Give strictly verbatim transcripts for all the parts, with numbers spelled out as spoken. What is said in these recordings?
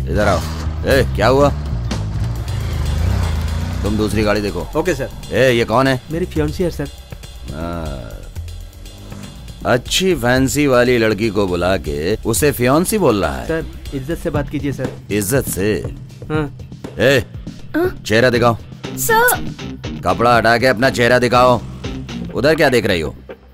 इधर आओ। ए, क्या हुआ? तुम दूसरी गाड़ी देखो। Okay sir. ए, ये कौन है? मेरी फियांसी है सर। आ, अच्छी फैंसी वाली लड़की को बुला के उसे फियांसी बोल रहा है? सर इज्जत से बात कीजिए सर। इज्जत से? हाँ। ए, चेहरा दिखाओ। सर। कपड़ा हटा के अपना चेहरा दिखाओ। उधर क्या देख रही हो?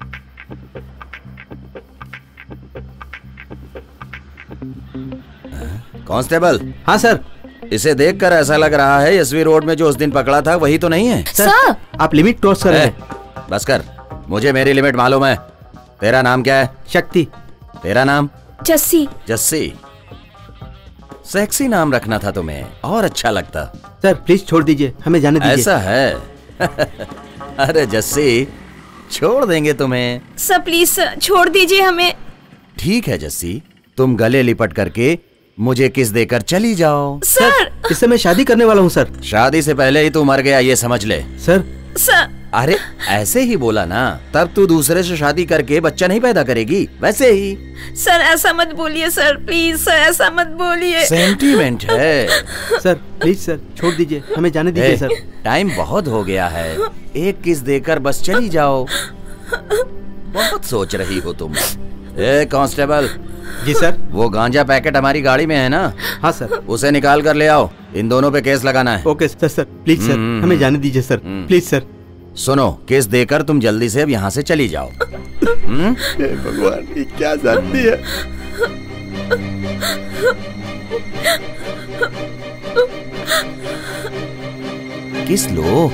कांस्टेबल। हाँ सर। इसे देखकर ऐसा लग रहा है एसवी रोड में जो उस दिन पकड़ा था वही तो नहीं है। Sir, sir. आप लिमिट क्रॉस कर रहे हैं। बस कर, मुझे मेरी लिमिट मालूम है। तेरा नाम क्या है? शक्ति। तेरा नाम? जस्सी। जस्सी। सेक्सी नाम रखना था तुम्हें, और अच्छा लगता। सर प्लीज छोड़ दीजिए, हमें जाने दीजिए। ऐसा है? अरे जस्सी, छोड़ देंगे तुम्हें। सर प्लीज सर, छोड़ दीजिए हमें। ठीक है जस्सी, तुम गले लिपट करके मुझे किस देकर चली जाओ। सर, इससे मैं शादी करने वाला हूँ सर। शादी से पहले ही तू मर गया, ये समझ ले। सर। सर। अरे ऐसे ही बोला ना, तब तू दूसरे से शादी करके बच्चा नहीं पैदा करेगी, वैसे ही। सर ऐसा मत बोलिए सर, प्लीज सर ऐसा मत बोलिए। सेंटीमेंट है। सर प्लीज सर, छोड़ दीजिए, हमें जाने दीजिए सर। टाइम बहुत हो गया है, एक किस देकर बस चली जाओ। बहुत सोच रही हो तुम। ए कांस्टेबल। जी सर। वो गांजा पैकेट हमारी गाड़ी में है ना? हाँ सर। उसे निकाल कर ले आओ, इन दोनों पे केस लगाना है। Okay sir. Sir please sir, हमें जाने दीजिए सर, प्लीज सर। सुनो, केस देकर तुम जल्दी से अब यहाँ से चली जाओ। भगवान, ये क्या जानती है? किस लो।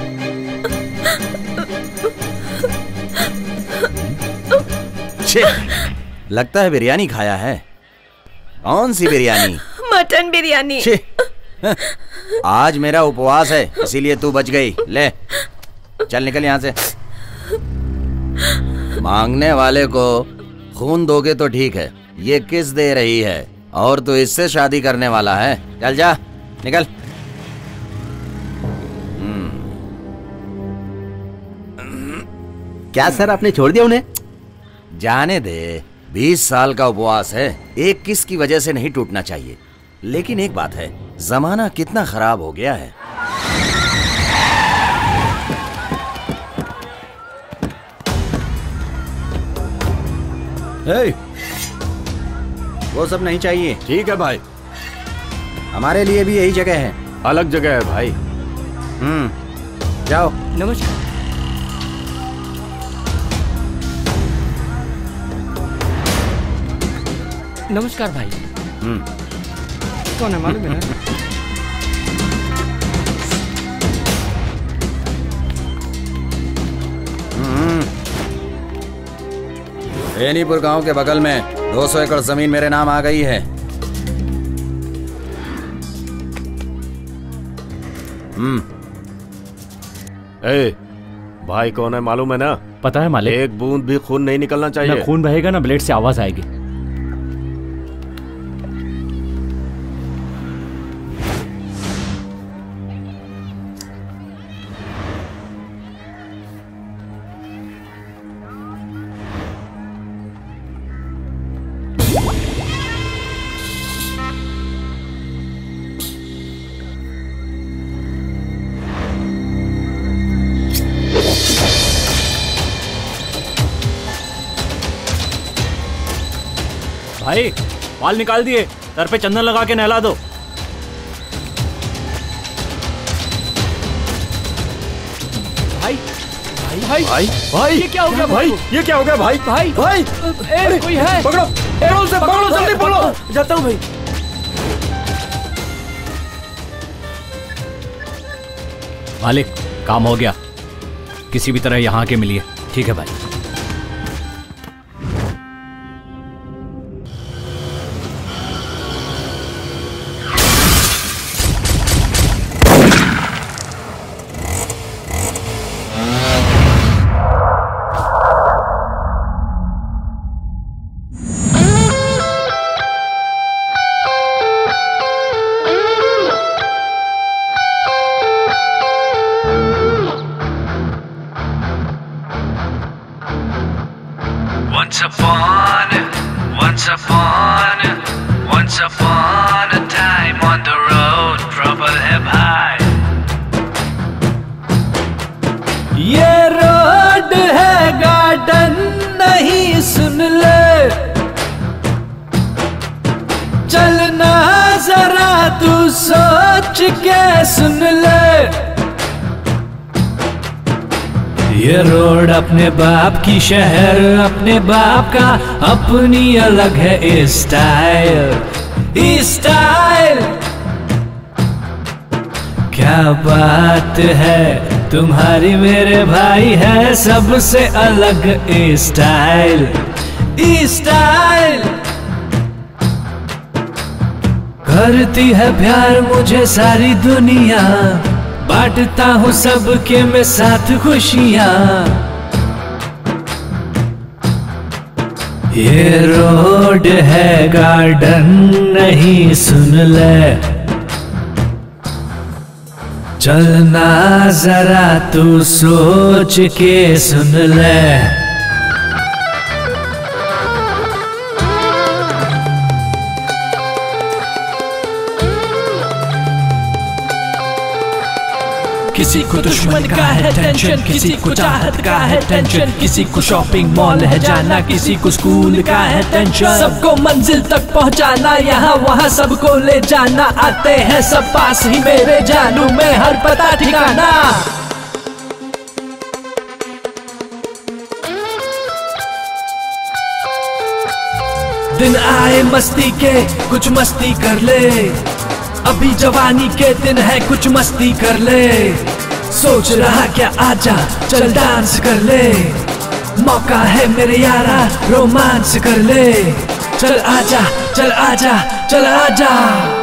छे, लगता है बिरयानी खाया है। कौन सी बिरयानी? मटन बिरयानी। छे, आज मेरा उपवास है, इसीलिए तू बच गई। ले चल, निकल यहाँ से। मांगने वाले को खून दोगे तो ठीक है, ये किस दे रही है और तू इससे शादी करने वाला है? चल जा, निकल। क्या सर, आपने छोड़ दिया उन्हें? जाने दे, बीस साल का उपवास है, एक किस की वजह से नहीं टूटना चाहिए। लेकिन एक बात है, जमाना कितना खराब हो गया है। Hey, वो सब नहीं चाहिए। ठीक है भाई, हमारे लिए भी यही जगह है। अलग जगह है भाई। हम्म, जाओ। नमस्कार। नमस्कार भाई। हम्म, कौन है मालूम है ना? बेनीपुर गांव के बगल में दो सौ एकड़ जमीन मेरे नाम आ गई है। हम्म। ए, भाई कौन है मालूम है ना? पता है मालिक। एक बूंद भी खून नहीं निकलना चाहिए। ना खून बहेगा ना ब्लेड से आवाज आएगी। भाई बाल निकाल दिए, सर पे चंदन लगा के नहला दो। भाई भाई भाई भाई भाई ये क्या हो गया भाई? ये क्या हो गया भाई? भाई भाई ए, कोई है? पकड़ो, पकड़ो उसे, पकड़ो, जल्दी पकड़ो। जाता हूँ भाई। मालिक काम हो गया, किसी भी तरह यहाँ के मिलिए। ठीक है भाई। सोच के सुन ले, ये रोड अपने बाप की, शहर अपने बाप का, अपनी अलग है स्टाइल स्टाइल। क्या बात है तुम्हारी मेरे भाई, है सबसे अलग स्टाइल स्टाइल। करती है प्यार मुझे सारी दुनिया, बांटता हूँ सबके में साथ खुशियाँ। ये रोड है गार्डन नहीं, सुन ले, चलना जरा तू सोच के सुन ले। किसी को दुश्मन का है टेंशन, किसी को चाहत का है टेंशन, किसी को शॉपिंग मॉल है जाना, किसी को स्कूल का है टेंशन। सबको मंजिल तक पहुंचाना, यहाँ वहाँ सबको ले जाना, आते हैं सब पास ही मेरे जानू में हर पता ठिकाना। दिन आए मस्ती के कुछ मस्ती कर ले, अभी जवानी के दिन है कुछ मस्ती कर ले। सोच रहा क्या आजा चल डांस कर ले, मौका है मेरे यारा रोमांस कर ले। चल आजा चल आजा चल आजा।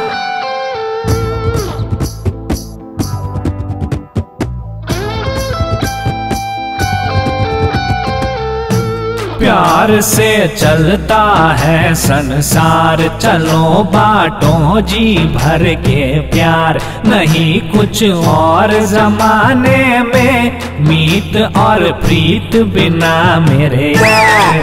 प्यार से चलता है संसार, चलो बांटो जी भर के प्यार। नहीं कुछ और जमाने में मीत और प्रीत बिना मेरे यार।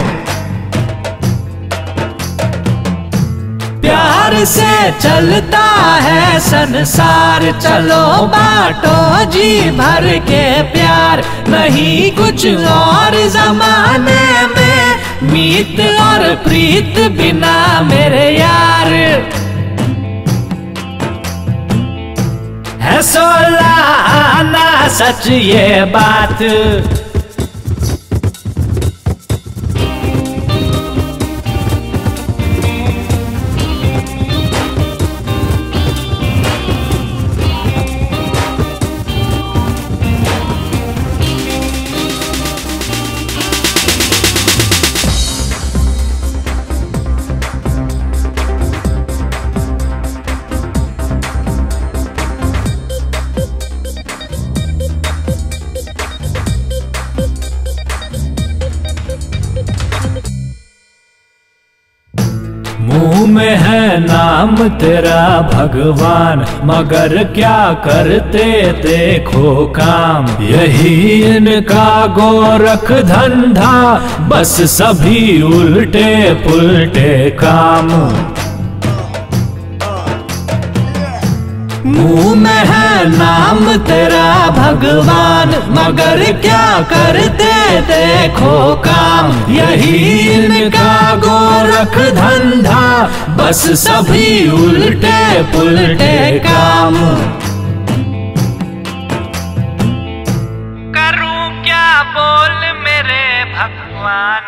प्यार से चलता है संसार, चलो बांटो जी भर के प्यार। नहीं कुछ और जमाने में मीत और प्रीत बिना मेरे यार। है सोला आना सच ये बात, मुंह में है नाम तेरा भगवान, मगर क्या करते देखो काम। यही इनका गोरख धंधा, बस सभी उल्टे पुल्टे काम। मुंह में है नाम तेरा भगवान, मगर क्या करते देखो काम। यही इनका गोरख धंधा, बस सभी उल्टे पुल्टे काम। करूं क्या बोल मेरे भगवान।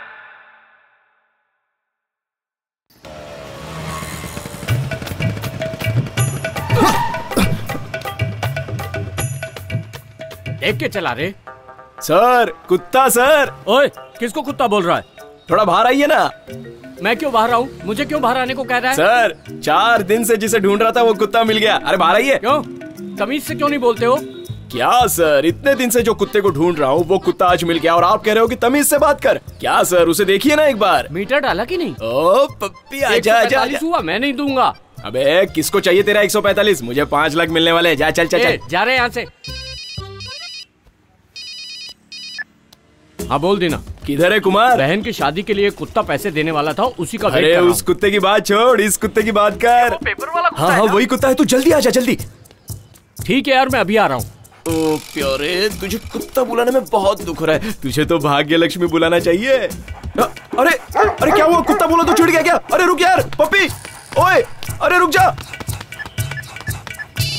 देख के चला रे। सर कुत्ता सर। ओए किसको कुत्ता बोल रहा है? थोड़ा बाहर आइए ना। मैं क्यों बाहर आऊं? मुझे क्यों बाहर आने को कह रहा है? सर चार दिन से जिसे ढूंढ रहा था वो कुत्ता मिल गया। अरे बाहर आइए। क्यों? तमीज से क्यों नहीं बोलते हो? क्या सर, इतने दिन से जो कुत्ते को ढूंढ रहा हूँ वो कुत्ता आज मिल गया और आप कह रहे हो कि तमीज से बात कर। क्या सर, उसे देखिए ना एक बार। मीटर डाला कि नहीं? ओ पप्पी आजा आजा आजा। हुआ मैं नहीं दूंगा। अबे किसको चाहिए तेरा एक सौ पैंतालीस? मुझे पाँच लाख मिलने वाले। जा चल चल चल। जा रहे यहाँ से। हाँ बोल देना। किधर है कुमार? बहन की शादी के लिए कुत्ता पैसे देने वाला था, उसी का वेट कर अरे रहा हूं। उस कुत्ते की बात छोड़, इस कुत्ते की बात कर। पेपर वाला कुत्ता हाँ हाँ वही कुत्ता है, तू जल्दी आजा जल्दी। ठीक है यार, मैं अभी आ रहा हूँ। ओ प्यारे, तुझे कुत्ता बुलाने में बहुत दुख हो रहा है। तुझे तो भाग्य लक्ष्मी बुलाना चाहिए। अरे अरे क्या हुआ? कुत्ता बोला तो छूट गया क्या? अरे रुक यार पप्पी, ओए अरे रुक जा।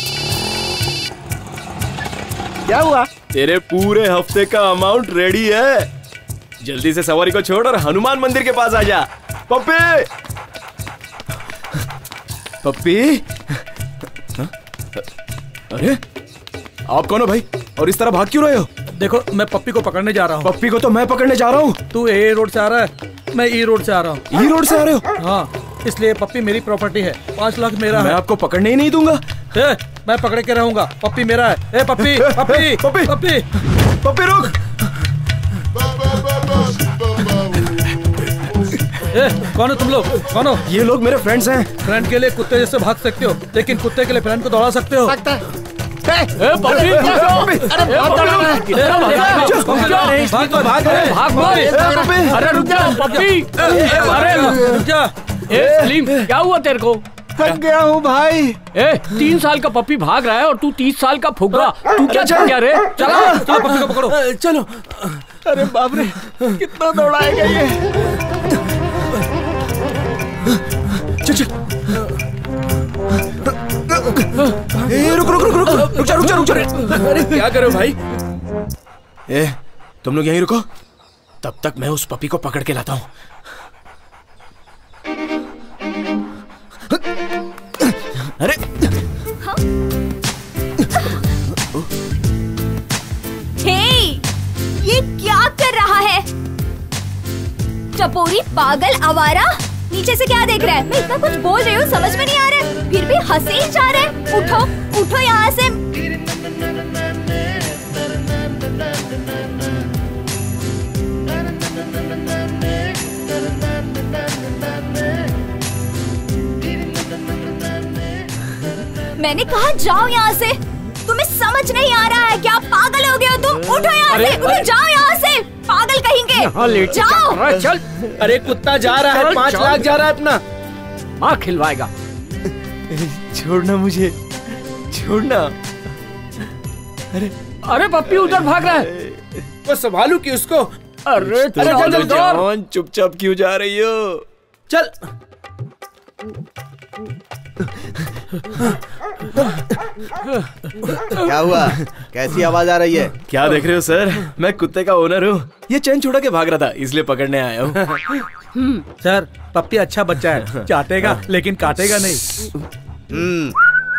क्या हुआ? तेरे पूरे हफ्ते का अमाउंट रेडी है। जल्दी से सवारी को छोड़ और हनुमान मंदिर के पास आ जा। पप्पी पप्पी अरे आप कौन हो भाई, और इस तरह भाग क्यों रहे हो? देखो, मैं पप्पी को पकड़ने जा रहा हूँ। पप्पी को तो मैं पकड़ने जा रहा हूँ। तू ए रोड से आ रहा है, मैं ई रोड से आ रहा हूँ। ई रोड से आ रहे हो? हाँ, इसलिए पप्पी मेरी प्रॉपर्टी है। पाँच लाख मेरा मैं है। आपको पकड़ने ही नहीं दूंगा। ए, मैं पकड़ के रहूंगा। पप्पी मेरा है। ए पप्पी पप्पी पप्पी पप्पी पप्पी रुक। ए, कौन हो तुम लोग? कौन हो? ये लोग मेरे फ्रेंड्स हैं। फ्रेंड के लिए कुत्ते जैसे भाग सकते हो, लेकिन कुत्ते के लिए फ्रेंड को दौड़ा सकते हो। भाग भाग अरे रुक जा पप्पी, अरे रुक जा। ए सलीम, क्या हुआ तेरे को? थक गया हूँ भाई। ए, तीन साल का पप्पी भाग रहा है और तू तीस साल का फुग्गा। तू क्या चल गया रे? चलो चलो पप्पी को पकड़ो। चलो। अरे बाप रे, कितना दौड़ाएगा ये। चल चल। ए, रुक रुक रुक रुक रुक जा रुक जा रुक जा। अरे क्या कर रहे हो भाई? ए, तुम लोग यहीं रुको, तब तक मैं उस पपी को पकड़ के लाता हूँ। अरे हे, ये क्या कर रहा है? चपोरी पागल आवारा, नीचे से क्या देख रहा है? मैं इतना कुछ बोल रही हूँ, समझ में नहीं आ रहा है, फिर भी हंसे ही जा रहा है। उठो उठो यहाँ से। मैंने कहा जाओ यहाँ से। तुम्हें समझ नहीं आ रहा है क्या? पागल हो गए हो तुम? उठो यहाँ से, उठो, जाओ यहाँ से, पागल कहेंगे। जाओ। चल। अरे कुत्ता जा रहा है, पाँच लाख जा रहा है अपना। माँ खिलवाएगा। छोड़ना मुझे, छोड़ना। अरे अरे पप्पी उधर भाग रहा है। वो संभालू कि उसको? अरे चल चल चल, चुपचाप क्यों जा रही हो? चल। क्या हुआ? कैसी आवाज आ रही है? क्या देख रहे हो सर? मैं कुत्ते का ओनर हूँ। ये चैन छोड़ा के भाग रहा था, इसलिए पकड़ने आया हूँ। सर, पप्पी अच्छा बच्चा है, चाटेगा लेकिन काटेगा नहीं। हम्म।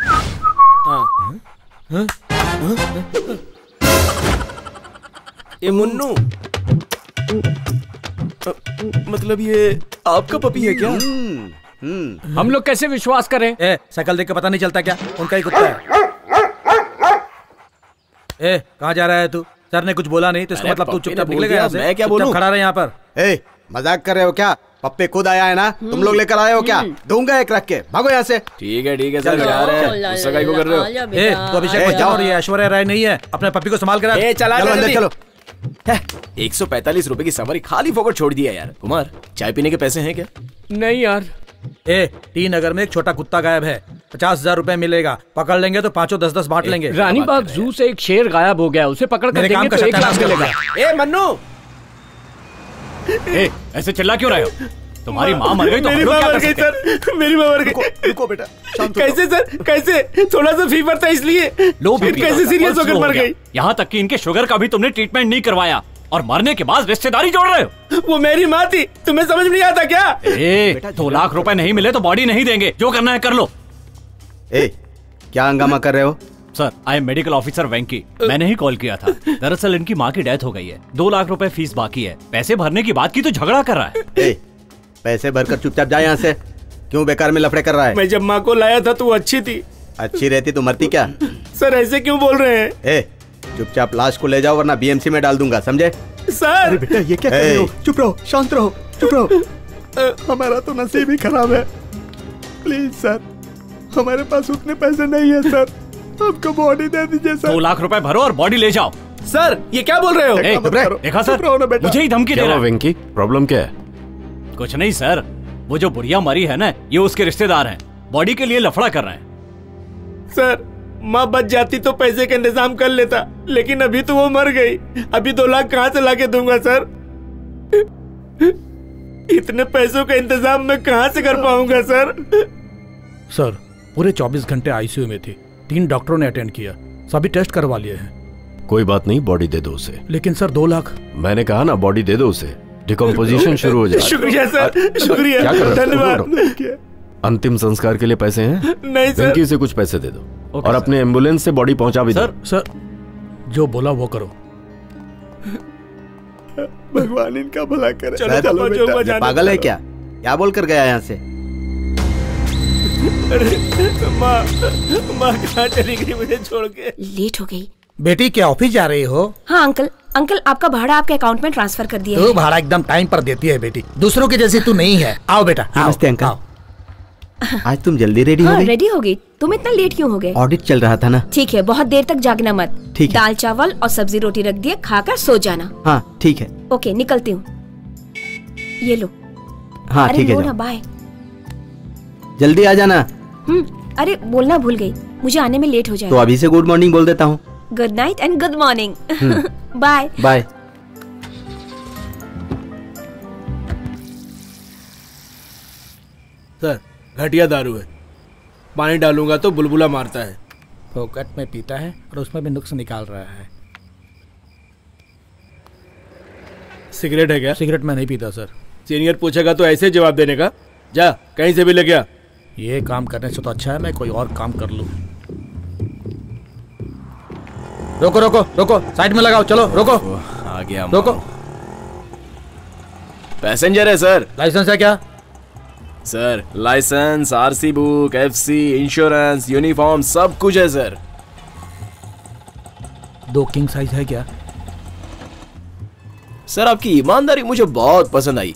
ये मुन्नू, मतलब ये आपका पपी है क्या? हम्म। हम लोग कैसे विश्वास करें? ए, शकल देख के पता नहीं चलता क्या? उनका ही कुत्ता है। ए, कहाँ जा रहा है तू? सर ने कुछ बोला नहीं तो इसका मतलब तू चुपचाप निकलेगा यहाँ से? मैं क्या बोलूं? खड़ा रहे यहाँ पर। ए, मजाक कर रहे हो क्या? पप्पे खुद आया है ना, तुम लोग लेकर आए हो क्या? दूंगा एक रख के, भागो यहाँ से। ठीक है ठीक है सर, जा रहे हैं। गुस्सा काहे को कर रहे हो? ए, तो अभिषेक मत जाओ, और ये ऐश्वर्या राय नहीं है, अपने पप्पी को संभाल कर रख। ए, चला चलो अंदर चलो। एक सौ पैतालीस रुपए की सवारी खाली फोकट छोड़ दिया यार। कुमार, चाय पीने के पैसे हैं क्या? नहीं यार। ए, टी नगर में एक छोटा कुत्ता गायब है, पचास हजार रूपए मिलेगा। पकड़ लेंगे तो पांचों दस दस बांट लेंगे। रानी बाग जू से एक शेर गायब हो गया, उसे पकड़ कर देंगे तो एक लाख मिलेगा। ए मन्नू, ए, ऐसे चिल्ला क्यों रहे हो? तुम्हारी माँ मर गई तो हम लोग क्या कर सकते हैं? सर, मेरी माँ मर गई। रुको बेटा, शांत हो। कैसे सर? कैसे? थोड़ा सा फीवर था इसलिए। लो फिर कैसे सीरियस होकर मर गई? यहाँ तक कि इनके शुगर का भी तुमने ट्रीटमेंट नहीं करवाया और मरने के बाद रिश्तेदारी जोड़ रहे हो। वो मेरी माँ थी, तुम्हें समझ में नहीं आता क्या? ए, दो लाख रुपए नहीं मिले तो बॉडी नहीं देंगे, जो करना है कर लो। ए, क्या हंगामा कर रहे हो? Sir, I am medical officer Venky. मैंने ही कॉल किया था। दरअसल इनकी माँ की डेथ हो गई है, दो लाख रुपए फीस बाकी है। पैसे भरने की बात की तो झगड़ा कर रहा है। ए, पैसे भरकर चुपचाप जा यहाँ से। क्यों बेकार में लफड़े कर रहा है? मैं जब माँ को लाया था तो वो अच्छी थी। अच्छी रहती तो मरती क्या? सर ऐसे क्यों बोल रहे हैं? ए, चुपचाप लाश को ले जाओ वरना बीएमसी में डाल दूंगा, समझे? सर बेटा ये क्या कर रहे हो? चुप रहो, शांत रहो, चुप रहो। हमारा तो नसीब ही खराब है। प्लीज सर, हमारे पास उतने पैसे नहीं है सर, आपको बॉडी दे दीजिए सर। दो लाख रुपए भरो और बॉडी ले जाओ। सर ये क्या बोल रहे हो? ए, देखा सर, मुझे ही धमकी दे रहा है। वेंकी, प्रॉब्लम क्या है? कुछ नहीं सर, वो जो बुढ़िया मरी है ना, ये उसके रिश्तेदार हैं, बॉडी के लिए लफड़ा कर रहे हैं। सर माँ बच जाती तो पैसे का इंतजाम कर लेता, लेकिन अभी तो वो मर गई। अभी दो लाख कहाँ से लाके दूंगा सर? इतने पैसों का इंतजाम मैं कहाँ से कर पाऊंगा सर? सर, पूरे चौबीस घंटे आईसीयू में थी, तीन डॉक्टरों ने अटेंड किया, सभी टेस्ट करवा लिए हैं। कोई बात नहीं, बॉडी दे दो उसे। लेकिन सर दो लाख। मैंने कहा ना, बॉडी दे दो उसे, डिकम्पोजिशन शुरू हो जाए। शुक्रिया सर, शुक्रिया, क्या कर रहे हो? धन्यवाद। अंतिम संस्कार के लिए पैसे हैं? नहीं सर। वेंकी से कुछ पैसे दे दो और अपने एम्बुलेंस से बॉडी पहुंचा भी दो। सर सर जो बोला वो करो। भगवान इनका भला करे। चलो चलो बेटा, पागल है क्या? क्या बोल कर गया यहाँ से? माँ माँ कहाँ चली गई मुझे छोड़ के? लेट हो गई। बेटी क्या ऑफिस जा रही हो? हाँ अंकल, अंकल आपका भाड़ा आपके अकाउंट में ट्रांसफर कर दिया तो है। भाड़ा एकदम टाइम पर देती है बेटी, दूसरों की जैसी तू नहीं है। आओ बेटा। नमस्ते अंकल। आओ। आज तुम जल्दी रेडी हाँ, हो गई? रेडी हो गई। तुम इतना लेट क्यों हो गए? ऑडिट चल रहा था ना। ठीक है, बहुत देर तक जागना मत। ठीक है। दाल चावल और सब्जी रोटी रख दिए, खाकर सो जाना। हाँ ठीक है। ओके, निकलती हूँ। ये लो। हाँ अरे ठीक है, लो जाओ। ना, बाय। जल्दी आ जाना। हम्म, अरे बोलना भूल गई, मुझे आने में लेट हो तो जाएगा। अभी से गुड मॉर्निंग बोल देता हूँ। Good night and good morning. Bye bye. Sir घटिया दारू है, पानी डालूंगा तो बुलबुला मारता है। फोकट में पीता है और उसमें भी नुक्स निकाल रहा है। सिगरेट है क्या? सिगरेट में नहीं पीता सर। सीनियर पूछेगा तो ऐसे जवाब देने का? जा कहीं से भी ले गया। ये काम करने से तो अच्छा है मैं कोई और काम कर लूं। रोको रोको रोको, साइड में लगाओ, चलो रोको। आ गया। रोको। पैसेंजर है सर। लाइसेंस है क्या? Sir license, RC book, FC, insurance, uniform सब कुछ है सर। दो किंग साइज है क्या? सर आपकी ईमानदारी मुझे बहुत पसंद आई।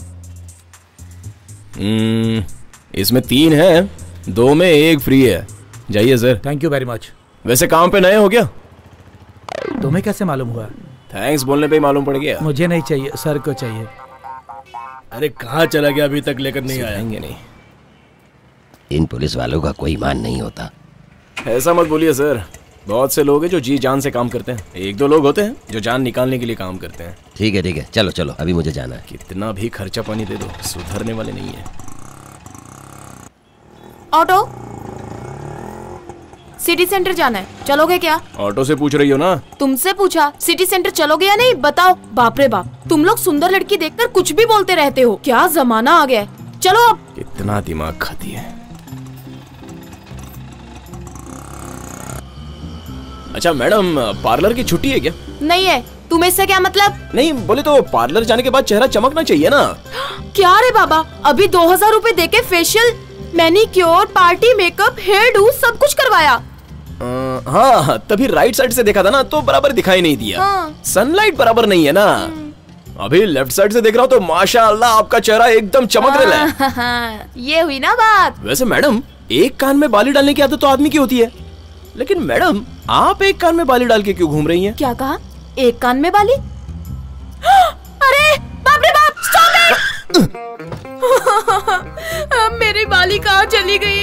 हम्म, इसमें तीन है, दो में एक फ्री है। जाइए sir. Thank you very much. वैसे काम पे नए हो क्या? तुम्हें कैसे मालूम हुआ? थैंक्स बोलने पे ही मालूम पड़ गया। मुझे नहीं चाहिए, सर को चाहिए। अरे कहाँ चला गया, अभी तक लेकर नहीं आया। नहीं, इन पुलिस वालों का कोई ईमान नहीं होता। ऐसा मत बोलिए सर, बहुत से लोग हैं जो जी जान से काम करते हैं, एक दो लोग होते हैं जो जान निकालने के लिए काम करते हैं। ठीक है ठीक है, चलो चलो, अभी मुझे जाना है। कितना भी खर्चा पानी दे दो, सुधरने वाले नहीं है। ऑटो, सिटी सेंटर जाना है, चलोगे क्या? ऑटो से पूछ रही हो ना? तुमसे पूछा, सिटी सेंटर चलोगे या नहीं बताओ। बाप रे बाप, तुम लोग सुंदर लड़की देखकर कुछ भी बोलते रहते हो। क्या जमाना आ गया है। चलो अब। कितना दिमाग खाती है। अच्छा मैडम, पार्लर की छुट्टी है क्या? नहीं है। तुम्हें इससे क्या मतलब? नहीं बोले तो पार्लर जाने के बाद चेहरा चमकना चाहिए ना। क्या रे बाबा, अभी दो हजार रूपए देके facial, manicure, party makeup, hairdo सब कुछ करवाया। आ, हाँ तभी राइट साइड से देखा था ना तो बराबर दिखाई नहीं दिया। हाँ। सनलाइट बराबर नहीं है ना। अभी लेफ्ट साइड से देख रहा हूँ तो माशाअल्लाह आपका चेहरा एकदम चमक रहा है। हाँ, ये हुई ना बात। वैसे मैडम, एक कान में बाली डालने की आदत तो आदमी की होती है, लेकिन मैडम आप एक कान में बाली डाल के क्यों घूम रही हैं? क्या कहा? एक कान में बाली? अरे बाप रे बाप, स्टॉप इट! मेरी बाली कहाँ चली गई?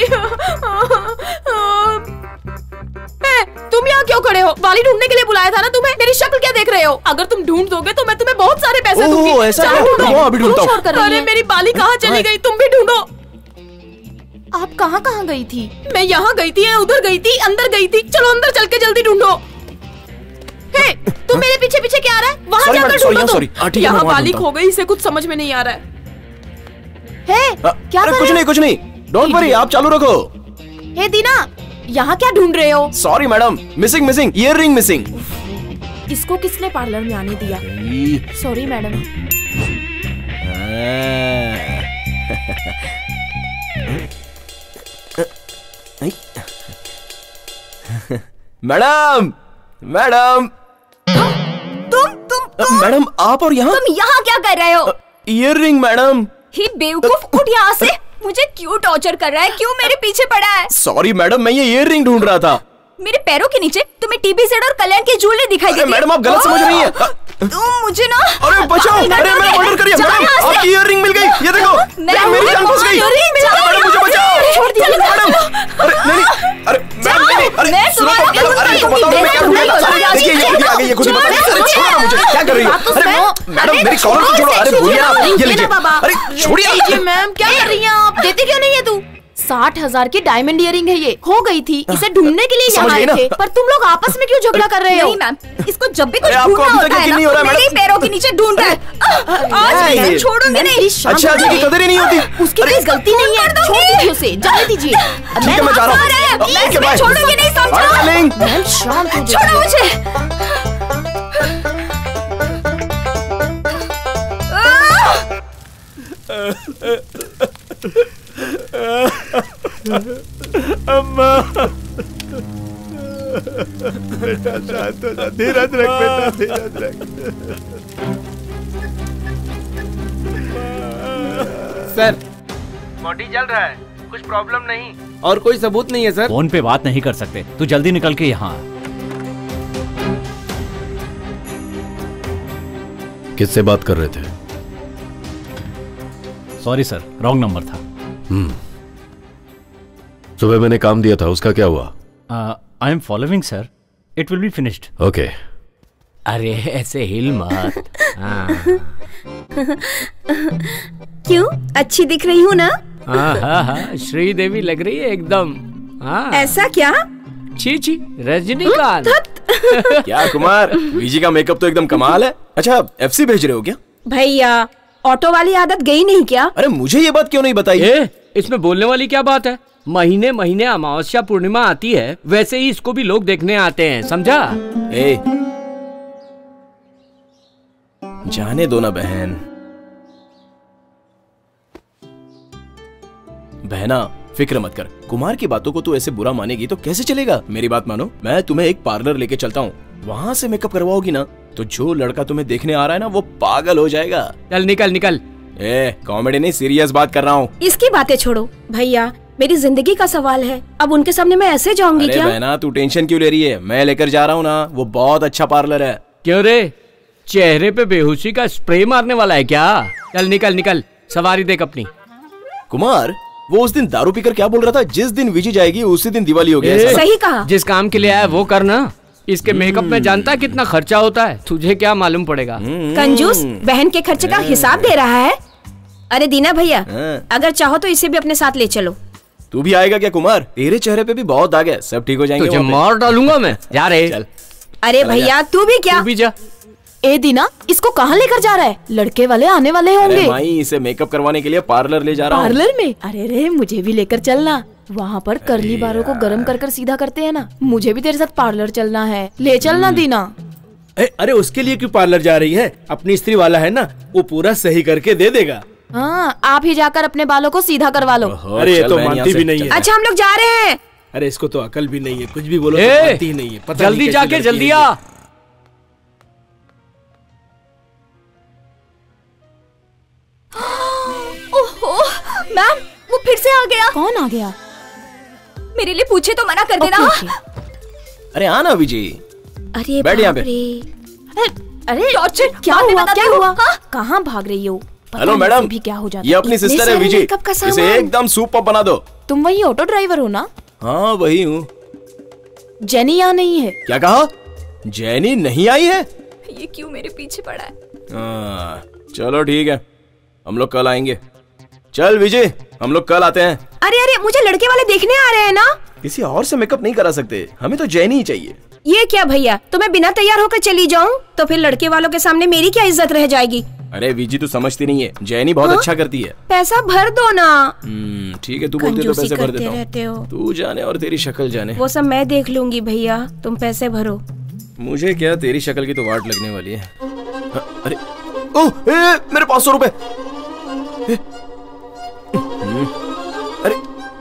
ए, तुम यहाँ क्यों खड़े हो? बाली ढूंढने के लिए बुलाया था ना तुम्हें। मेरी शक्ल क्या देख रहे हो? अगर तुम ढूंढ दोगे तो मैं तुम्हें बहुत सारे पैसे दूंगी। ओह, ऐसा जाओ है? ढूंढो। वो अभी ढूंढता हूँ। अरे मेरी बाली कहाँ चली गई? तुम भी ढूंढो। आप कहाँ कहाँ गई थी? मैं यहाँ गई थी, उधर गई थी, अंदर गई थी। चलो अंदर चल के जल्दी ढूंढो। हे, तुम मेरे पीछे पीछे क्या आ रहा है? वहाँ Sorry, जाकर madam, sorry, ढूंढो sorry. हाँ, तुम। ठीक है, मैं यहाँ वहाँ बाली ढूंढता खो गई, इसे कुछ समझ में नहीं आ रहा है। हे, क्या अरे कर कुछ रहे नहीं कुछ नहीं, डोंट वरी, आप चालू रखो। हे दीना, यहाँ क्या ढूंढ रहे हो? Sorry madam, missing missing earring missing. इसको किसने पार्लर में आने दिया? Sorry madam. मैडम मैडम तुम तुम मैडम आप और यहाँ? तुम यहाँ क्या कर रहे हो? Ear ring madam. ही बेवकूफ, उठ यहाँ से। मुझे क्यों टॉर्चर कर रहा है? क्यों मेरे पीछे पड़ा है? सॉरी मैडम, मैं ये ईयर रिंग ढूंढ रहा था। मेरे पैरों के नीचे तुम्हें टीबी सेट और कल्याण की ज्वेलरी दिखाई देती है। मैडम आप गलत समझ रही हैं। तुम मुझे ना, अरे बचाओ, अरे मेरा ऑर्डर करिए मैडम, आपकी ईयर रिंग मिल गई, ये देखो। मैं मेरी जान फंस गई। मैडम मुझे बचाओ। छोड़ दिया मैडम, अरे नहीं नहीं, अरे मैडम नहीं, अरे सुनो मैडम, अरे तो बताओ मैं क्या ढूंढ। देखिए ये खुद ही आ गई, ये खुद ही बता रही है। अरे छोड़ो मुझे, क्या कर रही हो? अरे मैडम मेरी कॉलर तो छोड़ो। अरे बोलिए ना, ये लीजिए। अरे छोड़िए। मैम क्या कर रही हैं आप? देती क्यों नहीं है तू? साठ हजार की डायमंड इयरिंग है, ये खो गई थी, इसे ढूंढने के लिए यहाँ आए थे। पर तुम लोग आपस में क्यों झगड़ा कर रहे हो? नहीं मैम, इसको जब भी कुछ अरे आपको ढूंढना अभी तक होता है यकीन ना, नहीं हो रहा, तो मेरे ही मैडम? पैरों के नीचे ढूंढता है। आज मैं छोड़ूंगी नहीं। अच्छा जी की कदर ही नहीं होती। उसकी कोई गलती नहीं है, छोड़ दीजिए उसे, जाने दीजिए। ठीक है, मैं जा रहा हूँ। प्लीज, मैं छोड़ूंगी नहीं, समझो? मैम शांत हो छोड़ो मुझे। अम्मा, बेटा शांत हो जा, धीरज रख बेटा, धीरज रख। सर, बॉडी जल रहा है, कुछ प्रॉब्लम नहीं और कोई सबूत नहीं है सर। फोन पे बात नहीं कर सकते, तू जल्दी निकल के यहाँ। किससे बात कर रहे थे? सॉरी सर, रॉन्ग नंबर था। हम्म सुबह मैंने काम दिया था, उसका क्या हुआ? I am following sir, it will be finished. Okay. अरे ऐसे हिल मत। क्यों, अच्छी दिख रही हूँ ना? हाँ हाँ हाँ, श्रीदेवी लग रही है एकदम। हाँ। ऐसा क्या? छी छी, रजनीकांत। क्या कुमार, वीजी का मेकअप तो एकदम कमाल है। अच्छा, एफसी भेज रहे हो क्या? भैया, ऑटो वाली आदत गई नहीं क्या? अरे मुझे ये बात क्यों नहीं बताई? ए, इसमें बोलने वाली क्या बात है? महीने महीने अमावस्या पूर्णिमा आती है, वैसे ही इसको भी लोग देखने आते हैं, समझा? ए, जाने दो ना बहन। बहना, फिक्र मत कर। कुमार की बातों को तू ऐसे बुरा मानेगी तो कैसे चलेगा? मेरी बात मानो, मैं तुम्हें एक पार्लर लेके चलता हूँ, वहाँ से मेकअप करवाओगी ना तो जो लड़का तुम्हें देखने आ रहा है ना वो पागल हो जाएगा। चल निकल निकल। ए, कॉमेडी नहीं, सीरियस बात कर रहा हूँ। इसकी बातें छोड़ो भैया, मेरी जिंदगी का सवाल है, अब उनके सामने मैं ऐसे जाऊंगी क्या? बहना, तू टेंशन क्यों ले रही है? मैं लेकर जा रहा हूँ ना, वो बहुत अच्छा पार्लर है। क्यों रे, चेहरे पे बेहोशी का स्प्रे मारने वाला है क्या? चल निकल निकल, सवारी देख अपनी। कुमार, वो उस दिन दारू पीकर क्या बोल रहा था? जिस दिन विजी जाएगी उसी दिन दिवाली हो गया। सही कहा। जिस काम के लिए आया वो करना। इसके मेकअप में जानता है कितना खर्चा होता है? तुझे क्या मालूम पड़ेगा? कंजूस, बहन के खर्चे का हिसाब दे रहा है। अरे दीना भैया, अगर चाहो तो इसे भी अपने साथ ले चलो। तू भी आएगा क्या कुमार? तेरे चेहरे पे भी बहुत दाग है, सब ठीक हो जाएंगे। तुझे मार डालूंगा मैं। जा रे। चल। अरे भैया, तू भी क्या? तू भी जा। ए दीना, इसको कहाँ लेकर जा रहा है? लड़के वाले आने वाले होंगे। अरे माई, इसे मेकअप करवाने के लिए पार्लर ले जा रहा हूँ। पार्लर में? अरे रे, मुझे भी लेकर चलना। वहाँ पर कर्ली बालों को गरम कर कर सीधा करते हैं ना, मुझे भी तेरे साथ पार्लर चलना है, ले चलना दीना। ए, अरे उसके लिए क्यों पार्लर जा रही है? अपनी स्त्री वाला है ना, वो पूरा सही करके दे देगा। हाँ, आप ही जाकर अपने बालों को सीधा करवा लो। अरे ये तो मानती भी नहीं है। अच्छा, हम लोग जा रहे हैं। अरे इसको तो अकल भी नहीं है, कुछ भी बोलो तो मानती ही नहीं है। पता जल्दी जाके जल्दी आ। ओहो, मैम, वो फिर से आ गया। कौन आ गया? मेरे लिए पूछे तो मना कर देना। अरे आना विजय। अरे बैठ यहाँ पे। अरे टॉर्चर, क्या हुआ? क्या हुआ? कहाँ भाग रही हो? हेलो मैडम, भी क्या हो जाता? ये अपनी सिस्टर है विजय, इसे एकदम सुपर बना दो। तुम वही ऑटो ड्राइवर हो ना? हाँ वही हूँ। जेनी यहाँ नहीं है। क्या कहा? जेनी नहीं आई है? ये क्यों मेरे पीछे पड़ा है? आ, चलो ठीक है, हम लोग कल आएंगे। चल विजय, हम लोग कल आते हैं। अरे अरे, मुझे लड़के वाले देखने आ रहे हैं ना। किसी और से मेकअप नहीं करा सकते, हमें तो जेनी ही चाहिए। ये क्या भैया, तो मैं बिना तैयार होकर चली जाऊँ तो फिर लड़के वालों के सामने मेरी क्या इज्जत रह जाएगी? अरे विजी, तू समझती नहीं है, जेनी बहुत हाँ? अच्छा करती है। पैसा भर दो ना। हम्म, ठीक है, तू बोलते तो पैसे भर देता रहते हो। हूँ। तू जाने और तेरी शक्ल जाने। वो सब मैं देख लूंगी भैया, तुम पैसे भरो। मुझे क्या, तेरी शक्ल की तो वाट लगने वाली है। अरे ओह, ए, मेरे पाँच सौ रुपए। अरे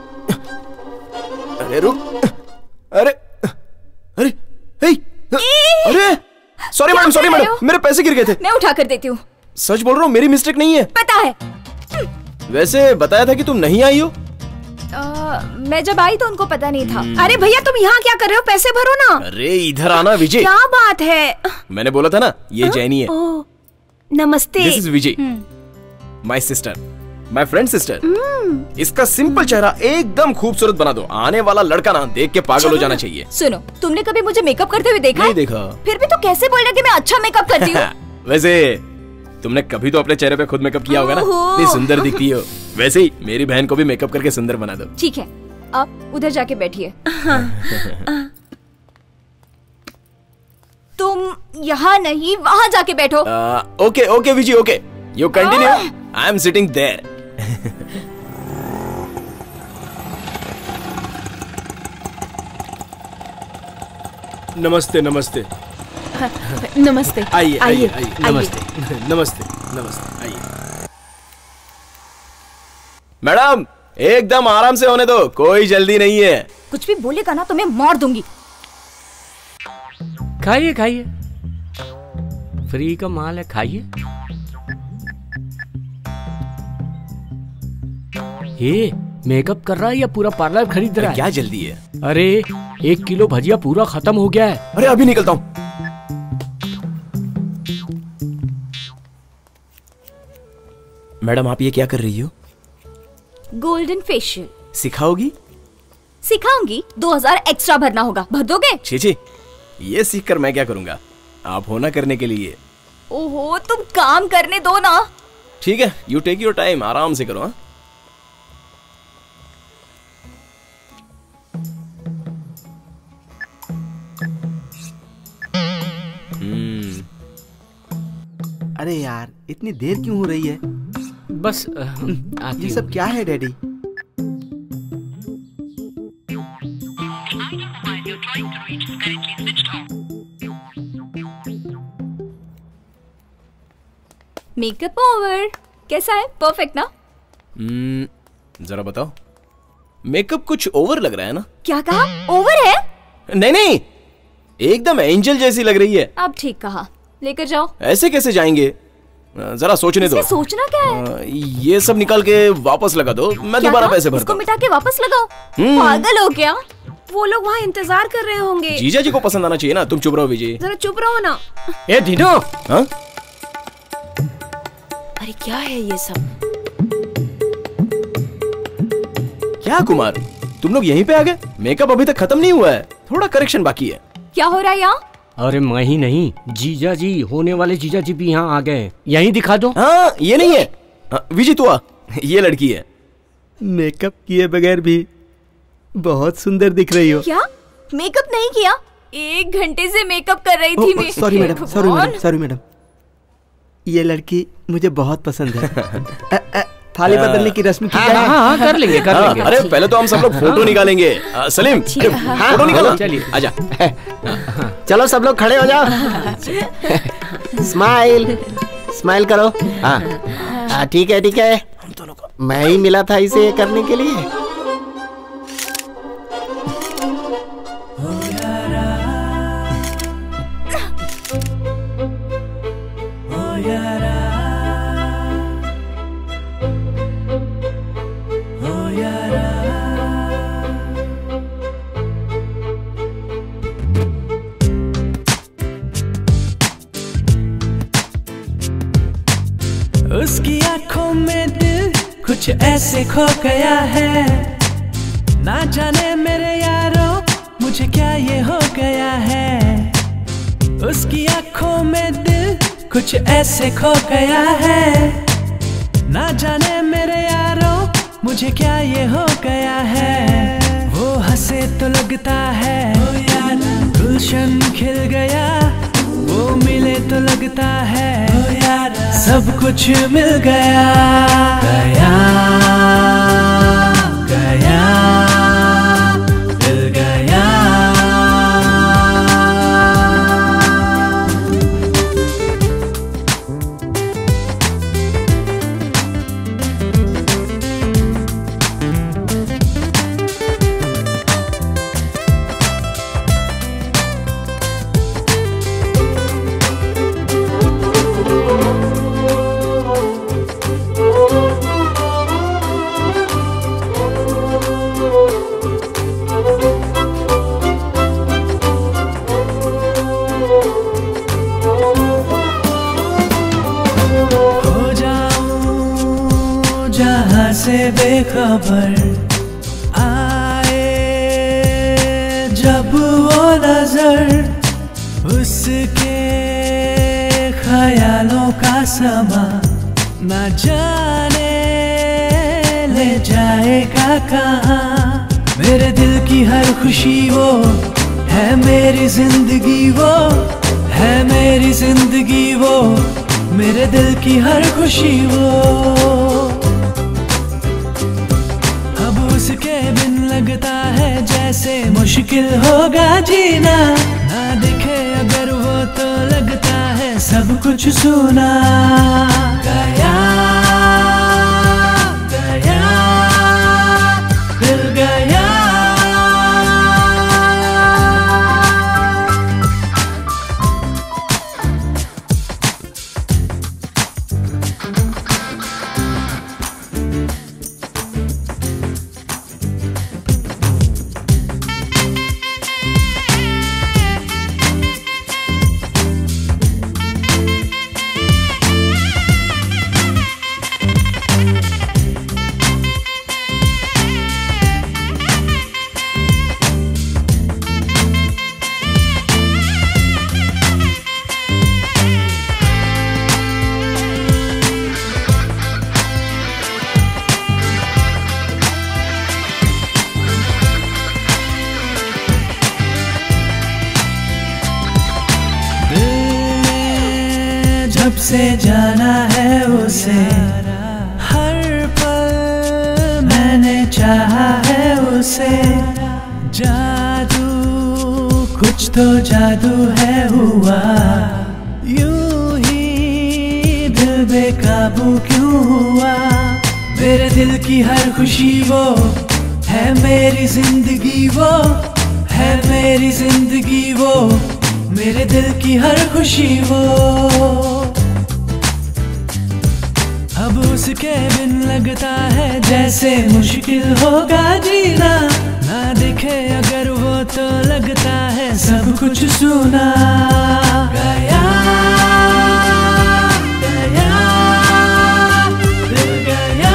अरे रुक, अरे अरे हे, अरे सॉरी मैडम, सॉरी मैडम, मेरे पैसे गिर गए थे। मैं उठा कर देती हूँ। सच बोल रहा हूँ, मेरी मिस्टेक नहीं है। पता है। वैसे बताया था कि तुम नहीं आई हो। आ, मैं जब आई तो उनको पता नहीं था। अरे भैया, तुम यहाँ क्या कर रहे हो? पैसे भरो ना। अरे इधर आना विजय। क्या बात है? मैंने बोला था ना, ये जेनी है। ओह, नमस्ते। This is Vijay, my sister, my friend sister. इसका सिंपल चेहरा एकदम खूबसूरत बना दो, आने वाला लड़का ना देख के पागल हो जाना चाहिए। सुनो, तुमने कभी मुझे मेकअप करते हुए देखा? नहीं देखा। फिर भी तो कैसे बोल रहे कि मैं अच्छा मेकअप करती हूँ? वैसे तुमने कभी तो अपने चेहरे पे खुद मेकअप किया होगा ना, इतनी सुंदर दिखती हो। वैसे ही मेरी बहन को भी मेकअप करके सुंदर बना दो। ठीक है, आप उधर जाके बैठिए। तुम यहाँ नहीं, वहाँ जाके बैठो। Okay okay Viji, okay you continue, I am sitting there. नमस्ते नमस्ते नमस्ते। आइए आइए आइए, नमस्ते नमस्ते नमस्ते, आइए। मैडम एकदम आराम से होने दो, कोई जल्दी नहीं है। कुछ भी बोलेगा ना तो मैं मार दूंगी। खाइए खाइए, फ्री का माल है, खाइए। ये मेकअप कर रहा है या पूरा पार्लर खरीद रहा है? क्या जल्दी है? अरे एक किलो भजिया पूरा खत्म हो गया है। अरे अभी निकलता हूँ। मैडम आप ये क्या कर रही हो? Golden facial सिखाओगी? सिखाऊंगी, दो हजार एक्स्ट्रा भरना होगा, भर दोगे? छी छी, ये सीख कर मैं क्या करूंगा, आप होना करने के लिए। ओहो, तुम काम करने दो ना। ठीक है, यू टेक योर टाइम, आराम से करो। हाँ अरे यार इतनी देर क्यों हो रही है? बस आती ये सब क्या है डैडी? मेकअप ओवर, कैसा है? परफेक्ट ना? हम्म, जरा बताओ। मेकअप कुछ ओवर लग रहा है ना? क्या कहा? ओवर है? नहीं नहीं, एकदम एंजल जैसी लग रही है। अब ठीक कहा, लेकर जाओ। ऐसे कैसे जाएंगे, जरा सोचने दो। सोचना क्या है? ये सब निकाल के वापस लगा दो, मैं दोबारा पैसे भरता हूँ। मिटा के वापस लगाओ? पागल हो क्या? वो लोग वहाँ इंतजार कर रहे होंगे। जीजा जी को पसंद आना चाहिए ना। तुम चुप रहो विजय। जरा चुप रहो ना। ए दीदो। हाँ? अरे क्या है ये सब? क्या कुमार, तुम लोग यहीं पे आ गए? मेकअप अभी तक खत्म नहीं हुआ है, थोड़ा करेक्शन बाकी है। क्या हो रहा है यहाँ? अरे मैं ही नहीं, जीजा जी, होने वाले जीजा जी भी यहाँ आ गए। यहीं दिखा दो। हाँ ये नहीं है। हाँ, विजय तू आ, ये लड़की है। मेकअप किए बगैर भी बहुत सुंदर दिख रही हो। क्या मेकअप नहीं किया? एक घंटे से मेकअप कर रही थी मैं। Sorry madam, sorry madam, sorry madam. ये लड़की मुझे बहुत पसंद है। आ, आ, थाली बदलने की रस्म की जाए? हाँ, हाँ, कर लेंगे, कर लेंगे। अरे पहले तो हम सब लोग फोटो निकालेंगे। आ, सलीम फोटो निकालो। चलिए आजा। चलो सब लोग खड़े हो जाओ। स्माइल स्माइल करो। हाँ ठीक है ठीक है, मैं ही मिला था इसे करने के लिए। उसकी आंखों में दिल कुछ ऐसे खो गया है, ना जाने मेरे यारों मुझे क्या ये हो गया है। उसकी आंखों में दिल कुछ ऐसे खो गया है, ना जाने मेरे यारों मुझे क्या ये हो गया है। वो हंसे तो लगता है गुलशन खिल गया, वो मिले तो लगता है सब कुछ मिल गया। गया गया मिल गया। से बेखबर आए जब वो नजर, उसके ख्यालों का समा ना जाने ले जाएगा कहाँ। मेरे दिल की हर खुशी वो है मेरी जिंदगी, वो है मेरी जिंदगी, वो मेरे दिल की हर खुशी वो। अब उसके बिन लगता है जैसे मुश्किल होगा जीना, ना दिखे अगर वो तो लगता है सब कुछ सुना। गया गया दिल गया। जब से जाना है उसे हर पल मैंने चाहा है उसे। जादू कुछ तो जादू है हुआ, यूं ही दिल बेकाबू क्यों हुआ। मेरे दिल की हर खुशी वो है मेरी जिंदगी, वो है मेरी जिंदगी, वो मेरे दिल की हर खुशी वो। अब उसके बिन लगता है जैसे मुश्किल होगा जीना, ना दिखे अगर वो तो लगता है सब कुछ सुना। गया गया दिल गया।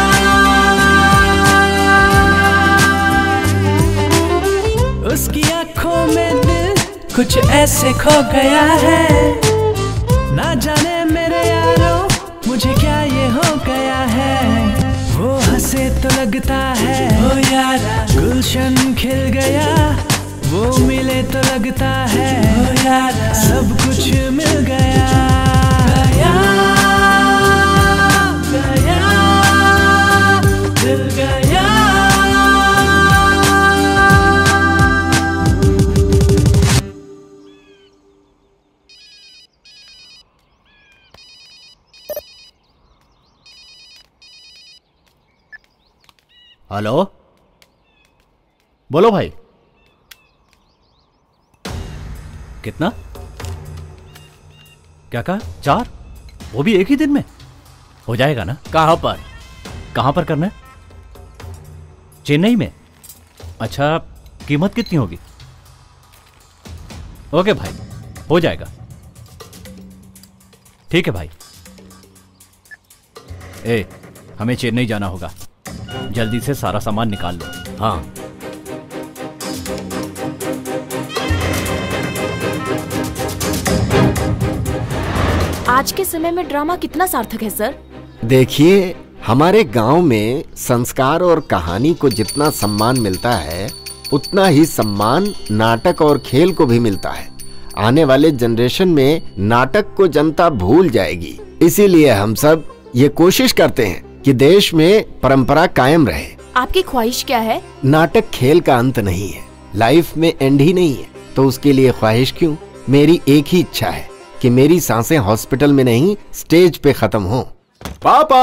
उसकी आंखों में दिल कुछ ऐसे खो गया है, ना जाने मेरे यारों मुझे क्या ये हो गया है। वो हंसे तो लगता है ओ यारा गुलशन खिल गया, वो मिले तो लगता है ओ यारा सब कुछ मिल गया। गया गया दिल गया। हेलो, बोलो भाई। कितना? क्या कहा? चार? वो भी एक ही दिन में हो जाएगा ना? कहाँ पर? कहाँ पर करना है? चेन्नई में? अच्छा, कीमत कितनी होगी? ओके भाई, हो जाएगा। ठीक है भाई। ए, हमें चेन्नई जाना होगा, जल्दी से सारा सामान निकाल लो। हाँ। आज के समय में ड्रामा कितना सार्थक है सर? देखिए, हमारे गांव में संस्कार और कहानी को जितना सम्मान मिलता है, उतना ही सम्मान नाटक और खेल को भी मिलता है। आने वाले जनरेशन में नाटक को जनता भूल जाएगी, इसीलिए हम सब ये कोशिश करते हैं कि देश में परंपरा कायम रहे। आपकी ख्वाहिश क्या है? नाटक खेल का अंत नहीं है, लाइफ में एंड ही नहीं है, तो उसके लिए ख्वाहिश क्यों? मेरी एक ही इच्छा है कि मेरी सांसें हॉस्पिटल में नहीं स्टेज पे खत्म हो। पापा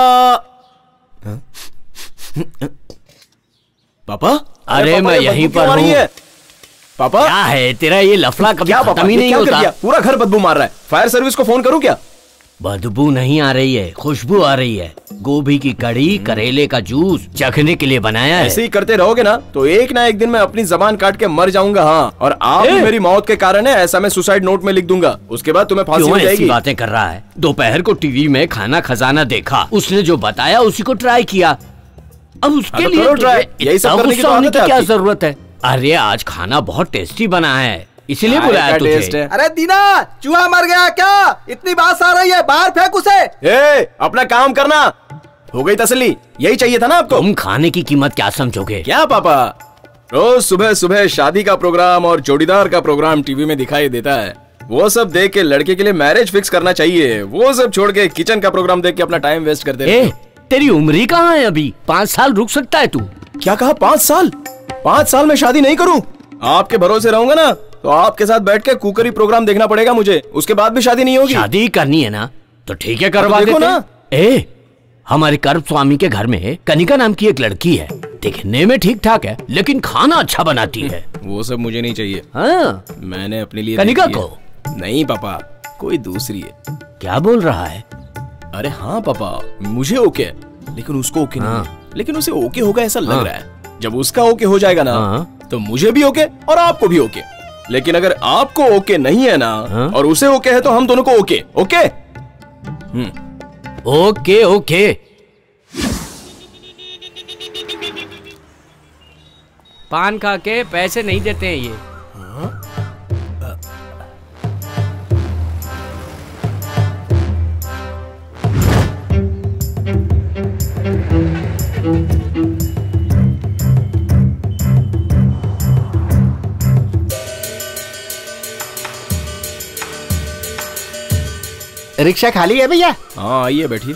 पापा, अरे मैं यहीं पर हूँ। पापा क्या है तेरा ये लफड़ा, कभी खत्म ही नहीं होता। पूरा घर बदबू मार रहा है। फायर सर्विस को फोन करूं क्या? बदबू नहीं आ रही है, खुशबू आ रही है। गोभी की कड़ी, करेले का जूस चखने के लिए बनाया है। ऐसे ही करते रहोगे ना तो एक ना एक दिन मैं अपनी जबान काट के मर जाऊंगा। हाँ, और आप भी मेरी मौत के कारण है ऐसा मैं सुसाइड नोट में लिख दूंगा। उसके बाद तुम्हें फांसी हो जाएगी। ऐसी बातें कर रहा है? दोपहर को टीवी में खाना खजाना देखा, उसने जो बताया उसी को ट्राई किया। अब उसके लिए यही सब करने की क्या जरूरत है? अरे आज खाना बहुत टेस्टी बना है, इसीलिए बुलाया तुझे। अरे दीना, चूहा मर गया क्या? इतनी बात आ रही है, बाहर फेंक उसे। ए, अपना काम करना। हो गई तसल्ली? यही चाहिए था ना आपको? तुम खाने की कीमत क्या समझोगे? क्या पापा, रोज सुबह सुबह शादी का प्रोग्राम और जोड़ीदार का प्रोग्राम टीवी में दिखाई देता है। वो सब देख के लड़के के लिए मैरिज फिक्स करना चाहिए। वो सब छोड़ के किचन का प्रोग्राम देख के अपना टाइम वेस्ट कर दे। तेरी उम्र ही कहाँ है अभी? पाँच साल रुक सकता है तू। क्या कहा? पाँच साल? पाँच साल में शादी नहीं करूं? आपके भरोसे रहूंगा ना तो आपके साथ बैठ के कुकरी प्रोग्राम देखना पड़ेगा मुझे। उसके बाद भी शादी नहीं होगी। शादी करनी है ना तो ठीक है, करवा तो देखो देते ना। ए, हमारे कर्म स्वामी के घर में कनिका नाम की एक लड़की है। दिखने में ठीक ठाक है लेकिन खाना अच्छा बनाती है। वो सब मुझे नहीं चाहिए। हाँ, मैंने अपने लिए कनिका देखी है। को? नहीं पापा, कोई दूसरी है। क्या बोल रहा है? अरे हाँ पापा, मुझे ओके है लेकिन उसको ओके नहीं है। लेकिन उसे ओके होगा ऐसा लग हाँ। रहा है। जब उसका ओके हो जाएगा ना तो मुझे भी ओके और आपको भी ओके। लेकिन अगर आपको ओके नहीं है ना और उसे ओके है तो हम दोनों को okay. Okay hmm okay okay. पान खा के पैसे नहीं देते हैं ये। रिक्शा खाली है भैया? हाँ आइए बैठिए।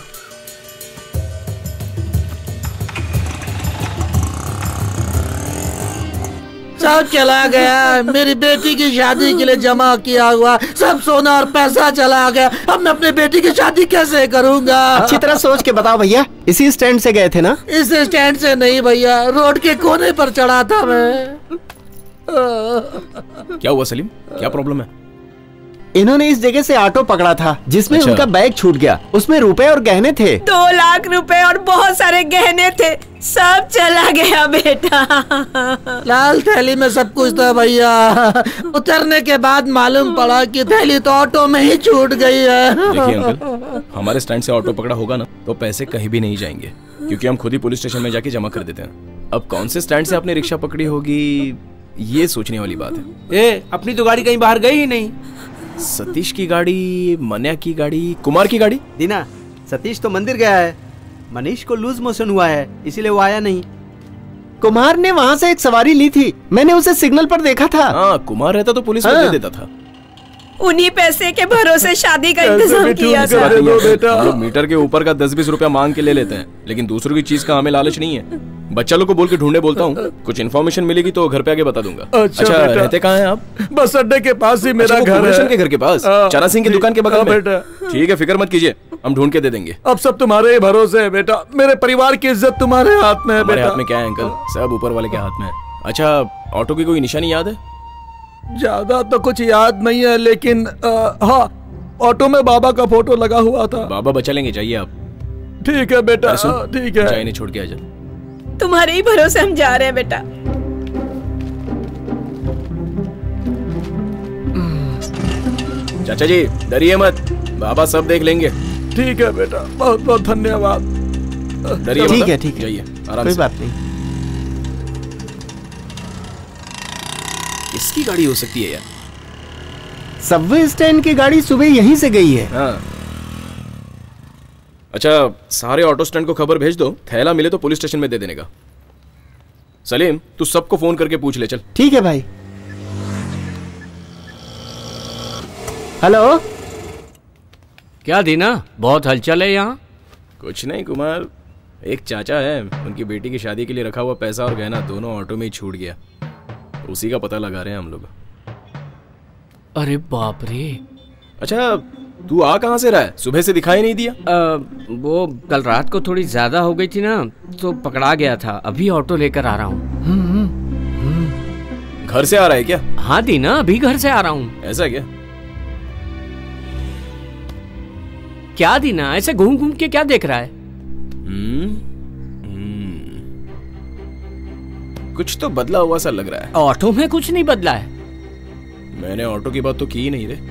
सब चला गया। मेरी बेटी की शादी के लिए जमा किया हुआ सब सोना और पैसा चला गया। अब मैं अपनी बेटी की शादी कैसे करूंगा? अच्छी तरह सोच के बताओ भैया। इसी स्टैंड से गए थे ना? इस स्टैंड से नहीं भैया, रोड के कोने पर चढ़ा था मैं। क्या हुआ सलीम, क्या प्रॉब्लम है? इन्होंने इस जगह से ऑटो पकड़ा था जिसमें अच्छा। उनका बैग छूट गया। उसमें रुपए और गहने थे। दो लाख रुपए और बहुत सारे गहने थे, सब चला गया बेटा। लाल थैली में सब कुछ था भैया। उतरने के बाद मालूम पड़ा कि थैली तो ऑटो में ही छूट गई है। देखिए अंकल, हमारे स्टैंड से ऑटो पकड़ा होगा ना तो पैसे कहीं भी नहीं जाएंगे क्योंकि हम खुद ही पुलिस स्टेशन में जाके जमा कर देते हैं। अब कौन से स्टैंड से आपने रिक्शा पकड़ी होगी ये सोचने वाली बात है। ए, अपनी तो गाड़ी कहीं बाहर गई ही नहीं। सतीश की गाड़ी, मन्या की गाड़ी, कुमार की गाड़ी? दीना, सतीश तो मंदिर गया है। मनीष को लूज मोशन हुआ है इसीलिए वो आया नहीं। कुमार ने वहाँ से एक सवारी ली थी, मैंने उसे सिग्नल पर देखा था। हाँ, कुमार रहता तो पुलिस में हाँ। दे देता था। उन्हीं पैसे के भरोसे शादी का इंतजाम किया था। हम लोग मीटर के ऊपर का दस बीस रुपया मांग के ले लेते हैं लेकिन दूसरों की चीज का हमें लालच नहीं है। बच्चा लोग को बोल के ढूंढने बोलता हूँ, कुछ इन्फॉर्मेशन मिलेगी तो घर पे आके बता दूंगा। अच्छा, अच्छा बेटा। रहते कहाँ हैं आप? बस अड्डे के पास ही मेरा अच्छा, वो घर कुमार है। के घर के पास, हाँ, चना सिंह की ठीक- दुकान के बगल हाँ, में। बेटा। ठीक है, फिक्र मत कीजिए, हम ढूंढ के दे देंगे। अब सब तुम्हारे ही भरोसे है बेटा। मेरे परिवार की इज्जत तुम्हारे हाथ में है हमारे बेटा। हाथ में क्या है अंकल, सब ऊपर वाले के हाथ में है। अच्छा, ऑटो की कोई निशानी याद है? ज्यादा तो कुछ याद नहीं है लेकिन आ, हाँ, ऑटो में बाबा का फोटो लगा हुआ था। बाबा बचा लेंगे, जाइए आप। ठीक है बेटा, अरे सुन, हाँ, ठीक है। चाय नहीं छोड़ के आ जा। तुम्हारे ही भरोसे हम जा रहे हैं बेटा। चाचा जी डरिए मत, बाबा सब देख लेंगे। ठीक है बेटा, बहुत बहुत धन्यवाद। डरिए ठीक मत, है, ठीक है। जाइए आराम कोई से। बात नहीं। किसकी गाड़ी हो सकती है यार? सबवे स्टैंड की गाड़ी सुबह यहीं से गई है। हाँ। अच्छा, सारे ऑटो स्टैंड को खबर भेज दो, थैला मिले तो पुलिस स्टेशन में दे देने का। सलीम, तू सबको फोन करके पूछ ले, चल। ठीक है भाई। हेलो, क्या दीना, बहुत हलचल है यहाँ? कुछ नहीं कुमार, एक चाचा है, उनकी बेटी की शादी के लिए रखा हुआ पैसा और गहना दोनों ऑटो में ही छूट गया। उसी का पता लगा रहे हैं हम लोग। अरे बाप रे। अच्छा, तू आ कहाँ से रहा है? सुबह से दिखाई नहीं दिया। आ, वो कल रात को थोड़ी ज्यादा हो गई थी ना तो पकड़ा गया था। अभी ऑटो लेकर आ रहा हूँ। घर से आ रहा है क्या? हाँ दीना, अभी घर से आ रहा हूँ। ऐसा क्या? क्या दीना, ऐसे घूम घूम के क्या देख रहा है? हम्म, हम्म, कुछ तो बदला हुआ सा लग रहा है। ऑटो में कुछ नहीं बदला है। मैंने ऑटो की बात तो की ही नहीं रे।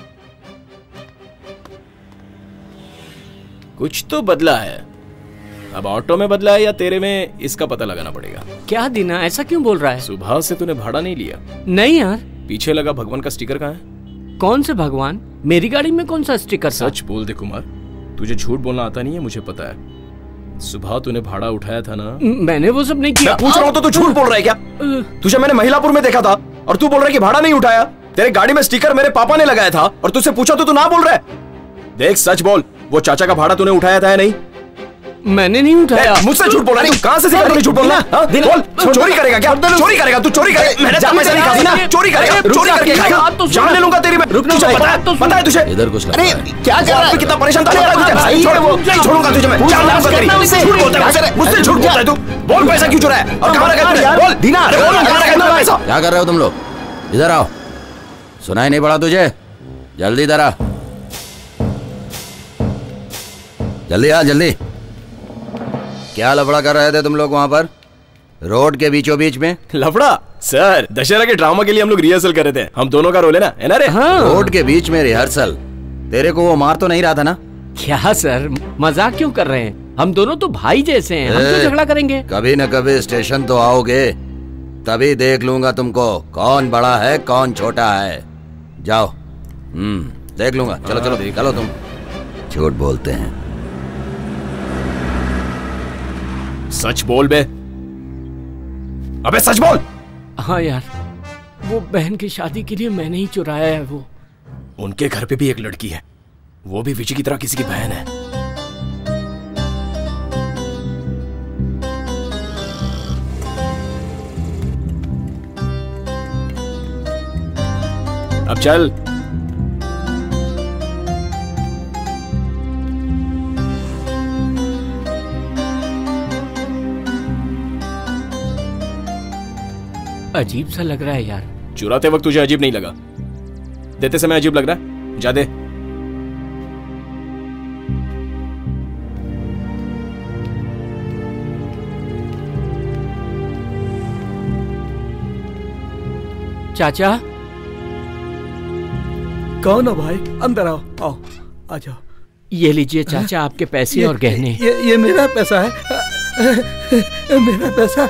कुछ तो बदला है। अब ऑटो में बदला है या तेरे में, इसका पता लगाना पड़ेगा। क्या दीना, ऐसा क्यों बोल रहा है? सुबह से तूने भाड़ा नहीं लिया। नहीं यार। पीछे लगा भगवान का स्टिकर कहाँ है? कौन से भगवान? मेरी गाड़ी में कौन सा स्टिकर? सच बोल दे कुमार, तुझे झूठ बोलना आता नहीं है, मुझे पता है। सुबह तूने भाड़ा उठाया था ना? मैंने वो सब नहीं किया। मैं पूछ रहा हूँ तो तू झूठ बोल रहा है क्या? तुझे मैंने महिलापुर में देखा था और तू बोल रहा है कि भाड़ा नहीं उठाया। तेरे गाड़ी में स्टिकर मेरे पापा ने लगाया था और तुझसे पूछा तो तू ना बोल रहा है। देख सच बोल, वो चाचा का भाड़ा तूने उठाया था या नहीं? मैंने नहीं उठाया। मुझसे झूठ बोल रहा है? तू कहां से सीखा तूने झूठ बोलना? बोल, चोरी करेगा क्या? चोरी करेगा तू? चोरी करेगा? मैंने तो पैसा नहीं खाया ना, चोरी करेगा, चोरी करके खाएगा, जान ले लूंगा तेरी मैं। तुझे पता है, पता है तुझे? इधर कुछ अरे क्या कर रहा है? कितना परेशान था, पता है तुझे? छोड़ वो, नहीं छोड़ूंगा तुझे मैं, जान लूंगा तेरी। झूठ बोलता है मुझसे, झूठ बोलता है तू। बोल पैसा क्यों चुराया और कहां रखा तूने? बोल दीना, बोल कहां रखा तूने पैसा? क्या कर रहे हो तुम लोग? इधर आओ। सुनाई नहीं पड़ा तुझे? जल्दी इधर आ, जल्दी आ, जल्दी। क्या लफड़ा कर रहे थे तुम लोग वहां पर रोड के बीचों बीच में? लफड़ा? सर, दशहरा के ड्रामा के लिए हम लोग रिहर्सल कर रहे थे। हम दोनों का रोल है ना, है ना रे? हाँ। रोड के बीच में रिहर्सल? तेरे को वो मार तो नहीं रहा था ना? क्या सर, मजाक क्यों कर रहे हैं? हम दोनों तो भाई जैसे हैं, हम क्यों झगड़ा करेंगे? कभी न कभी स्टेशन तो आओगे, तभी देख लूंगा तुमको कौन बड़ा है कौन छोटा है। जाओ, हम्म देख लूंगा। चलो चलो चलो, तुम झूठ बोलते हैं। सच बोल बे, अबे सच बोल। हाँ यार, वो बहन की शादी के लिए मैंने ही चुराया है वो। उनके घर पे भी एक लड़की है, वो भी विजय की तरह किसी की बहन है। अब चल। अजीब सा लग रहा है यार। चुराते वक्त तुझे अजीब नहीं लगा, देते समय अजीब लग रहा है? जा दे। चाचा। कौन हो भाई? अंदर आओ, आओ, आ जाओ। ये लीजिए चाचा, आपके पैसे और गहने। ये ये मेरा पैसा है, मेरा पैसा।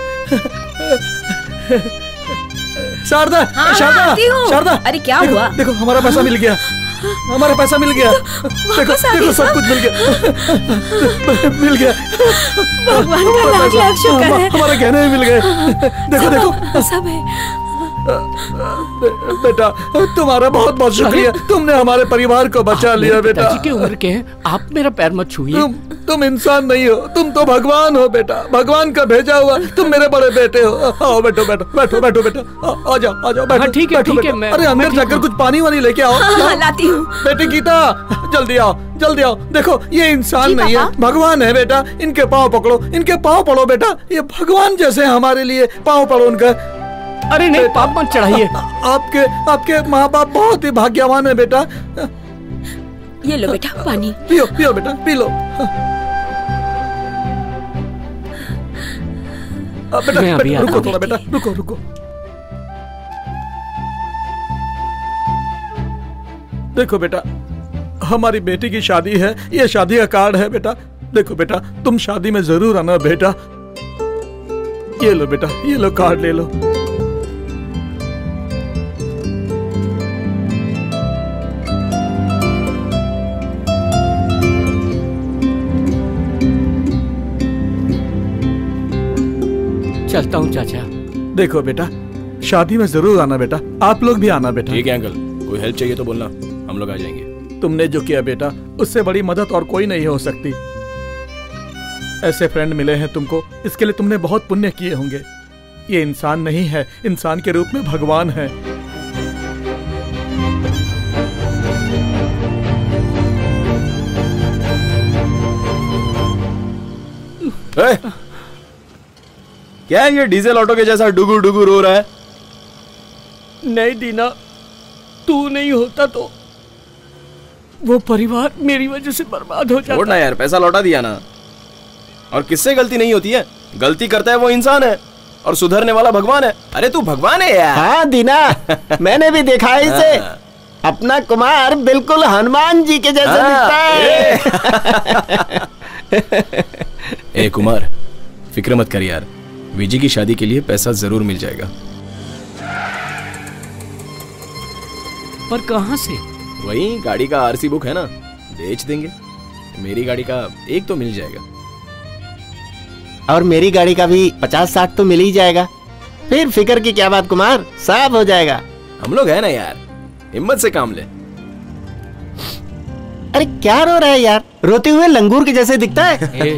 शारदा, हाँ, शारदा, हाँ, शारदा। अरे क्या देखो, हुआ? देखो हमारा पैसा मिल गया, हमारा पैसा मिल गया। देखो देखो सब कुछ मिल गया, मिल गया। भगवान का लाख लाख शुक्र है। हमारे गहने भी मिल गए। देखो देखो सब है। बेटा तुम्हारा बहुत बहुत शुक्रिया, तुमने हमारे परिवार को बचा लिया बेटा। पिताजी की उम्र के हैं, आप मेरा पैर मत छूइए। तुम तुम इंसान नहीं हो, तुम तो भगवान हो बेटा, भगवान का भेजा हुआ। तुम मेरे बड़े बेटे हो। आओ बैठो बैठो बैठो बैठो बेटा, आ जाओ आ जाओ बैठो। ठीक है ठीक है, मैं अरे अंदर जाकर कुछ पानी वानी लेके आओ। हाँ, लाती हूँ। बेटी गीता जल्दी आओ जल्दी आओ। देखो ये इंसान नहीं है, भगवान है बेटा। इनके पाँव पकड़ो, इनके पाँव पड़ो बेटा। ये भगवान जैसे हमारे लिए, पाँव पड़ो उनका। अरे नहीं, पाप मत चढ़ाइए। आपके आपके माँ बाप बहुत ही भाग्यवान है बेटा। ये लो बेटा पानी। पियो पियो बेटा, पी लो। बेटा, मैं अभी बेटा रुको आता थोड़ा बेटा, रुको रुको। देखो बेटा, हमारी बेटी की शादी है, ये शादी का कार्ड है बेटा। देखो बेटा, तुम शादी में जरूर आना बेटा। ये लो बेटा, ये लो कार्ड ले लो। चलता हूँ चाचा। देखो बेटा, शादी में जरूर आना बेटा, आप लोग भी आना बेटा। ठीक है अंकल, कोई हेल्प चाहिए तो बोलना, हम लोग आ जाएंगे। तुमने जो किया बेटा, उससे बड़ी मदद और कोई नहीं हो सकती। ऐसे फ्रेंड मिले हैं तुमको, इसके लिए तुमने बहुत पुण्य किए होंगे। ये इंसान नहीं है, इंसान के रूप में भगवान है। ए, क्या है ये डीजल ऑटो के जैसा डुगु डुगु रो रहा है? नहीं दीना, तू नहीं होता तो वो परिवार मेरी वजह से बर्बाद हो जाता। छोड़ ना यार, पैसा लौटा दिया ना। और किससे गलती नहीं होती है? गलती करता है वो इंसान है और सुधरने वाला भगवान है। अरे तू भगवान है यार। हाँ दीना, मैंने भी देखा है इसे। अपना कुमार बिल्कुल हनुमान जी के जैसा दिखता है। ए कुमार, फिक्र मत कर यार, विजी की शादी के लिए पैसा जरूर मिल जाएगा। पर कहाँ से? वही गाड़ी का आरसी बुक है ना, बेच देंगे। मेरी गाड़ी का एक तो मिल जाएगा। और मेरी गाड़ी का भी पचास साठ तो मिल ही जाएगा। फिर फिक्र की क्या बात कुमार, सब हो जाएगा। हम लोग है ना यार, हिम्मत से काम ले। अरे क्या रो रहा है यार, रोते हुए लंगूर के जैसे दिखता है।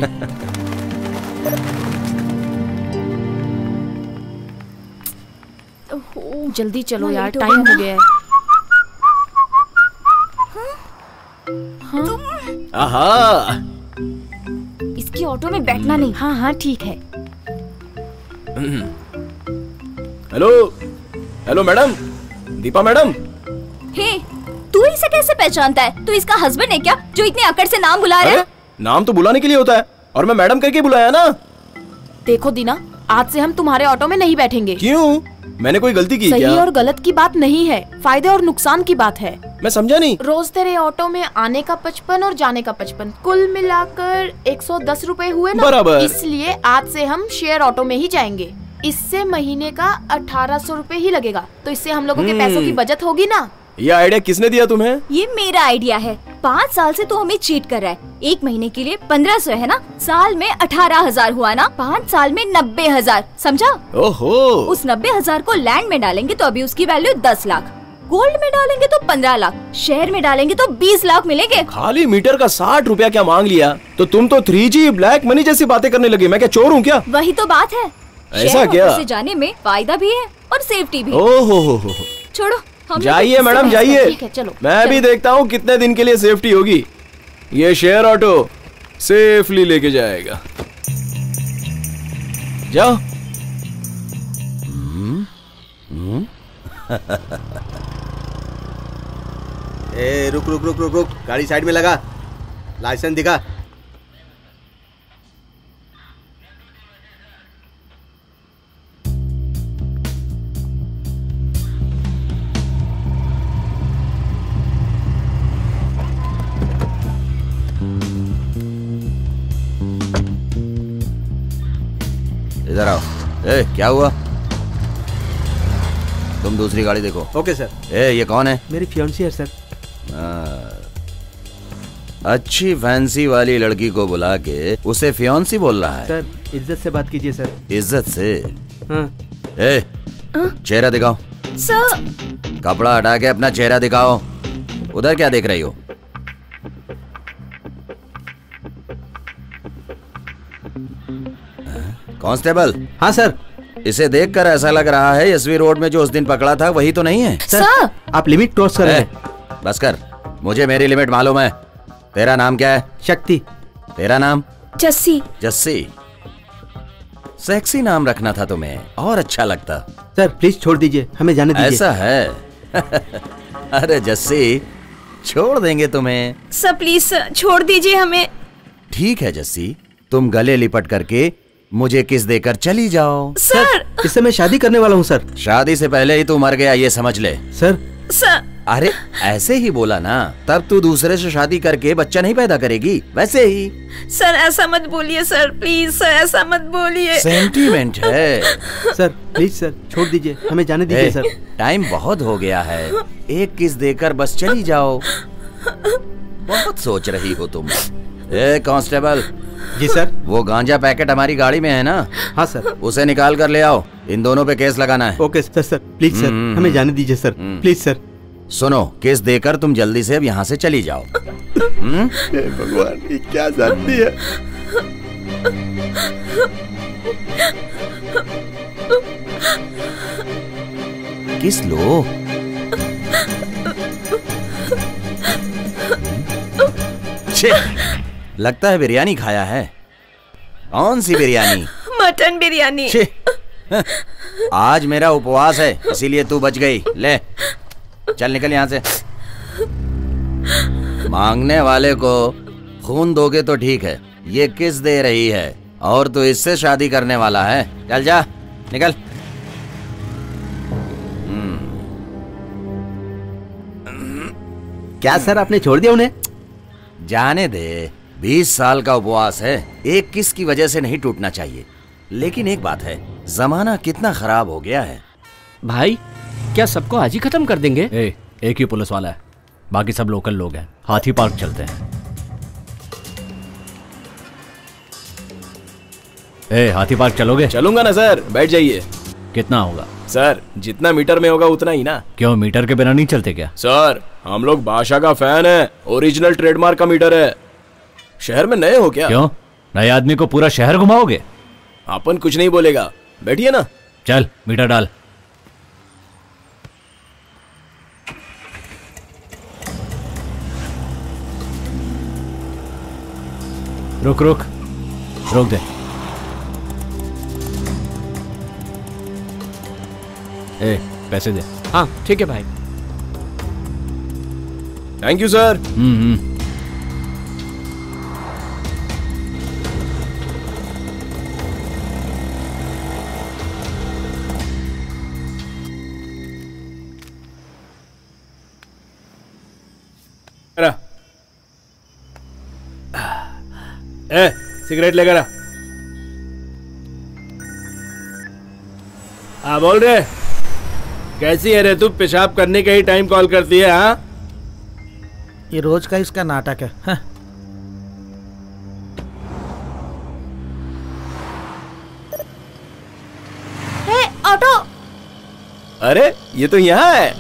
जल्दी चलो यार, टाइम हो गया है। तुम आहा, इसकी ऑटो में बैठना नहीं। हाँ हाँ ठीक है। Hello hello madam, Deepa madam. Hey, तू इसे कैसे पहचानता है? तू इसका हस्बैंड है क्या जो इतने अकड़ से नाम बुला रहा है? नाम तो बुलाने के लिए होता है, और मैं मैडम करके बुलाया ना। देखो दीना, आज से हम तुम्हारे ऑटो में नहीं बैठेंगे। क्यों? मैंने कोई गलती की सही क्या? और गलत की बात नहीं है, फायदे और नुकसान की बात है। मैं समझा नहीं। रोज तेरे ऑटो में आने का पचपन और जाने का पचपन, कुल मिलाकर एक सौ दस रूपए हुए ना। बराबर। इसलिए आज से हम शेयर ऑटो में ही जाएंगे। इससे महीने का अठारह सौ रूपए ही लगेगा, तो इससे हम लोगों के पैसों की बचत होगी ना। ये आइडिया किसने दिया तुम्हें? ये मेरा आइडिया है। पाँच साल से तू हमें चीट कर रहा है। एक महीने के लिए पंद्रह सौ है ना, साल में अठारह हजार हुआ ना, पाँच साल में नब्बे हजार, समझा? ओहो। उस नब्बे हजार को लैंड में डालेंगे तो अभी उसकी वैल्यू दस लाख, गोल्ड में डालेंगे तो पंद्रह लाख, शेयर में डालेंगे तो बीस लाख मिलेंगे। खाली मीटर का साठ रुपया क्या मांग लिया? तो तुम तो थ्री जी ब्लैक मनी जैसी बातें करने लगे। मैं क्या चोर हूँ क्या? वही तो बात है। ऐसा क्या? से जाने में फायदा भी है और सेफ्टी भी। ओहो हो हो। छोड़ो, जाइए मैडम जाइए, ठीक है, चलो, मैं चलो। भी देखता हूँ कितने दिन के लिए सेफ्टी होगी। ये शेयर ऑटो सेफली लेके जाएगा। जाओ। ए रुक रुक रुक रुक रुक, गाड़ी साइड में लगा, लाइसेंस दिखा। इधर आओ। ए, क्या हुआ? तुम दूसरी गाड़ी देखो। Okay sir. ए, ये कौन है? मेरी फियांसी है सर। आ, अच्छी फैंसी वाली लड़की को बुला के उसे फियांसी बोल रहा है। सर इज्जत से बात कीजिए सर। इज्जत से? हाँ। ए, चेहरा दिखाओ। सर। कपड़ा हटा के अपना चेहरा दिखाओ। उधर क्या देख रही हो? कांस्टेबल। हाँ सर। इसे देखकर ऐसा लग रहा है एसवी रोड में जो उस दिन पकड़ा था वही तो नहीं है। सर, आप लिमिट क्रॉस कर रहे हैं। बस कर, मुझे मेरी लिमिट मालूम है। तेरा नाम क्या है? शक्ति। तेरा नाम? जस्सी। जस्सी, सेक्सी नाम रखना था तुम्हें, और अच्छा लगता। सर प्लीज छोड़ दीजिए, हमें जाने दीजिए। ऐसा है? अरे जस्सी, छोड़ देंगे तुम्हें। सर प्लीज सर, छोड़ दीजिए हमें। ठीक है जस्सी, तुम गले लिपट करके मुझे किस देकर चली जाओ। सर, इससे मैं शादी करने वाला हूँ सर। शादी से पहले ही तू मर गया, ये समझ ले। सर। सर। अरे ऐसे ही बोला ना, तब तू दूसरे से शादी करके बच्चा नहीं पैदा करेगी, वैसे ही। सर ऐसा मत बोलिए सर, प्लीज सर ऐसा मत बोलिए। सेंटीमेंट है। सर प्लीज सर, छोड़ दीजिए, हमें जाने दीजिए सर। टाइम बहुत हो गया है, एक किस देकर बस चली जाओ। बहुत सोच रही हो तुम। ए कांस्टेबल। जी सर। वो गांजा पैकेट हमारी गाड़ी में है ना? हाँ सर। उसे निकाल कर ले आओ, इन दोनों पे केस लगाना है। Okay sir. Sir please sir, हमें जाने दीजिए सर, प्लीज सर। सुनो, केस देकर तुम जल्दी से अब यहाँ से चली जाओ। भगवान, ये क्या जानती है? किस लो। लगता है बिरयानी खाया है। कौन सी बिरयानी? मटन बिरयानी। आज मेरा उपवास है, इसीलिए तू बच गई। ले चल, निकल यहाँ से। मांगने वाले को खून दोगे तो ठीक है, ये किस दे रही है और तू इससे शादी करने वाला है? चल जा, निकल। क्या सर, आपने छोड़ दिया उन्हें? जाने दे, बीस साल का उपवास है, एक किस की वजह से नहीं टूटना चाहिए। लेकिन एक बात है, जमाना कितना खराब हो गया है। भाई क्या सबको आज ही खत्म कर देंगे? ए, एक ही पुलिस वाला है, बाकी सब लोकल लोग हैं। हाथी पार्क चलते हैं। ए, हाथी पार्क चलोगे? चलूंगा ना सर, बैठ जाइए। कितना होगा? सर जितना मीटर में होगा उतना ही ना। क्यों, मीटर के बिना नहीं चलते क्या? सर हम लोग बादशाह का फैन है, ओरिजिनल ट्रेडमार्क का मीटर है। शहर में नए हो क्या? क्यों, नए आदमी को पूरा शहर घुमाओगे? अपन कुछ नहीं बोलेगा, बैठिए ना। चल मीटर डाल। रुक रुक रोक दे। ए, पैसे दे। हाँ ठीक है भाई। Thank you sir. Hmm hmm ए, सिगरेट लेकर आ। हाँ बोल रहे, कैसी है रे तू? पेशाब करने का ही टाइम कॉल करती है? हाँ, ये रोज का इसका नाटक है। हाँ। Hey, auto. अरे ये तो यहाँ है।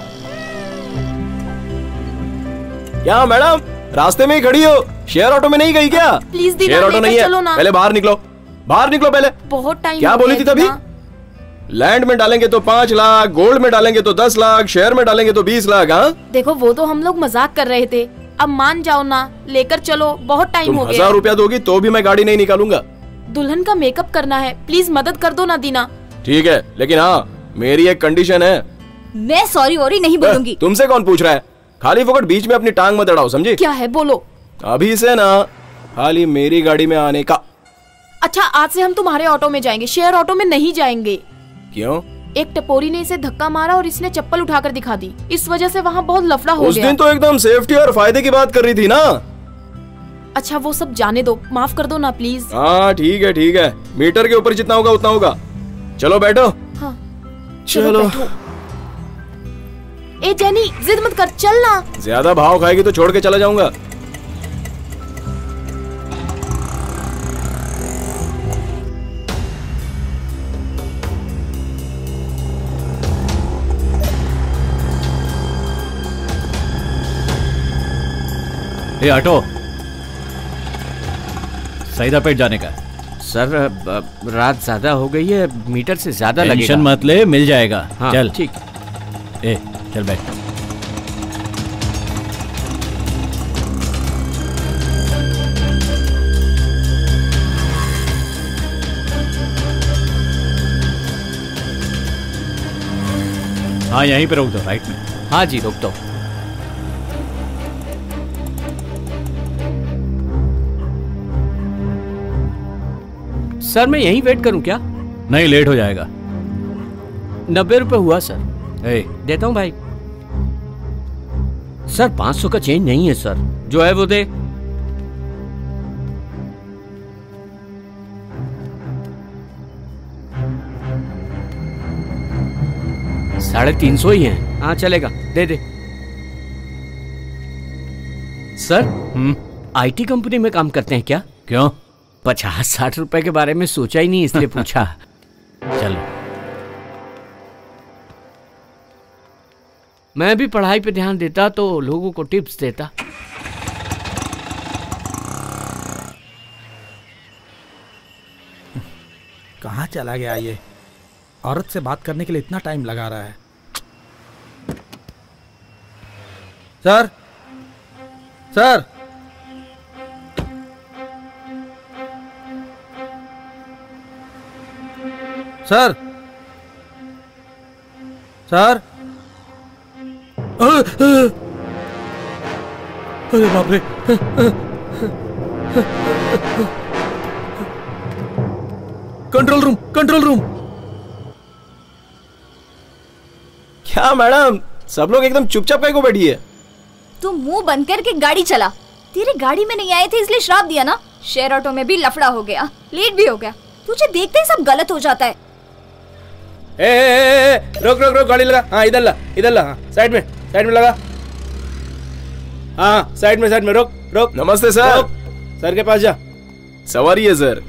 क्या मैडम, रास्ते में ही खड़ी हो? शेयर ऑटो में नहीं गई क्या? प्लीज दीना, शेयर ऑटो नहीं है, चलो ना। पहले बाहर निकलो, बाहर निकलो पहले। बहुत टाइम क्या बोली थी तभी? लैंड में डालेंगे तो पांच लाख, गोल्ड में डालेंगे तो दस लाख, शेयर में डालेंगे तो बीस लाख। हाँ देखो, वो तो हम लोग मजाक कर रहे थे, अब मान जाओ ना, लेकर चलो, बहुत टाइम हो गया। हजार रुपया दोगी तो भी मैं गाड़ी नहीं निकालूंगा। दुल्हन का मेकअप करना है, प्लीज मदद कर दो ना दीना। ठीक है, लेकिन हाँ मेरी एक कंडीशन है। मैं सॉरी वॉरी नहीं बोलूंगी। तुमसे कौन पूछ रहा है? खाली फोकट बीच में अपनी टांग मत अड़ाओ, समझी? क्या है बोलो। अभी से ना खाली मेरी गाड़ी में आने का। अच्छा, आज से हम तुम्हारे ऑटो में जाएंगे, शेयर ऑटो में नहीं जाएंगे। क्यों? एक टपोरी ने इसे धक्का मारा और इसने चप्पल उठाकर दिखा दी, इस वजह से वहाँ बहुत लफड़ा हो उस गया। दिन तो एकदम सेफ्टी और फायदे की बात कर रही थी ना। अच्छा वो सब जाने दो, माफ कर दो ना प्लीज। हाँ ठीक है ठीक है, मीटर के ऊपर जितना होगा उतना होगा। चलो बैठो। हाँ चलो। ए जेनी, जिद मत कर, चल ना। ज्यादा भाव खाएगी तो छोड़ के चला जाऊंगा। ए ऑटो, सईदापेट जाने का। सर रात ज्यादा हो गई है, मीटर से ज्यादा लगेगा। टेंशन मत ले, मिल जाएगा। हाँ, चल ठीक। ए चल बैठ। हाँ यहीं पे रोक दो, राइट में। हाँ जी रोक दो। सर मैं यहीं वेट करूं क्या? नहीं, लेट हो जाएगा। नब्बे रुपए हुआ सर। ए देता हूं भाई। सर पाँच सौ का चेंज नहीं है सर, जो है वो दे। साढ़े तीन सौ ही है। हाँ चलेगा, दे दे। सर हम्म आईटी कंपनी में काम करते हैं क्या? क्यों? पचास साठ रुपए के बारे में सोचा ही नहीं, इसलिए पूछा। चलो। मैं भी पढ़ाई पे ध्यान देता तो लोगों को टिप्स देता। कहाँ चला गया ये? औरत से बात करने के लिए इतना टाइम लगा रहा है। सर सर सर सर अरे बाप रे। Control room, control room. क्या मैडम, सब लोग एकदम चुपचाप काहे को बैठी है? तू मुंह बंद करके गाड़ी चला। तेरी गाड़ी में नहीं आए थे इसलिए श्राप दिया ना। शेयर ऑटो में भी लफड़ा हो गया, लेट भी हो गया। तुझे देखते ही सब गलत हो जाता है। ए, ए, ए, रोक रोक रोक गाड़ी लगा। हाँ इधर ला, इधर ला। हाँ साइड में, साइड में लगा। हाँ साइड में, साइड में रोक रोक। नमस्ते सर। रोक। सर के पास जा। सवारी है सर।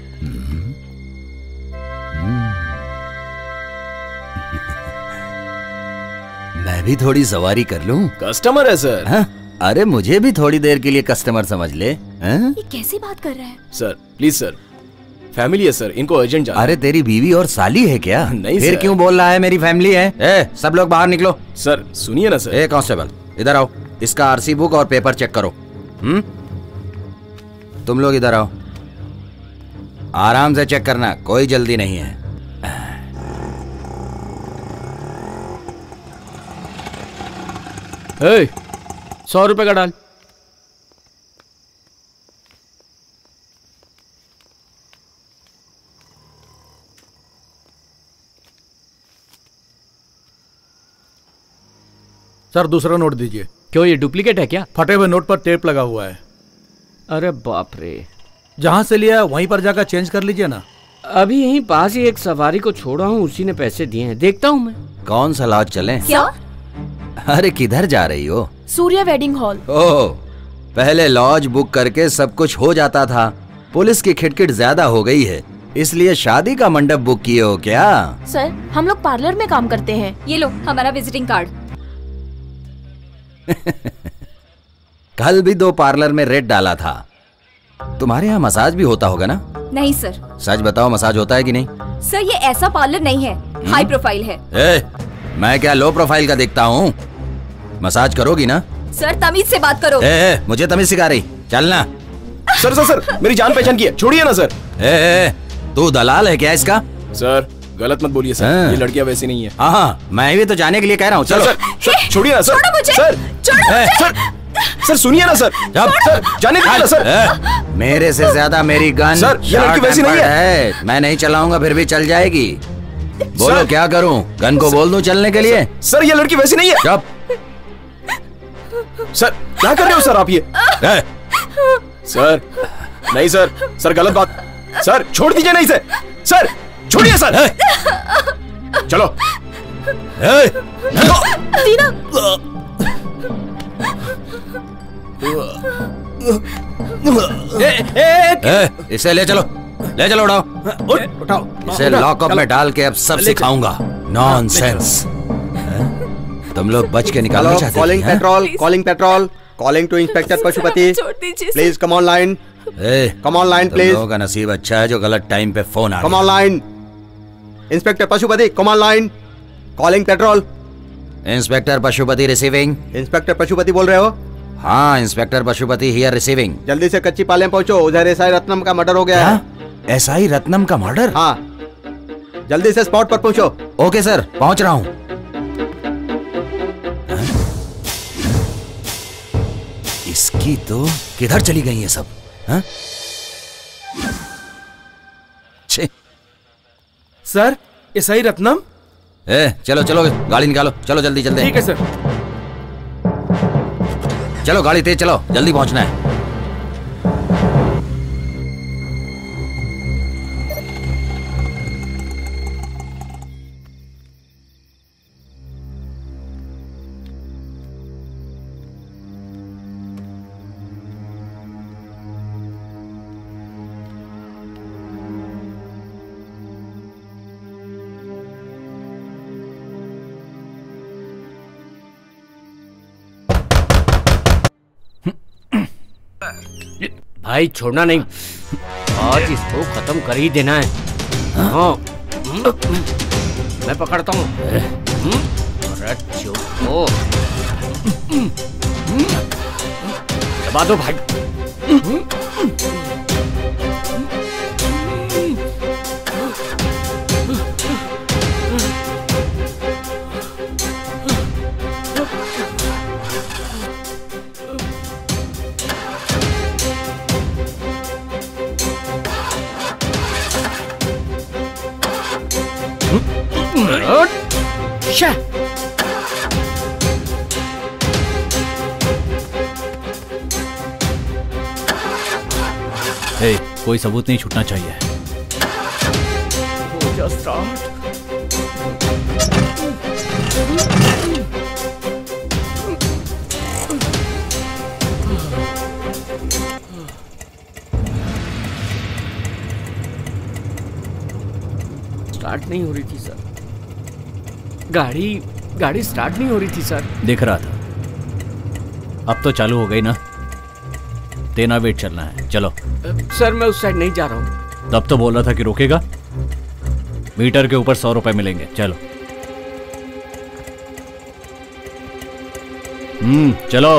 मैं भी थोड़ी सवारी कर लूं? कस्टमर है सर। हाँ? अरे मुझे भी थोड़ी देर के लिए कस्टमर समझ ले। हाँ? ये कैसे बात कर रहा है? सर प्लीज सर, फैमिली है सर, इनको अर्जेंट जाना। अरे तेरी बीवी और साली है क्या? नहीं फिर सर। क्यों बोल रहा है मेरी फैमिली है? ए, सब लोग बाहर निकलो। सर सुनिए ना सर। ए कांस्टेबल इधर आओ, इसका आरसी बुक और पेपर चेक करो। हम्म तुम लोग इधर आओ, आराम से चेक करना, कोई जल्दी नहीं है। ए, सौ रुपए का डाल। सर दूसरा नोट दीजिए। क्यों, ये डुप्लीकेट है क्या? फटे हुए नोट पर टेप लगा हुआ है। अरे बाप रे। जहां से लिया वहीं पर जाकर चेंज कर लीजिए ना। अभी यहीं पास ही एक सवारी को छोड़ा हूँ, उसी ने पैसे दिए हैं, देखता हूँ मैं। कौन सा लॉज चले? क्या? अरे किधर जा रही हो? Surya wedding hall. ओह, पहले लॉज बुक करके सब कुछ हो जाता था, पुलिस की खिटखिट ज्यादा हो गई है, इसलिए शादी का मंडप बुक किए हो क्या? सर हम लोग पार्लर में काम करते हैं। ये लो हमारा विजिटिंग कार्ड। कल भी दो पार्लर में रेट डाला था। तुम्हारे यहाँ मसाज भी होता होगा ना? नहीं सर। सच बताओ, मसाज होता है कि नहीं? सर ये ऐसा पार्लर नहीं है, हाई प्रोफाइल है। ए, मैं क्या लो प्रोफाइल का देखता हूँ? मसाज करोगी ना? सर तमीज से बात करो। ए, ए, मुझे तमीज सिखा रही, चलना। सर सर सर मेरी जान पहचान की है, छोड़िए ना सर। ए, ए, तू दलाल है क्या इसका? सर गलत मत बोलिए सर, हाँ। ये लड़कियां वैसी नहीं है। हाँ हाँ, मैं भी तो जाने के लिए कह रहा हूँ। चलो सर, सर छोड़िए ना सर। छोड़ो मुझे। सर छोड़ो ए, मुझे। सर सर सुनिए ना सर। सर जाने दीजिए ना सर। ए, मेरे से ज्यादा मेरी गन सर, ये लड़की शार्ट वैसी एंड नहीं बर्ड है। मैं नहीं चलाऊंगा फिर भी चल जाएगी। बोलो सर। क्या करूं? गन को बोल दूं चलने के लिए? सर ये लड़की वैसी नहीं है। चुप। सर क्या कर रहे हो सर आप ये? ए, सर नहीं सर, सर गलत बात। सर छोड़ दीजिए नहीं सर। सर छोड़िए सर। ए, चलो। ए, दीना। ए, ए, ए, इसे ले चलो, ले चलो, उठाओ उठ, उठाओ। इसे लॉकअप में डाल के अब सब सिखाऊंगा। नॉनसेंस। तुम लोग बच के निकालना हेलो, चाहते कॉलिंग थे, हाँ? Patrol, calling patrol, calling to inspector Pashupati. छोड़ दीजिए। प्लीज कम ऑन लाइन, ए, कम ऑन लाइन तुम प्लीज, लोगों का नसीब अच्छा है जो गलत टाइम पे फोन आ कम ऑन गया। Line. Inspector Pashupati come on line, calling patrol. Inspector Pashupati receiving. Inspector Pashupati बोल रहे हो? हाँ, इंस्पेक्टर पशुपति हियर रिसीविंग। जल्दी से कच्ची पाले पहुंचो, उधर एसआई रत्नम का मर्डर हो गया है। एसआई रत्नम का मर्डर? हाँ, जल्दी से स्पॉट पर पहुंचो। ओके सर, पहुंच रहा हूँ। इसकी तो किधर चली गई ये सब? हाँ? छे। Sir SI Ratnam. ए, चलो चलो गाड़ी निकालो, चलो जल्दी जल्दी। ठीक है सर। चलो गाड़ी तेज चलो, जल्दी पहुंचना है। भाई छोड़ना नहीं, आज इसको खत्म कर ही देना है। हाँ, मैं पकड़ता हूँ। अरे चुप हो, दबा दो भाई। शा। ए, कोई सबूत नहीं छूटना चाहिए। हो जा स्टार्ट। स्टार्ट नहीं हो रही थी सर, गाड़ी गाड़ी स्टार्ट नहीं हो रही थी सर। देख रहा था, अब तो चालू हो गई ना। तेना वेट चलना है, चलो। सर मैं उस साइड नहीं जा रहा हूँ। तब तो बोल रहा था कि रोकेगा। मीटर के ऊपर सौ रुपए मिलेंगे, चलो। हम्म चलो।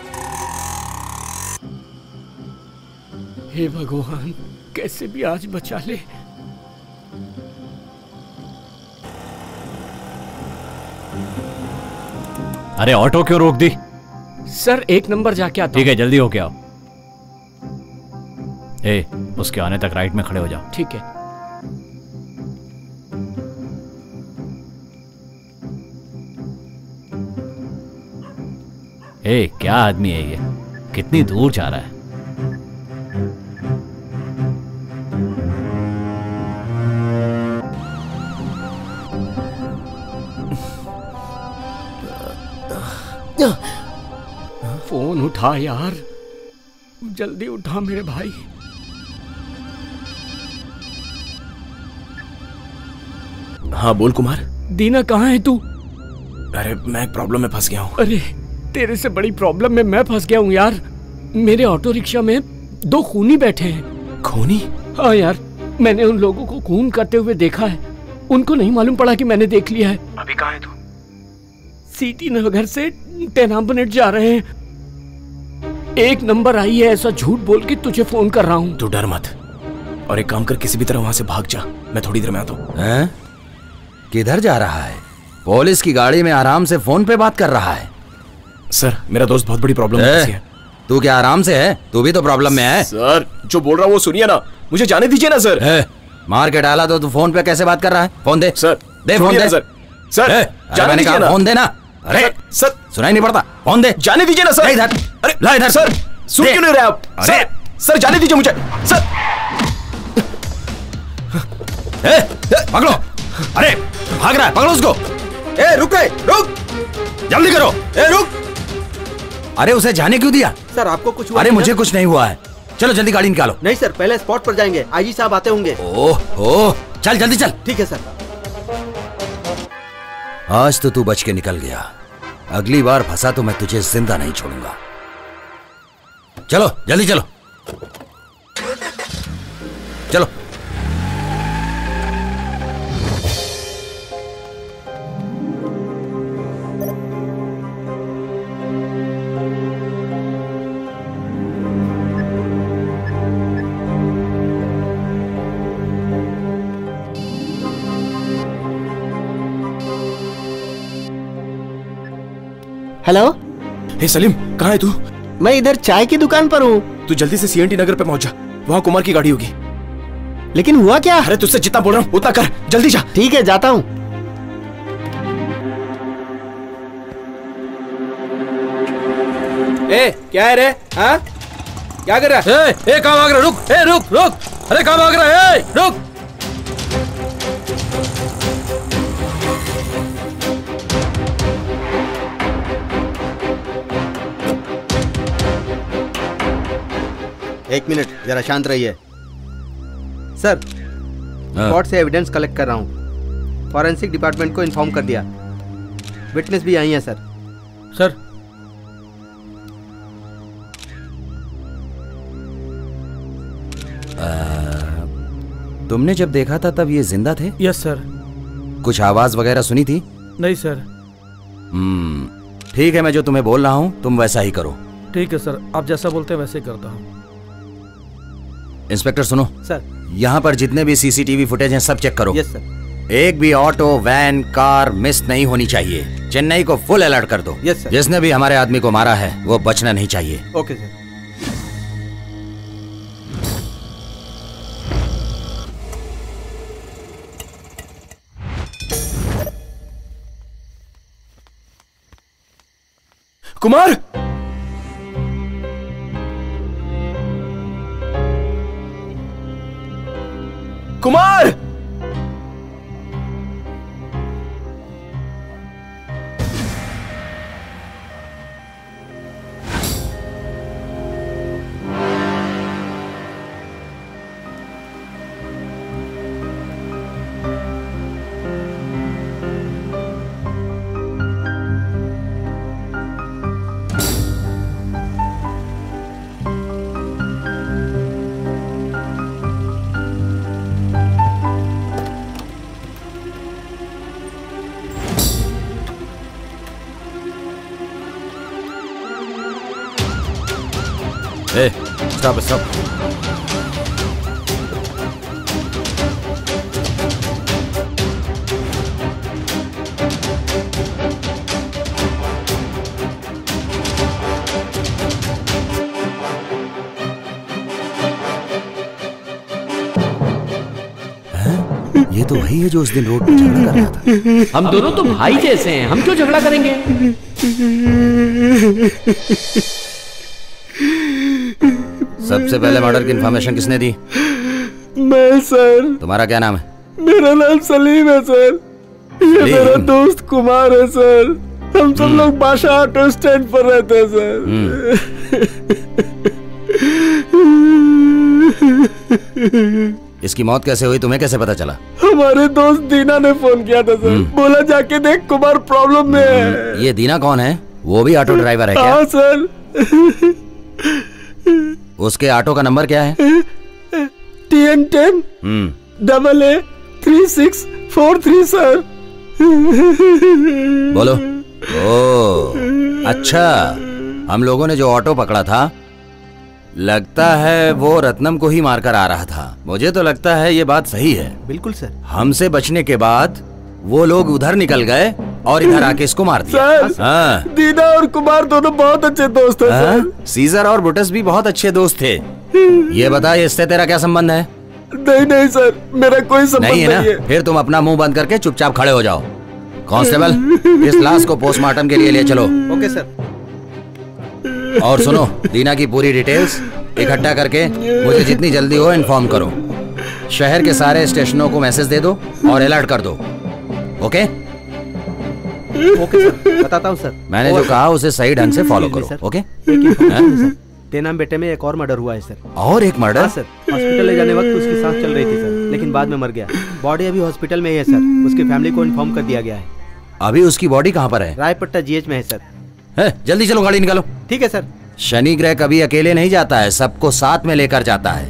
हे भगवान, कैसे भी आज बचा ले। अरे ऑटो क्यों रोक दी? सर एक नंबर जाके आता। ठीक है, जल्दी होके आओ। ए, उसके आने तक राइट में खड़े हो जाओ। ठीक है। ए, क्या आदमी है ये, कितनी दूर जा रहा है। फोन उठा यार, जल्दी उठा मेरे भाई। हाँ बोल कुमार। दीना कहाँ है तू? अरे मैं एक प्रॉब्लम में फंस गया हूँ। अरे तेरे से बड़ी प्रॉब्लम में मैं फंस गया हूँ यार। मेरे ऑटो रिक्शा में दो खूनी बैठे हैं। खूनी? हाँ यार, मैंने उन लोगों को खून करते हुए देखा है। उनको नहीं मालूम पड़ा कि मैंने देख लिया है। अभी कहाँ है तू? सीटी नगर से टेनाम्बनेट जा रहे हैं। एक नंबर आई है ऐसा झूठ बोल के तुझे फोन कर रहा हूँ। तू डर मत, और एक काम कर, किसी भी तरह वहां से भाग जा। मैं थोड़ी देर में आता हूँ। किधर जा रहा है? पुलिस की गाड़ी में आराम से फोन पे बात कर रहा है। सर मेरा दोस्त बहुत बड़ी प्रॉब्लम में फंसी है। तू क्या आराम से है? तू भी तो प्रॉब्लम में है। सर जो बोल रहा हूँ वो सुनिए ना, मुझे जाने दीजिए ना सर। ए, मार के डाला तो तू फोन पे कैसे बात कर रहा है? फोन दे सर। दे फोन दे सर। सर ए, जाने दीजिए ना। फोन देना। अरे सर सुनाई नहीं पड़ता, फोन दे। जाने दीजिए ना सर। इधर, अरे ला इधर। सर सुन क्यों नहीं रहे आप? अरे सर जाने दीजिए मुझे सर। ए, पकड़ो। अरे भाग रहा है, पकड़ो उसको। ए रुक गए, रुक, जल्दी करो। ए रुक। अरे उसे जाने क्यों दिया? सर आपको कुछ हुआ? अरे मुझे कुछ नहीं हुआ है। चलो जल्दी गाड़ी निकालो। नहीं सर, पहले स्पॉट पर जाएंगे, आईजी साहब आते होंगे। ओह ओह, चल जल्दी चल। ठीक है सर। आज तो तू बच के निकल गया, अगली बार फंसा तो मैं तुझे जिंदा नहीं छोड़ूंगा। चलो जल्दी चलो, चलो। हेलो। हे सलीम, कहाँ है तू? मैं इधर चाय की दुकान पर हूँ। तू जल्दी से सीएनटी नगर पे पहुंच जा, वहाँ कुमार की गाड़ी होगी। लेकिन हुआ क्या? अरे तुझसे जितना बोल रहा हूँ उतना कर, जल्दी जा। ठीक है, जाता हूँ। ए क्या है रे? हाँ क्या कर रहा है? ए, ए कहाँ भाग रहा? रुक, ए रुक रुक। अरे कहाँ भाग रहा है? ए रुक। एक मिनट, जरा शांत रहिए। सर, स्पॉट से एविडेंस कलेक्ट कर रहा हूँ। फॉरेंसिक डिपार्टमेंट को इन्फॉर्म कर दिया। विटनेस भी आई है सर। सर आ, तुमने जब देखा था तब ये जिंदा थे? Yes sir. कुछ आवाज वगैरह सुनी थी? नहीं सर। हम्म ठीक है, मैं जो तुम्हें बोल रहा हूँ तुम वैसा ही करो। ठीक है सर, आप जैसा बोलते हैं वैसे ही करता हूँ। इंस्पेक्टर सुनो सर, यहाँ पर जितने भी सीसीटीवी फुटेज हैं सब चेक करो। Yes sir. एक भी ऑटो, वैन, कार मिस नहीं होनी चाहिए। चेन्नई को फुल अलर्ट कर दो। Yes sir. जिसने भी हमारे आदमी को मारा है वो बचना नहीं चाहिए। Okay sir. Kumar, Kumar! Hey, stop, stop. ये तो वही है जो उस दिन रोड पे झगड़ा कर रहा था। हम दोनों तो भाई जैसे हैं, हम क्यों झगड़ा करेंगे? सबसे पहले मर्डर की इंफॉर्मेशन किसने दी? मैं सर। तुम्हारा क्या नाम है? मेरा नाम सलीम है सर। ये मेरा दोस्त कुमार है सर। हम सब लोग बादशाह ऑटो स्टैंड पर रहते हैं सर। इसकी मौत कैसे हुई, तुम्हें कैसे पता चला? हमारे दोस्त दीना ने फोन किया था सर। बोला जाके देख कुमार प्रॉब्लम में है। ये दीना कौन है? वो भी ऑटो ड्राइवर है क्या? हाँ सर। उसके ऑटो का नंबर क्या है? T N ten double A three six four three sir. बोलो। ओ, अच्छा, हम लोगों ने जो ऑटो पकड़ा था, लगता है वो रत्नम को ही मारकर आ रहा था। मुझे तो लगता है ये बात सही है। बिल्कुल सर। हमसे बचने के बाद वो लोग उधर निकल गए और इधर आके इसको मार दिया। सर, हाँ। दीना और कुमार दोनों बहुत अच्छे दोस्त हैं सर। सीजर और बुटस भी बहुत अच्छे दोस्त थे। ये बता, इससे तेरा क्या संबंध है? नहीं नहीं सर, मेरा कोई संबंध नहीं है ना? नहीं है। फिर तुम अपना मुंह बंद करके चुपचाप खड़े हो जाओ। कांस्टेबल, इस लाश को पोस्टमार्टम के लिए ले चलो। Okay sir. और सुनो, दीना की पूरी डिटेल्स इकट्ठा करके मुझे जितनी जल्दी हो इन्फॉर्म करो। शहर के सारे स्टेशनों को मैसेज दे दो और अलर्ट कर दो। ओके? ओके सर, बताता हूँ सर। मैंने जो कहा उसे सही ढंग से फॉलो करो। ओके? तेनाम बेटे में एक और मर्डर हुआ है सर। और एक मर्डर? हाँ सर। हॉस्पिटल ले जाने वक्त उसकी सांस चल रही थी सर, लेकिन बाद में मर गया। बॉडी अभी हॉस्पिटल में ही है सर। उसकी फैमिली को इन्फॉर्म कर दिया गया है। अभी उसकी बॉडी कहाँ पर है? रायपट्टा जी एच में है सर। है? जल्दी चलो, गाड़ी निकालो। ठीक है सर। शनि ग्रह कभी अकेले नहीं जाता है, सबको साथ में लेकर जाता है।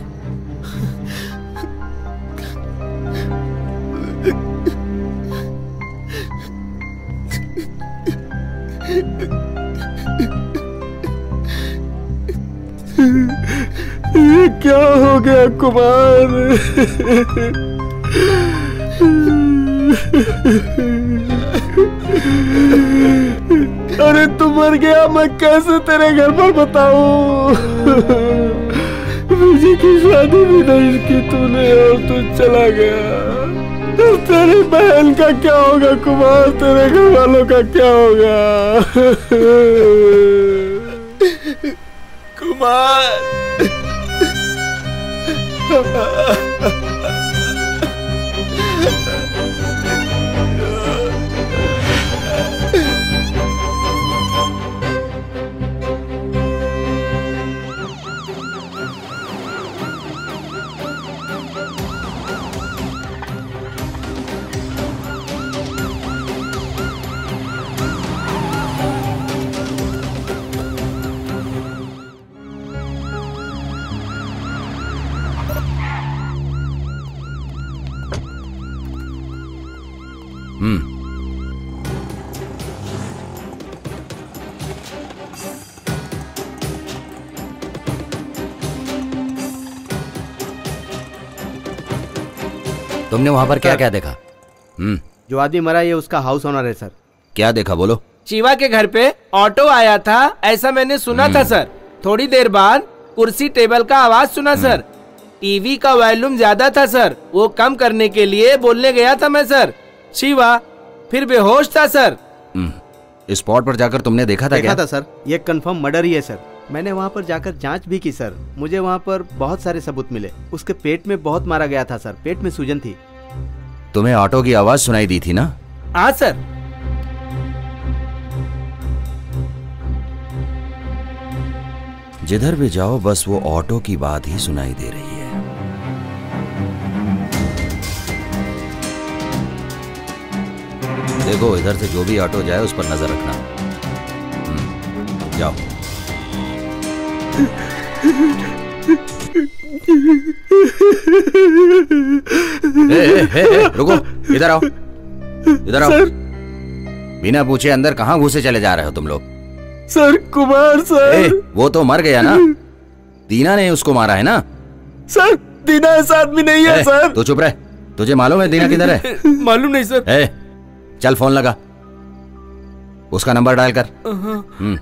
ये क्या हो गया कुमार? अरे तू मर गया, मैं कैसे तेरे घर पर बताऊं? मुझे की शादी भी नहीं की तूने और तू चला गया। तेरी बहन का क्या होगा कुमार? तेरे घर वालों का क्या होगा? कुमार। हम्म तुमने वहां पर क्या क्या देखा? हम्म जो आदमी मरा ये उसका हाउस ओनर है सर। क्या देखा, बोलो। शिवा के घर पे ऑटो आया था, ऐसा मैंने सुना था सर। थोड़ी देर बाद कुर्सी टेबल का आवाज सुना सर। टीवी का वॉल्यूम ज्यादा था सर, वो कम करने के लिए बोलने गया था मैं सर। शिवा फिर बेहोश था सर। स्पॉट पर जाकर तुमने देखा था देखा क्या? था सर, ये कंफर्म मर्डर ही है सर। मैंने वहाँ पर जाकर जांच भी की सर। मुझे वहाँ पर बहुत सारे सबूत मिले। उसके पेट में बहुत मारा गया था सर, पेट में सूजन थी। तुम्हें ऑटो की आवाज सुनाई दी थी ना? हाँ सर। जिधर भी जाओ बस वो ऑटो की बात ही सुनाई दे रही है। देखो इधर से जो भी ऑटो जाए उस पर नजर रखना। जाओ। ए, ए, ए, ए, रुको, इधर आओ, इधर आओ। सर। बिना पूछे अंदर कहाँ घुसे चले जा रहे हो तुम लोग? Sir Kumar sir. ए, वो तो मर गया ना, दीना ने उसको मारा है ना? सर दीना ऐसा आदमी नहीं है। ए, सर तू चुप रह। तुझे मालूम है दीना किधर है? मालूम नहीं सर। ए, चल फोन लगा, उसका नंबर डायल कर। हम्म।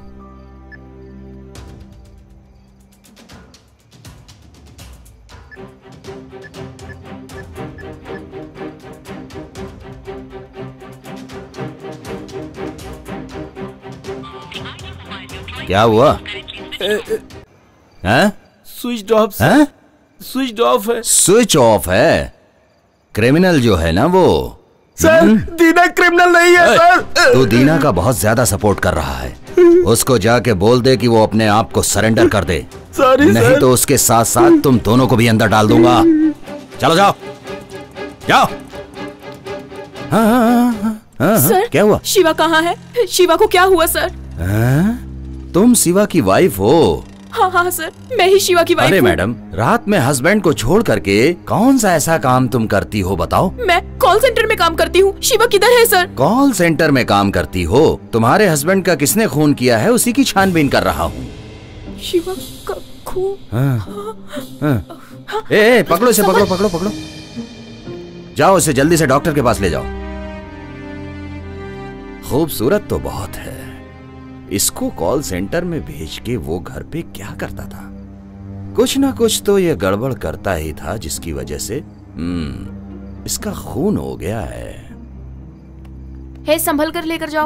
क्या हुआ? हैं? स्विच ऑफ है। स्विच ऑफ है। स्विच ऑफ है? क्रिमिनल जो है ना वो। सर दीना क्रिमिनल नहीं है सर। तू दीना का बहुत ज्यादा सपोर्ट कर रहा है। उसको जाके बोल दे कि वो अपने आप को सरेंडर कर दे। सॉरी नहीं सर। तो उसके साथ साथ तुम दोनों को भी अंदर डाल दूंगा। चलो जाओ, जाओ। हाँ, हाँ, हाँ, हाँ, सर क्या हुआ? शिवा कहाँ है? शिवा को क्या हुआ सर? हाँ? तुम शिवा की वाइफ हो? हाँ हाँ सर, मैं ही शिवा की वाइफ अरे हूँ। मैडम, रात में हस्बैंड को छोड़ करके कौन सा ऐसा काम तुम करती हो बताओ? मैं कॉल सेंटर में काम करती हूँ। शिवा किधर है सर? कॉल सेंटर में काम करती हो? तुम्हारे हस्बैंड का किसने खून किया है उसी की छानबीन कर रहा हूँ। शिवा का खून? हाँ, हाँ। ए, ए, पकड़ो इसे, पकड़ो पकड़ो पकड़ो। जाओ इसे जल्दी से डॉक्टर के पास ले जाओ। खूबसूरत तो बहुत है, इसको कॉल सेंटर में भेज के वो घर पे क्या करता था? कुछ ना कुछ तो ये गड़बड़ करता ही था जिसकी वजह से हम्म इसका खून हो गया है। हे, संभल कर लेकर जाओ।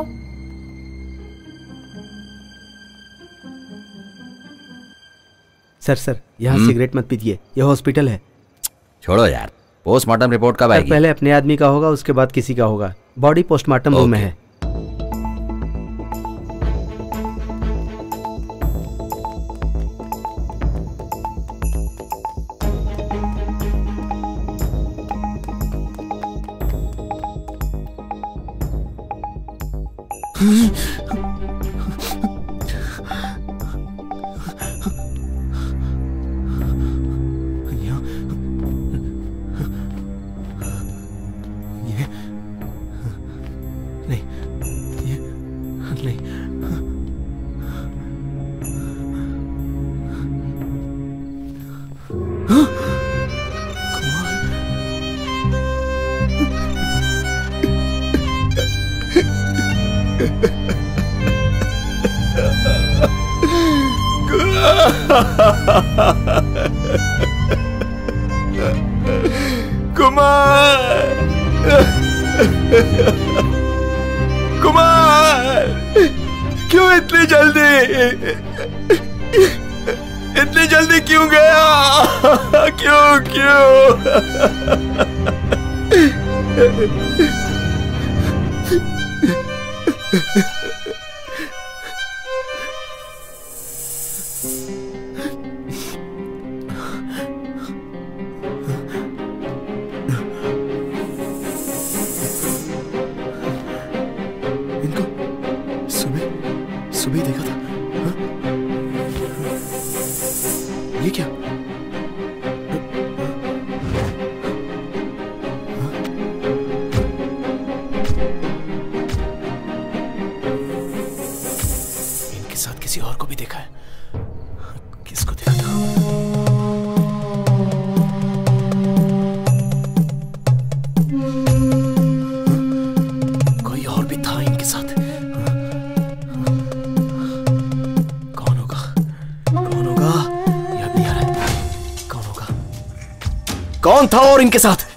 सर सर यहाँ सिगरेट मत पीजिए, ये हॉस्पिटल है। छोड़ो यार, पोस्टमार्टम रिपोर्ट कब आएगी? पहले अपने आदमी का होगा, उसके बाद किसी का होगा। बॉडी पोस्टमार्टम रूम में है। कुमार, कुमार, क्यों इतनी जल्दी, इतनी जल्दी क्यों गया? क्यों क्यों? सुबह देखा था। हाँ? ये क्या? इनके साथ किसी और को भी देखा है। किसको देखा था? कोई और भी था इनके साथ। कौन था और इनके साथ?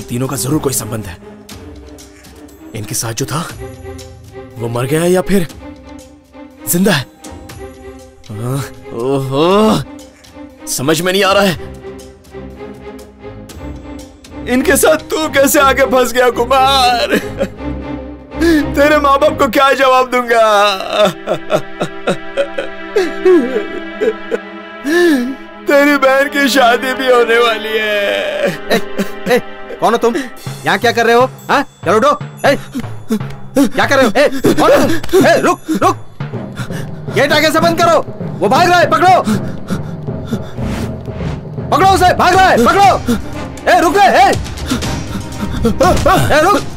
तीनों का जरूर कोई संबंध है। इनके साथ जो था वो मर गया है या फिर जिंदा है? हाँ, ओहो, समझ में नहीं आ रहा है। इनके साथ तू कैसे आके फंस गया कुमार? तेरे माँ बाप को क्या जवाब दूंगा? तेरी बहन की शादी भी होने वाली है। ए, ए, कौन हो तुम? यहाँ क्या कर रहे हो? हाँ, चलो उठो। ए, क्या कर रहे हो? ए, कौन हो तुम? ए, रुक, रुक। गेट आगे से बंद करो। वो भाग रहा है, पकड़ो। पकड़ो उसे, भाग रहा है, पकड़ो। ए, रुक रे, ए, ए, रुक।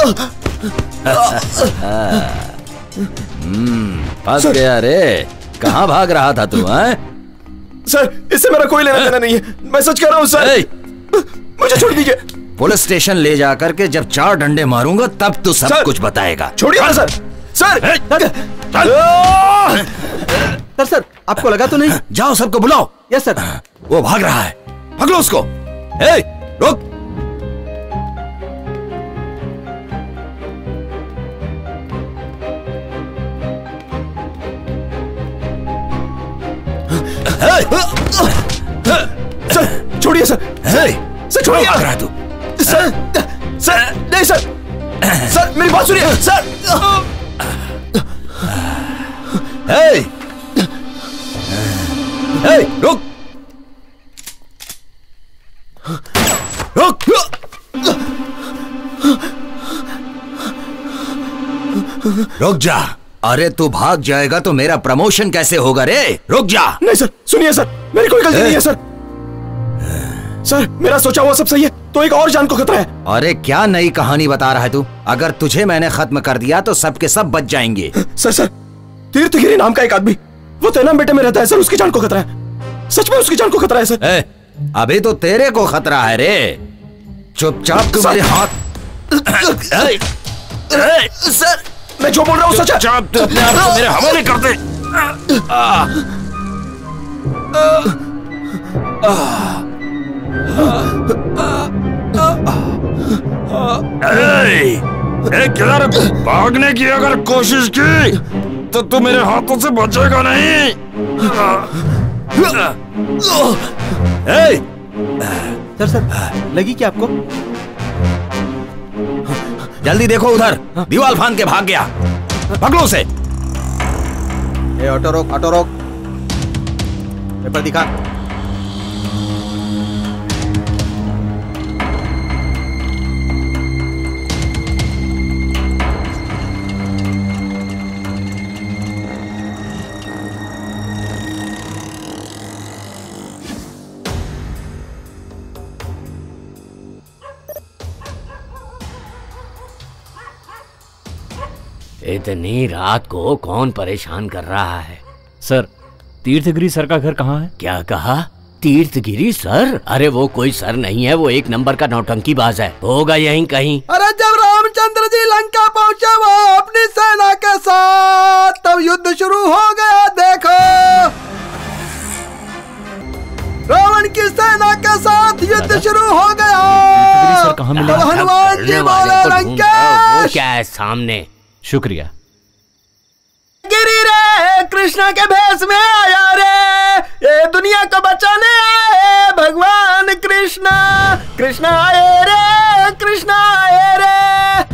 हम्म, फंस गया रे। कहाँ भाग रहा था तू? हैं? सर, इससे मेरा कोई लेना देना नहीं है। मैं सच कह रहा हूँ सर। मुझे छोड़ दीजिए। पुलिस स्टेशन ले जाकर के जब चार डंडे मारूंगा तब तू सब कुछ बताएगा। छोड़िए ना सर। सर, सर सर आपको लगा तो नहीं? जाओ सबको बुलाओ। Yes sir. वो भाग रहा है, पकड़ो उसको। ए, रुक। सर छोड़िए सर। सर छोड़िए। भाग रहा है तू? सर, सर नहीं सर। सर मेरी बात सुनिए सर। हे, हे, रुक, रुक, रुक जा। अरे तू भाग जाएगा तो मेरा प्रमोशन कैसे होगा रे? रुक जा। नहीं सर, सुनिए सर, मेरी कोई गलती नहीं है सर। सर मेरा सोचा हुआ सब सही है, तो एक और जान को खतरा है। अरे क्या नई कहानी बता रहा है तू? अगर तुझे मैंने खत्म कर दिया तो सबके सब बच जाएंगे। सर सर तीर्थगिरी नाम का एक आदमी, वो तेनाम बेटे में रहता है सर, उसकी जान को खतरा है। सच में उसकी जान को खतरा है सर। ए, अभी तो तेरे को खतरा है रे। चुपचाप तुम्हारे हाथ। सर मैं जो बोल रहा हूँ सच है। चुपचाप तू अपने आप को मेरे हवाले कर दे। किधर भागने की अगर कोशिश की तो तू मेरे हाथों से बचेगा नहीं। ए! सर सर लगी क्या आपको? जल्दी देखो उधर, दीवार फांद के भाग गया। पकड़ो उसे। ए, ऑटो रोक, ऑटो रोक। पेपर दिखा। इतनी रात को कौन परेशान कर रहा है? सर, तीर्थगिरी सर का घर कहाँ है? क्या कहा? तीर्थगिरी सर? अरे वो कोई सर नहीं है, वो एक नंबर का नौटंकीबाज है। होगा यहीं कहीं। अरे जब रामचंद्र जी लंका पहुँचे वो अपनी सेना के साथ, तब युद्ध शुरू हो गया। देखो रावण की सेना के साथ युद्ध शुरू हो गया। सर कहाँ मिले? हनुमान जी बोले लंकेश। वो क्या है सामने? शुक्रिया। गिरी रे कृष्णा के भेष में आया रे, ये दुनिया को बचाने आए भगवान कृष्णा। कृष्णा आए रे, कृष्णा आए रे।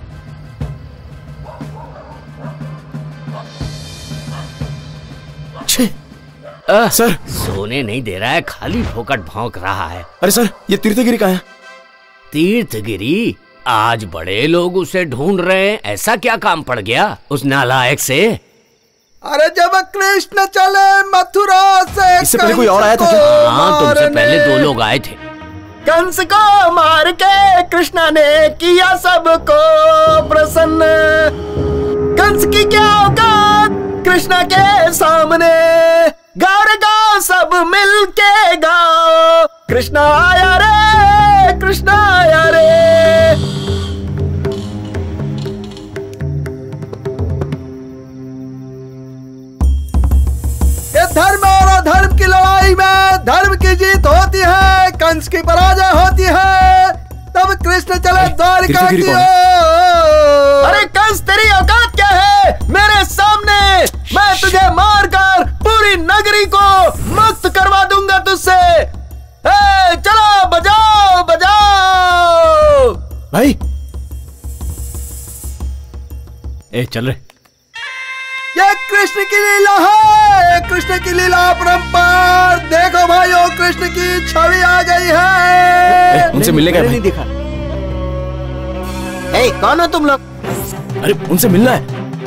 आ, सर सोने नहीं दे रहा है, खाली फोकट भौंक रहा है। अरे सर ये तीर्थगिरी कहाँ है? तीर्थगिरी? आज बड़े लोग उसे ढूंढ रहे हैं। ऐसा क्या काम पड़ गया उस नालायक से? अरे जब कृष्ण चले मथुरा से, इससे पहले कोई और आया था क्या? हाँ तुमसे पहले दो लोग आए थे। कंस को मार के कृष्णा ने किया सबको प्रसन्न। कंस की क्या औकात कृष्णा के सामने। गाओ रे गाओ सब मिल के गाओ, कृष्णा आया रे, कृष्णा आया रे। ये धर्म और अधर्म की लड़ाई में धर्म की जीत होती है, कंस की पराजय होती है। तब अब कृष्ण चले द्वारिका की ओर। अरे कंस, तेरी औकात क्या है मेरे सामने? मैं तुझे मारकर पूरी नगरी को मुक्त करवा दूंगा तुझसे। ए, चलो बजाओ बजाओ। भाई ए चल रे। ये कृष्ण की लीला है, कृष्ण की लीला अपरंपार। देखो भाइयों, कृष्ण की छवि आ गई है। उनसे मिलने का नहीं दिखा। ए, कौन हो तुम लोग? अरे उनसे मिलना है।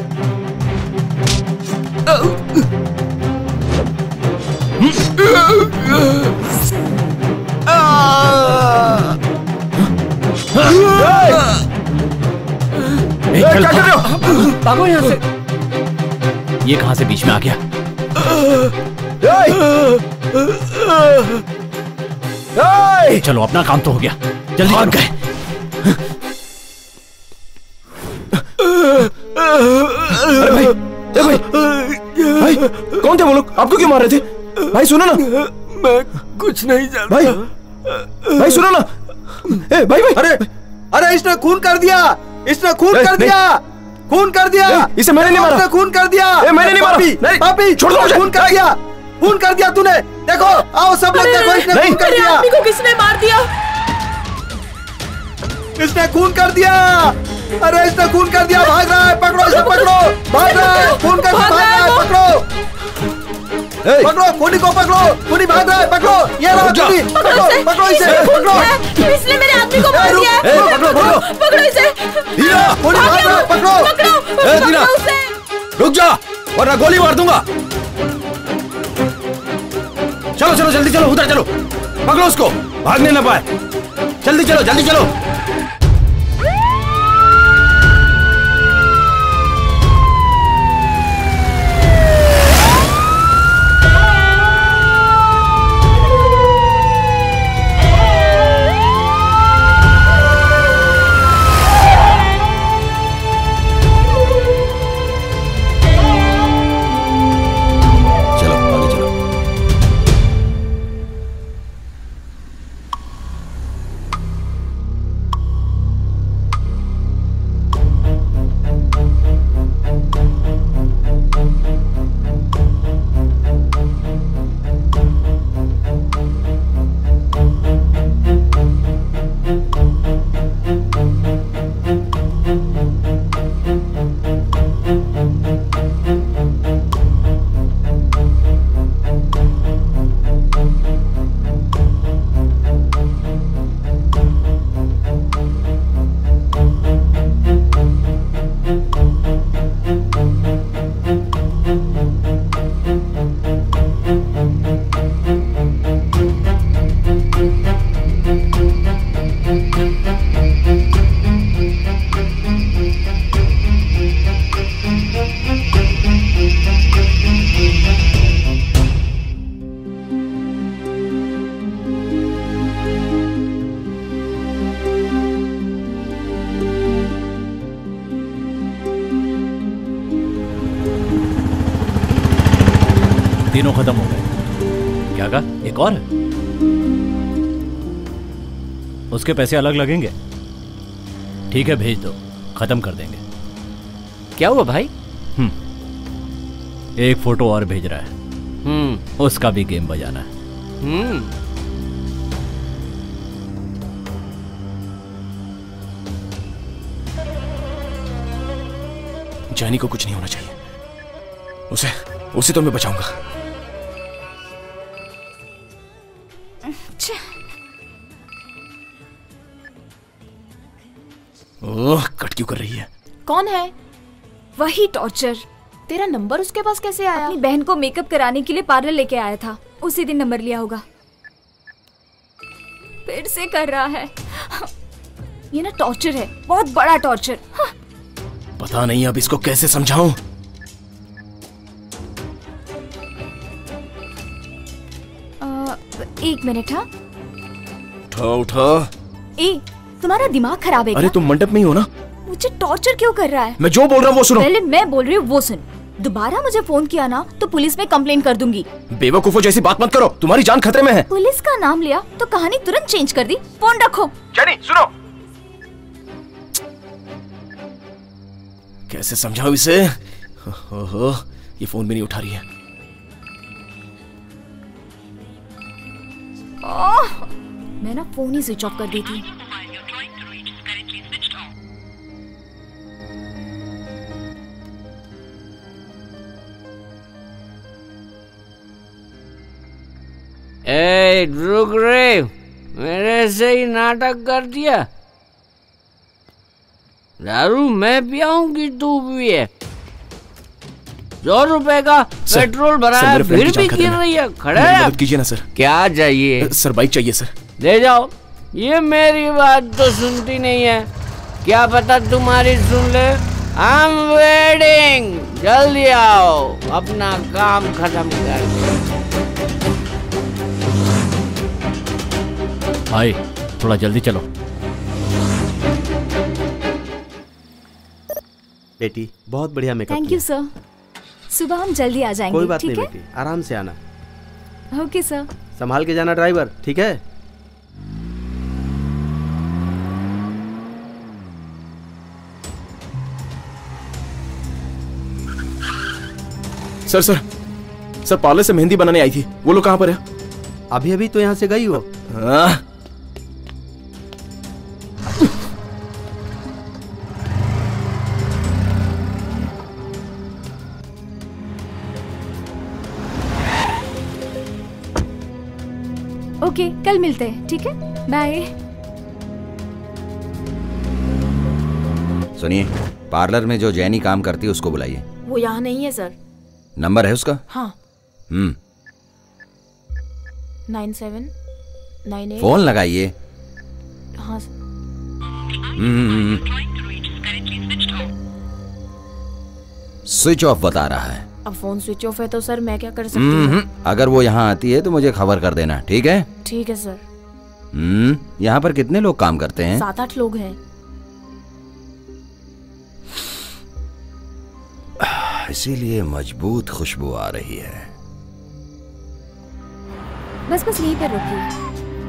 ए, क्या कर रहे हो? भागो यहाँ से। ये कहां से बीच में आ गया? चलो अपना काम तो हो गया, जल्दी भाग गए। अरे भाई, ए भाई, भाई कौन थे वो लोग? आपको क्यों मार रहे थे? भाई सुनो ना। मैं कुछ नहीं जानता। भाई भाई सुनो ना। ए भाई भाई, अरे अरे इसने खून कर दिया, इसने खून कर दिया, खून कर दिया। इसे मैंने नहीं मारा। खून कर दिया। ए, मैंने नहीं मारा। पापी, पापी, छोड़ दो मुझे। खून कर दिया, खून कर दिया तूने। देखो, आओ सब लोग देखो, इसने खून कर दिया। आदमी को किसने मार दिया? इसने खून कर दिया। अरे इसने खून कर दिया, भाग रहा है, पकड़ो इसे, पकड़ो, भाग रहा है, खून कर भाग रहा है, पकड़ो, पकड़ो, खूनी को पकड़ो, खूनी भाग रहा है, पकड़ो, ये रहा खूनी, पकड़ो, पकड़ो इसे, पकड़ो। इसने मेरे आदमी को मार दिया है। पकड़ो, पकड़ो, पकड़ो इसे। दीना, खूनी भाग रहा है, पकड़ो, पकड़ो, ए दीना, रुक जा वरना गोली मार दूंगा। चलो चलो जल्दी चलो, उधर चलो, पकड़ो उसको, भागने ना पाए। जल्दी चलो, जल्दी चलो। तीनों खत्म हो गए। क्या कहा? एक और है? उसके पैसे अलग लगेंगे। ठीक है, भेज दो, खत्म कर देंगे। क्या हुआ भाई? हम्म एक फोटो और भेज रहा है। हम्म उसका भी गेम बजाना है। हम्म जानी को कुछ नहीं होना चाहिए। उसे उसे तो मैं बचाऊंगा। ओह, कट क्यों कर रही है? कौन है? वही टॉर्चर। तेरा नंबर उसके पास कैसे आया? अपनी बहन को मेकअप कराने के लिए पार्लर लेके आया था, उसी दिन नंबर लिया होगा। फिर से कर रहा है। ये ना टॉर्चर है, बहुत बड़ा टॉर्चर। पता नहीं अब इसको कैसे समझाऊं। एक मिनट। हाँ, उठा उठा। ए, तुम्हारा दिमाग खराब है क्या? अरे तुम मंडप में ही हो ना? मुझे टॉर्चर क्यों कर रहा है? मैं जो बोल रहा हूँ वो सुनो। पहले मैं बोल रही हूँ वो सुन। दोबारा मुझे फोन किया ना तो पुलिस में कंप्लेन कर दूंगी। बेवकूफों जैसी बात मत करो, तुम्हारी जान खतरे में है। पुलिस का नाम लिया तो कहानी तुरंत चेंज कर दी। फोन रखो। जेनी सुनो, कैसे समझाऊं इसे? ओहो, ये फोन भी नहीं उठा रही है। ओह, मैं ना फोन ही स्विच ऑफ कर दी थी। ए, रुक रे, मेरे से ही नाटक कर दिया। दारू मैं पियाऊंगी, तू भी है। सौ रुपए का पेट्रोल भरा है, फिर भी गिर रही है। खड़े मदद कीजिए ना सर। क्या चाहिए? सर बाइक चाहिए सर। ले जाओ। ये मेरी बात तो सुनती नहीं है, क्या पता तुम्हारी सुन ले। आई एम वेटिंग, जल्दी आओ, अपना काम खत्म कर। भाई थोड़ा जल्दी चलो। बेटी बहुत बढ़िया मेकअप। Thank you sir. सुबह हम जल्दी आ जाएंगे। कोई बात नहीं ठीक है? बेटी, आराम से आना। Okay sir. संभाल के जाना ड्राइवर, ठीक है? सर सर सर पार्लर से मेहंदी बनाने आई थी, वो लोग कहाँ पर है? अभी अभी तो यहाँ से गई हो। हाँ? ओके, कल मिलते हैं, ठीक है? बाय। सुनिए, पार्लर में जो जैनी काम करती है उसको बुलाइए। वो यहाँ नहीं है सर। नंबर है उसका? हाँ। हम्म nine seven nine eight. Phone लगाइए। हाँ। हम्म स्विच ऑफ बता रहा है। अब फोन स्विच ऑफ है तो सर मैं क्या कर सकती हम्म हूँ? अगर वो यहाँ आती है तो मुझे खबर कर देना, ठीक है? ठीक है सर। हम्म यहाँ पर कितने लोग काम करते हैं? सात आठ लोग हैं। इसीलिए मजबूत खुशबू आ रही है। बस बस यहीं पर रुकिए।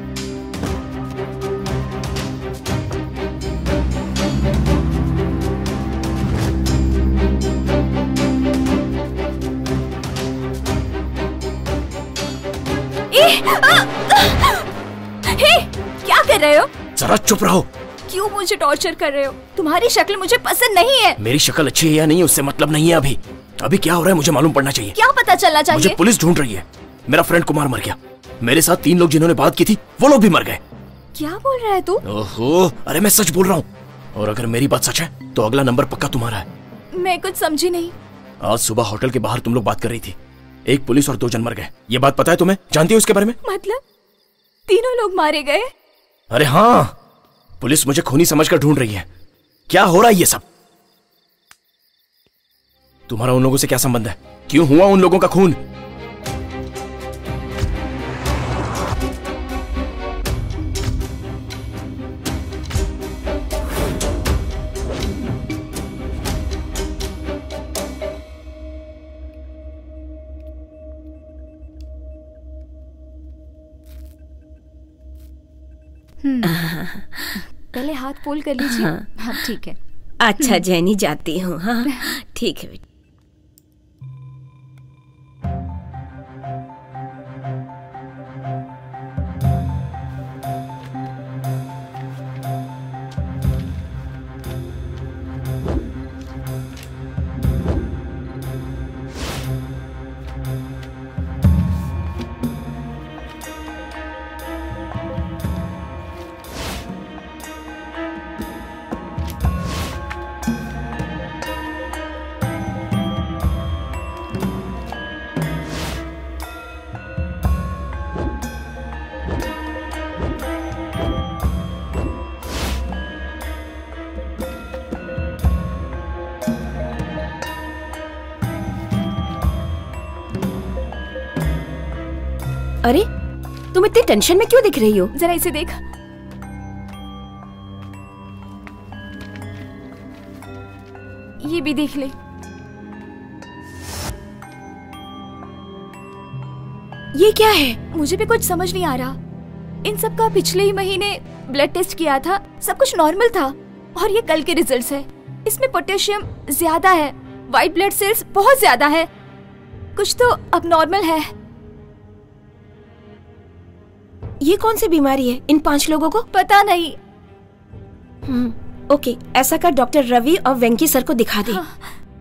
हे, क्या कर रहे हो? जरा चुप रहो। क्यों मुझे टॉर्चर कर रहे हो? तुम्हारी शक्ल मुझे पसंद नहीं है। मेरी शक्ल अच्छी है या नहीं उससे मतलब नहीं है। अभी अभी क्या हो रहा है मुझे मालूम पड़ना चाहिए। क्या पता चलना चाहिए? मुझे पुलिस ढूंढ रही है। मेरा फ्रेंड कुमार मर गया, मेरे साथ तीन लोग जिन्होंने बात की थी वो लोग भी मर गए। क्या बोल रहा है तू? ओहो, अरे मैं सच बोल रहा हूँ। और अगर मेरी बात सच है तो अगला नंबर पक्का तुम्हारा है। मैं कुछ समझी नहीं। आज सुबह होटल के बाहर तुम लोग बात कर रही थी, एक पुलिस और दो जन मर गए। ये बात पता है तुम्हें? जानती हो इसके बारे में? मतलब तीनों लोग मारे गए? अरे हाँ, पुलिस मुझे खूनी समझकर ढूंढ रही है। क्या हो रहा है ये सब? तुम्हारा उन लोगों से क्या संबंध है? क्यों हुआ उन लोगों का खून? पहले हाथ फोल्ड कर लीजिए। हाँ। हाँ ठीक है। अच्छा जैनी, जाती हूँ। हाँ ठीक है। अरे तुम इतनी टेंशन में क्यों दिख रही हो? जरा इसे देख। ये भी देख ले। ये क्या है? मुझे भी कुछ समझ नहीं आ रहा। इन सब का पिछले ही महीने ब्लड टेस्ट किया था, सब कुछ नॉर्मल था और ये कल के रिजल्ट्स है। इसमें पोटेशियम ज्यादा है, व्हाइट ब्लड सेल्स बहुत ज्यादा है, कुछ तो अब नॉर्मल है। ये कौन सी बीमारी है इन पांच लोगों को? पता नहीं। हम्म, ओके, ऐसा कर डॉक्टर रवि और वेंकी सर को दिखा दे। हाँ।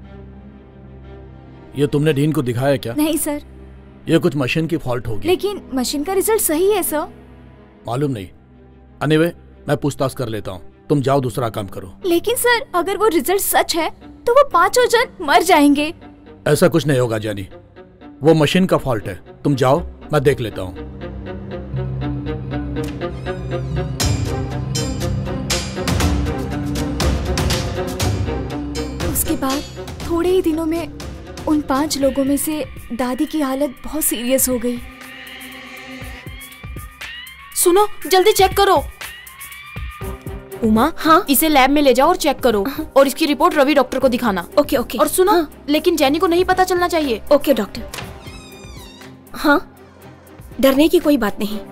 ये तुमने डीन को दिखाया क्या? नहीं सर। ये कुछ मशीन की फॉल्ट होगी। लेकिन मशीन का रिजल्ट सही है सर। मालूम नहीं। एनीवे, मैं पूछताछ कर लेता हूँ, तुम जाओ दूसरा काम करो। लेकिन सर अगर वो रिजल्ट सच है तो वो पांचों जन मर जाएंगे। ऐसा कुछ नहीं होगा जानी, वो मशीन का फॉल्ट है। तुम जाओ, मैं देख लेता हूँ। उसके बाद थोड़े ही दिनों में उन पांच लोगों में से दादी की हालत बहुत सीरियस हो गई। सुनो, जल्दी चेक करो। उमा, हाँ, इसे लैब में ले जाओ और चेक करो। हाँ। और इसकी रिपोर्ट रवि डॉक्टर को दिखाना। Okay okay. और सुनो, हाँ। लेकिन जेनी को नहीं पता चलना चाहिए। Okay doctor. हाँ, डरने की कोई बात नहीं।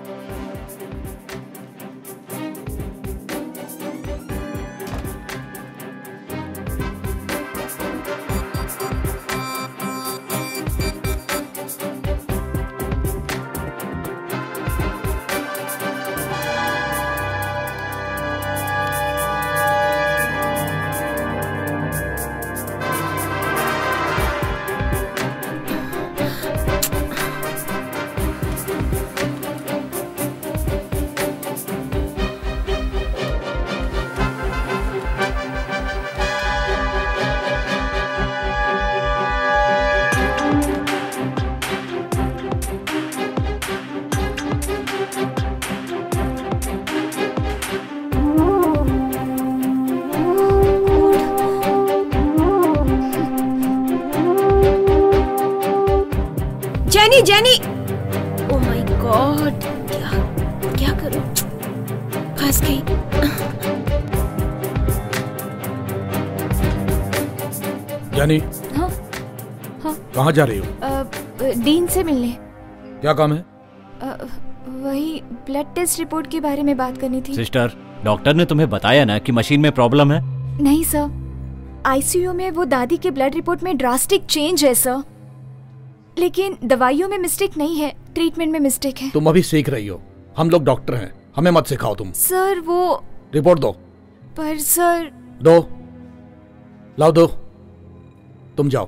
Jenny Jenny, oh my God, क्या क्या करूं? फंस गई। जेनी, हाँ हाँ। कहाँ जा रही हो? अ, डीन से मिलने। क्या काम है? अ, वही ब्लड टेस्ट रिपोर्ट के बारे में बात करनी थी। सिस्टर, डॉक्टर ने तुम्हें बताया ना कि मशीन में प्रॉब्लम है? नहीं सर, आईसीयू में वो दादी के ब्लड रिपोर्ट में ड्रास्टिक चेंज है सर, लेकिन दवाइयों में मिस्टेक नहीं है, ट्रीटमेंट में मिस्टेक है। तुम अभी सीख रही हो, हम लोग डॉक्टर हैं, हमें मत सिखाओ तुम। सर वो रिपोर्ट दो। पर सर। दो, लाओ दो, तुम जाओ।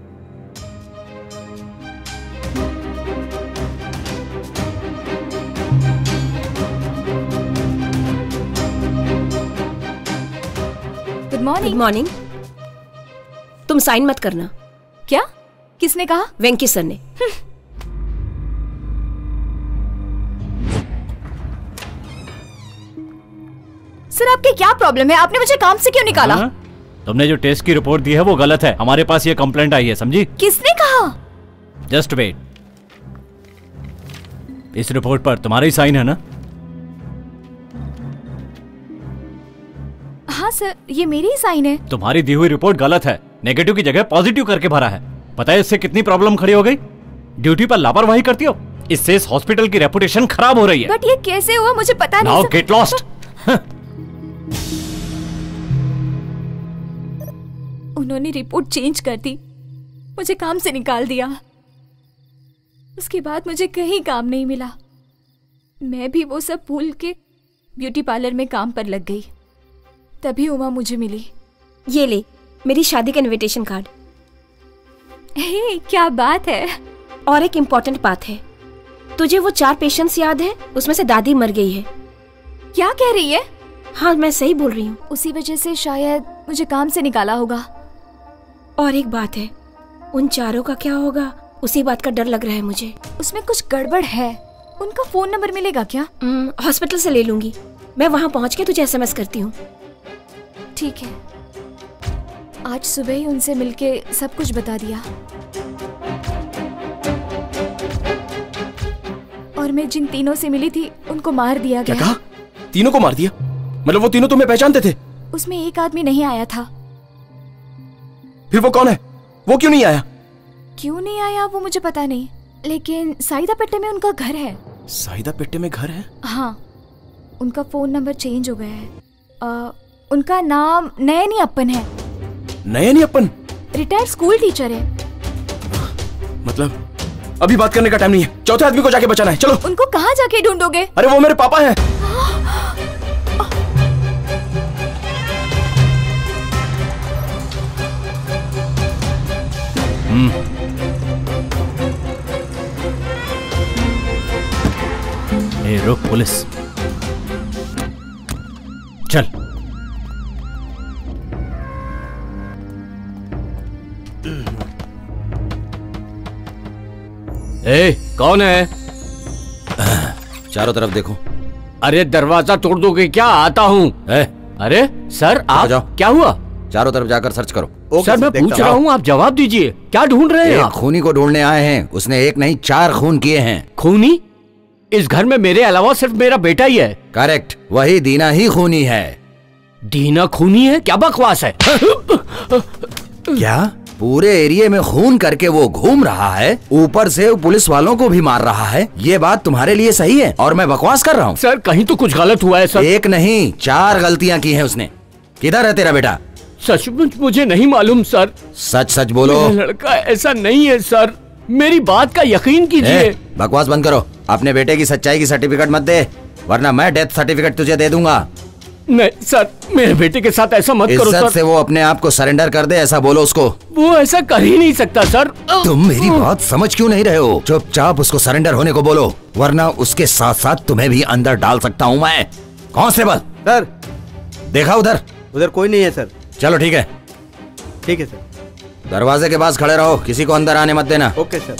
Good morning. Good morning. तुम साइन मत करना। क्या? किसने कहा? वेंकी सर ने। सर आपके क्या प्रॉब्लम है? आपने मुझे काम से क्यों निकाला? हाँ? तुमने जो टेस्ट की रिपोर्ट दी है वो गलत है, हमारे पास ये कंप्लेंट आई है, समझी? किसने कहा? जस्ट वेट, इस रिपोर्ट पर तुम्हारा ही साइन है ना? हाँ सर, ये मेरी ही साइन है। तुम्हारी दी हुई रिपोर्ट गलत है, नेगेटिव की जगह पॉजिटिव करके भरा है। पता है इससे कितनी प्रॉब्लम खड़ी हो गई? ड्यूटी पर लापरवाही करती हो, इससे इस हॉस्पिटल की रेपुटेशन खराब हो रही है। बट ये कैसे हुआ मुझे पता नहीं। Now get lost. उन्होंने रिपोर्ट चेंज कर दी, मुझे काम से निकाल दिया। उसके बाद मुझे कहीं काम नहीं मिला। मैं भी वो सब भूल के ब्यूटी पार्लर में काम पर लग गई। तभी उमा मुझे मिली। ये ले मेरी शादी का इनविटेशन कार्ड। हे, क्या बात है। और एक इम्पोर्टेंट बात है, तुझे वो चार पेशेंट्स याद है? उसमें से दादी मर गई है। क्या कह रही है? हाँ, मैं सही बोल रही हूँ। उसी वजह से शायद मुझे काम से निकाला होगा। और एक बात है, उन चारों का क्या होगा, उसी बात का डर लग रहा है मुझे। उसमें कुछ गड़बड़ है। उनका फोन नंबर मिलेगा क्या? हॉस्पिटल से ले लूंगी। मैं वहाँ पहुँच के तुझे एसएमएस करती हूँ। ठीक है। आज सुबह ही उनसे मिलके सब कुछ बता दिया। और मैं जिन तीनों से मिली थी उनको मार दिया क्या गया। कहा? तीनों को मार दिया? मतलब वो तीनों तुम्हें पहचानते थे? उसमें एक आदमी नहीं आया था। फिर वो कौन है? वो क्यों नहीं आया? क्यों नहीं आया वो मुझे पता नहीं, लेकिन साइदा पेट्टे में उनका घर है। साइदा पेट्टे में घर है? हाँ, उनका फोन नंबर चेंज हो गया है। आ, उनका नाम नयनी अप्पन है। Nayani Appan retired school teacher है। मतलब अभी बात करने का टाइम नहीं है, चौथे आदमी को जाके बचाना है। चलो। उनको कहाँ जाके ढूंढोगे? अरे वो मेरे पापा हैं। हम्म। ए, रुक पुलिस। चल। ए, कौन है? चारों तरफ देखो। अरे दरवाजा तोड़ दोगे क्या? आता हूँ। अरे सर आप जाओ। क्या हुआ? चारों तरफ जाकर सर्च करो। सर मैं पूछ रहा हूँ, आप जवाब दीजिए। क्या ढूंढ रहे हैं एक आप? खूनी को ढूंढने आए हैं। उसने एक नहीं चार खून किए हैं। खूनी? इस घर में मेरे अलावा सिर्फ मेरा बेटा ही है। करेक्ट, वही दीना ही खूनी है। दीना खूनी है? क्या बकवास है? क्या? पूरे एरिया में खून करके वो घूम रहा है, ऊपर से पुलिस वालों को भी मार रहा है। ये बात तुम्हारे लिए सही है और मैं बकवास कर रहा हूँ? सर कहीं तो कुछ गलत हुआ है सर। एक नहीं चार गलतियाँ की हैं उसने। किधर है तेरा बेटा? सचमुच मुझे नहीं मालूम सर। सच सच बोलो। मेरा लड़का ऐसा नहीं है सर, मेरी बात का यकीन कीजिए। बकवास बंद करो। अपने बेटे की सच्चाई की सर्टिफिकेट मत दे, वरना मैं डेथ सर्टिफिकेट तुझे दे दूंगा। नहीं सर, मेरे बेटे के साथ ऐसा मत करो सर। इज्जत से वो अपने आप को सरेंडर कर दे, ऐसा बोलो उसको। वो ऐसा कर ही नहीं सकता सर। तुम मेरी बात समझ क्यों नहीं रहे हो? चुपचाप उसको सरेंडर होने को बोलो, वरना उसके साथ साथ तुम्हें भी अंदर डाल सकता हूँ मैं। कांस्टेबल। सर। देखा उधर? उधर कोई नहीं है सर। चलो ठीक है। ठीक है सर। दरवाजे के पास खड़े रहो, किसी को अंदर आने मत देना। Okay sir.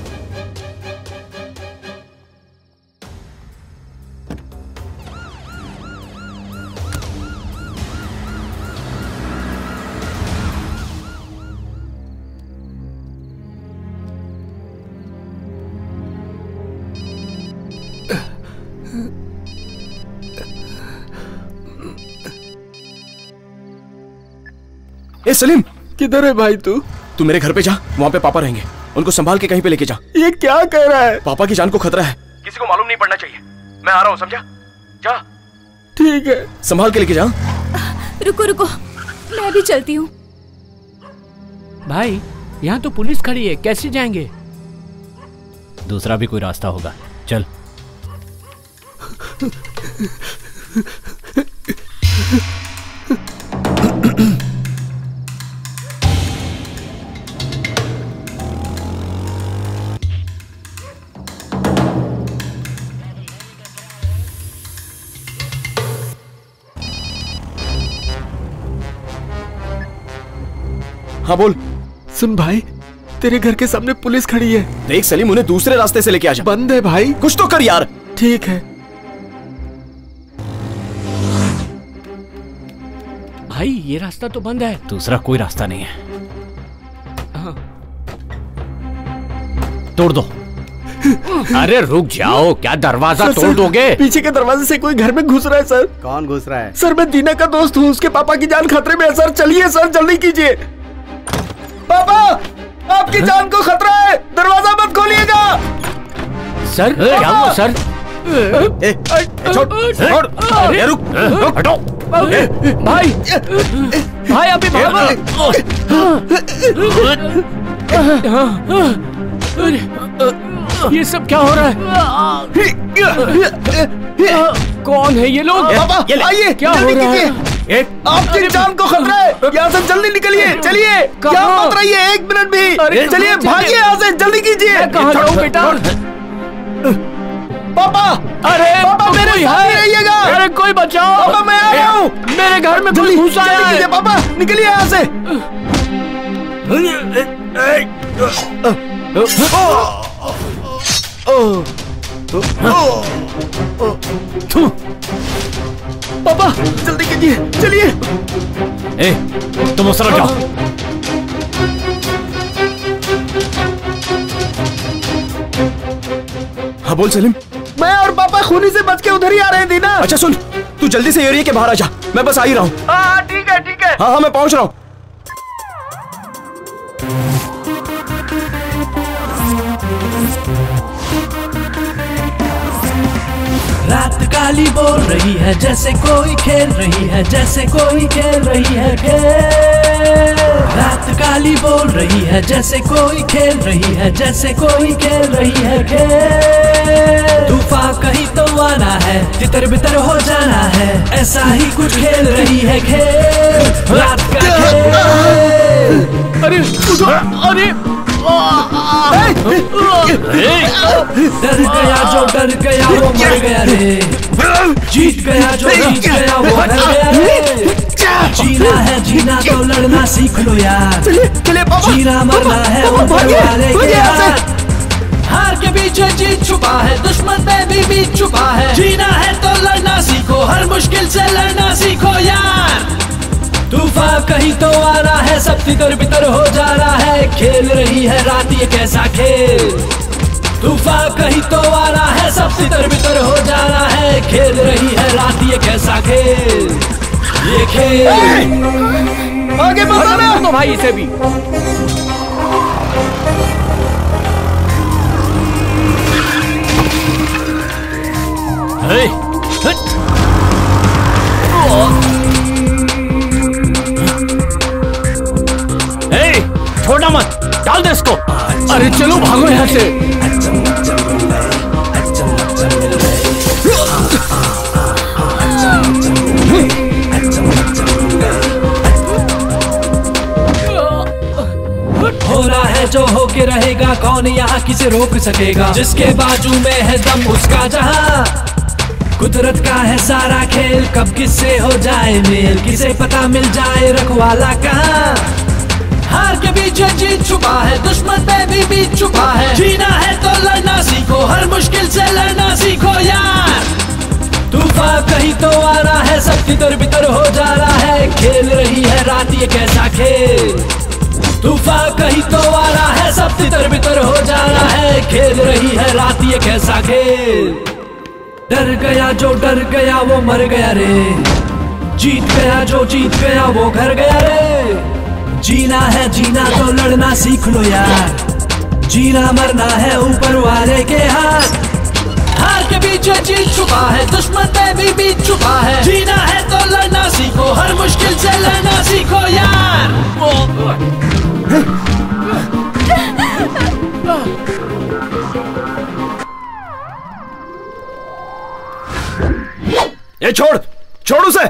ए सलीम, किधर है भाई तू? तू मेरे घर पे जा, वहाँ पे पापा रहेंगे। उनको संभाल के कहीं पे लेके जा। ये क्या कह रहा है? पापा की जान को खतरा है, किसी को मालूम नहीं पड़ना चाहिए। मैं आ रहा हूँ, समझा? जा। ठीक है। संभाल के लेके जा। रुको रुको, मैं भी चलती हूँ। भाई यहाँ तो पुलिस खड़ी है, कैसे जाएंगे? दूसरा भी कोई रास्ता होगा, चल। हाँ बोल। सुन भाई, तेरे घर के सामने पुलिस खड़ी है। देख सलीम, उन्हें दूसरे रास्ते से लेके आ जा। बंद है भाई। कुछ तो कर यार। ठीक है भाई, ये रास्ता तो बंद है। दूसरा कोई रास्ता नहीं है। हाँ। तोड़ दो। अरे रुक जाओ, क्या दरवाजा सर, तोड़ सर, दोगे? पीछे के दरवाजे से कोई घर में घुस रहा है सर। कौन घुस रहा है? सर मैं दीना का दोस्त हूँ, उसके पापा की जान खतरे में है सर। चलिए सर, जल्दी कीजिए। पापा, आपकी जान को खतरा है, दरवाजा मत खोलिएगा। सर क्या हुआ सर? ए, छोड़, छोड़, अरे रुक, रुक, हटो। भाई, भाई अभी भागो। ये सब क्या हो रहा है? कौन है ये लोग? पापा आइए, क्या हो रहा है? आपकी जान को खतरा है, यहाँ से जल्दी निकलिए। चलिए, यहाँ मत रहिए एक मिनट भी। चलिए भागिए यहाँ से, जल्दी कीजिए। कहाँ जाऊँ बेटा? पापा, अरे पापा मेरे साथ ही रहिएगा। अरे कोई बचाओ। पापा मैं आ रहा हूँ। मेरे घर में कोई घुस आया है। कीजिए पापा, निकलिए यहाँ से। पापा जल्दी कीजिए, चलिए। ए, तुम उस तरफ जाओ। हाँ बोल सलीम। मैं और पापा खूनी से बच के उधर ही आ रहे हैं दीना। अच्छा सुन, तू जल्दी से एरिया के बाहर आ जा, मैं बस आ ही रहा हूँ। हाँ ठीक है ठीक है। हाँ हाँ मैं पहुँच रहा हूँ। रात काली बोल रही है जैसे कोई खेल रही है, जैसे कोई खेल रही है खेल। रात काली बोल रही है जैसे कोई खेल रही है, जैसे कोई खेल रही है खेल। तूफान कहीं तो आना है, तितर बितर हो जाना है, ऐसा ही कुछ खेल रही है खेल, रात का खेल। अरे अरे डर गया जो डर गया वो मर गया रे, जीत गया जो जीत गया वो हार गया रे। जीना है जीना तो लड़ना सीख लो यार, जीना मरना है ऊपर वाले के हाथ। हार के पीछे जीत छुपा है, दुश्मन पे भी बीत छुपा है। जीना है तो लड़ना सीखो, हर मुश्किल से लड़ना सीखो यार। तूफान कहीं तो आ रहा है, सब तितर बितर हो जा रहा है, खेल रही है रात ये कैसा खेल। तूफान कहीं तो आ रहा है, सब तितर बितर हो जा रहा है, खेल रही है रात ये कैसा खेल, ये खेल। आगे बढ़ो तो भाई इसे भी। Hey! Hey! छोड़ना मत, डाल दे इसको। अरे चलो भागो यहाँ से। हो रहा है जो होके रहेगा, कौन यहाँ किसे रोक सकेगा। जिसके बाजू में है दम उसका जहां, कुदरत का है सारा खेल, कब किससे हो जाए मेल, किसे पता मिल जाए रखवाला कहाँ। हार के पीछे जीत छुपा है, दुश्मन पे भी बीत छुपा है। जीना है तो लड़ना सीखो, हर मुश्किल से लड़ना सीखो यार। तूफान कहीं तो आ रहा है, सब तितर बितर हो जा रहा है, खेल रही है रात ये कैसा खेल। तूफान कहीं तो आ रहा है, सब तितर बितर हो जा रहा है, खेल रही है रात ये कैसा खेल। डर गया जो डर गया वो मर गया रे, जीत गया जो जीत गया वो घर गया रे। जीना है जीना तो लड़ना सीख लो यार, जीना मरना है ऊपर वाले के हाथ। हार के पीछे जीत छुपा है, दुश्मन पे भी बीत छुपा है। जीना है तो लड़ना सीखो, हर मुश्किल से लड़ना सीखो यार। ये छोड़ छोड़ उसे।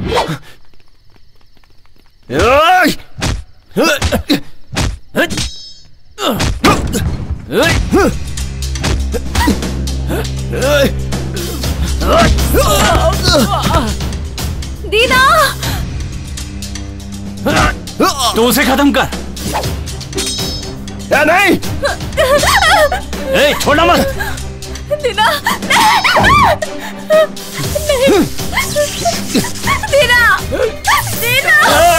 दीना, तू उसे खत्म कर। या नहीं। ए, छोड़ना मत। दीना, नहीं, Deena, Deena.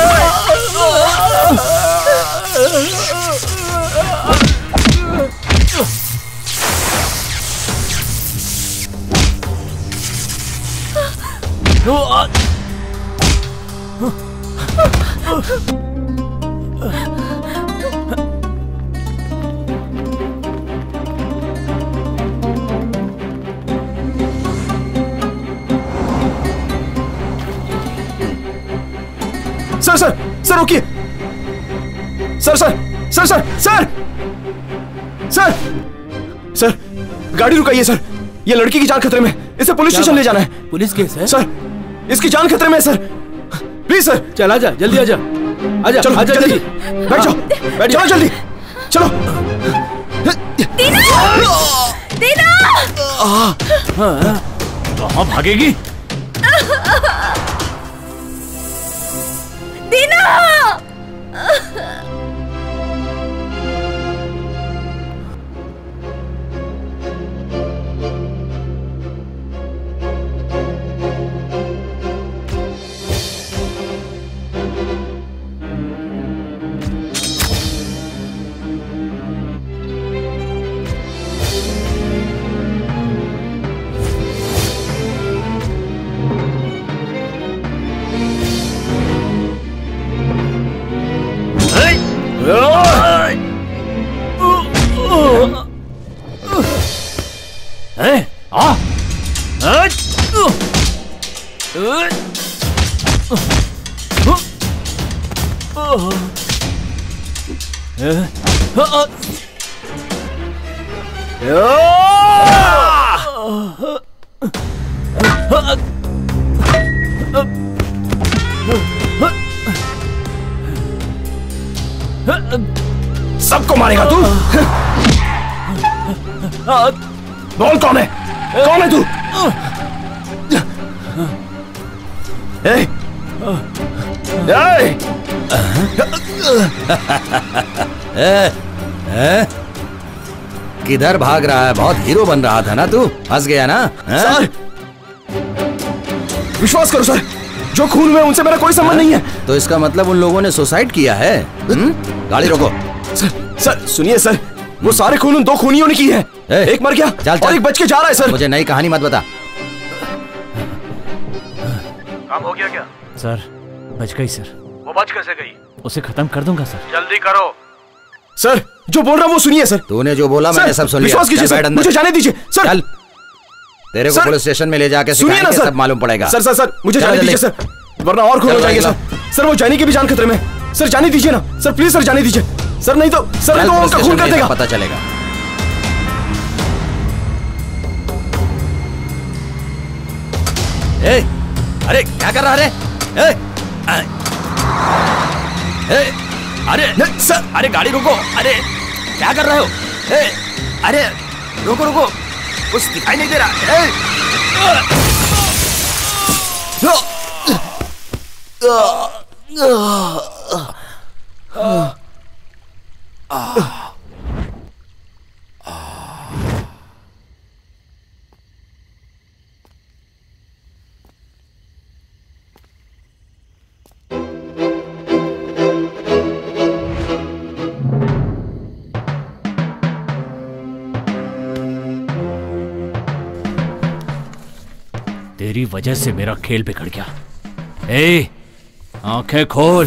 Sir sir sir रुकिए। Sir sir sir sir sir sir sir गाड़ी रुकाइए सर, ये लड़की की जान खतरे में, इसे पुलिस स्टेशन ले जाना है। पुलिस केस है सर, इसकी जान खतरे में है सर, प्लीज सर। चल आजा, जल्दी आजा, आजा, चलो आजा जल्दी, बैठ जाओ, बैठ जाओ जल्दी, चलो। दीना, कहाँ भागेगी? दीना। ए, आ, सबको मारेगा तू? बोल कौन है? कौन है तू? ए! ए! ए, ए? किधर भाग रहा है? बहुत हीरो बन रहा था ना तू, फंस गया ना? सर, विश्वास करो सर, जो खून हुए उनसे मेरा कोई संबंध नहीं है। तो इसका मतलब उन लोगों ने सुसाइड किया है? हुँ? गाड़ी रोको। सर, सर सुनिए सर, वो सारे खून उन दो खूनियों ने की है। ए, एक मर गया चल, चल। और एक बच के जा रहा है सर। मुझे नई कहानी मत बता। काम हो गया क्या? सर बच गई सर। वो बच कैसे गई? उसे खत्म कर दूंगा सर। जल्दी करो। सर जो बोल रहा हूँ वो सुनिए सर। तूने जो बोला मैंने सब सुन लिया। विश्वास कीजिए सर, मुझे जाने दीजिए सर। चल, तेरे को पुलिस स्टेशन में ले जाके सुनिए ना सर, सब मालूम पड़ेगा। सर सर सर मुझे जाने दीजिए सर, वरना और खून हो जाएंगे सर। सर वो जाने की भी जान खतरे में। सर जाने दीजिए ना सर, प्लीज सर जाने दीजिए सर, नहीं तो सर नहीं तो उनका खून कर देगा। पता चलेगा। ए, अरे क्या कर रहा है? ए, ए, अरे सर, अरे गाड़ी रुको। अरे क्या कर रहे हो? ए, अरे रुको रुको, कुछ दिखाई नहीं दे रहा। ए, तेरी वजह से मेरा खेल बिगड़ गया। ए, आंखें खोल।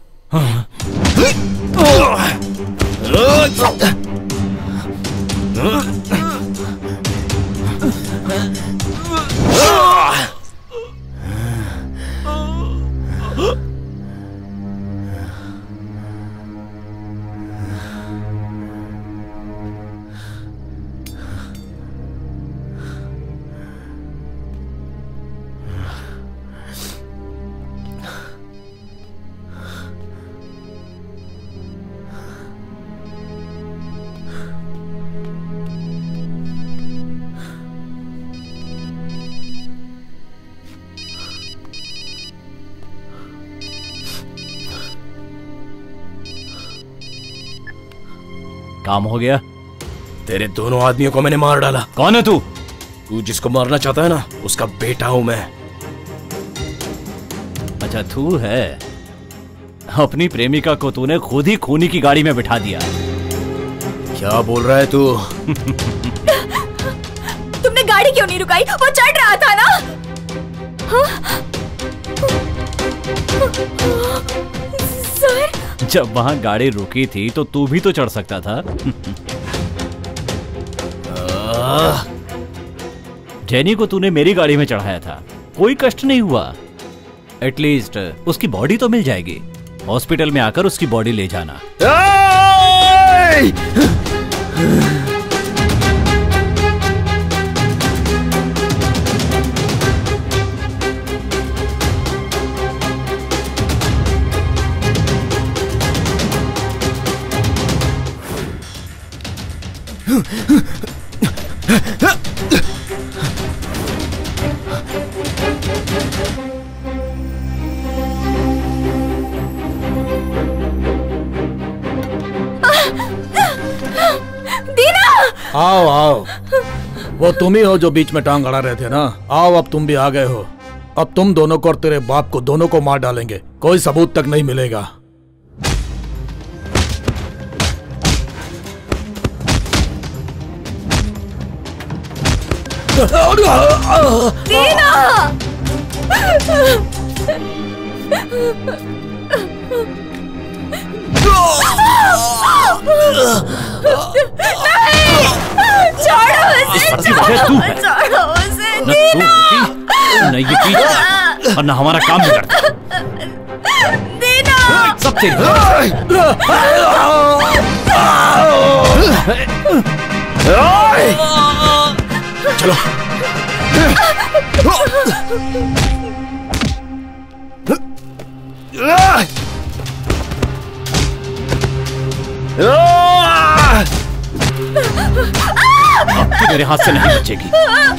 काम हो गया? तेरे दोनों आदमियों को मैंने मार डाला। कौन है तू? तू जिसको मारना चाहता है ना, उसका बेटा हूं मैं। अच्छा तू है। अपनी प्रेमिका को तूने खुद ही खूनी की गाड़ी में बिठा दिया। क्या बोल रहा है तू? तुमने गाड़ी क्यों नहीं रुकाई? वो चढ़ रहा था ना। सर, जब वहां गाड़ी रुकी थी तो तू भी तो चढ़ सकता था। जेनी को तूने मेरी गाड़ी में चढ़ाया था, कोई कष्ट नहीं हुआ। एटलीस्ट उसकी बॉडी तो मिल जाएगी। हॉस्पिटल में आकर उसकी बॉडी ले जाना। आओ आओ, वो तुम ही हो जो बीच में टांग अड़ा रहे थे ना। आओ अब तुम भी आ गए हो। अब तुम दोनों को और तेरे बाप को दोनों को मार डालेंगे, कोई सबूत तक नहीं मिलेगा। दीना! नहीं! छोड़ो उसे, छोड़ो, छोड़ो उसे, न तू होती, न ये की और न हमारा काम बिगड़ता। सब तेरी चलो। अब तू मेरे हाथ से नहीं बचेगी।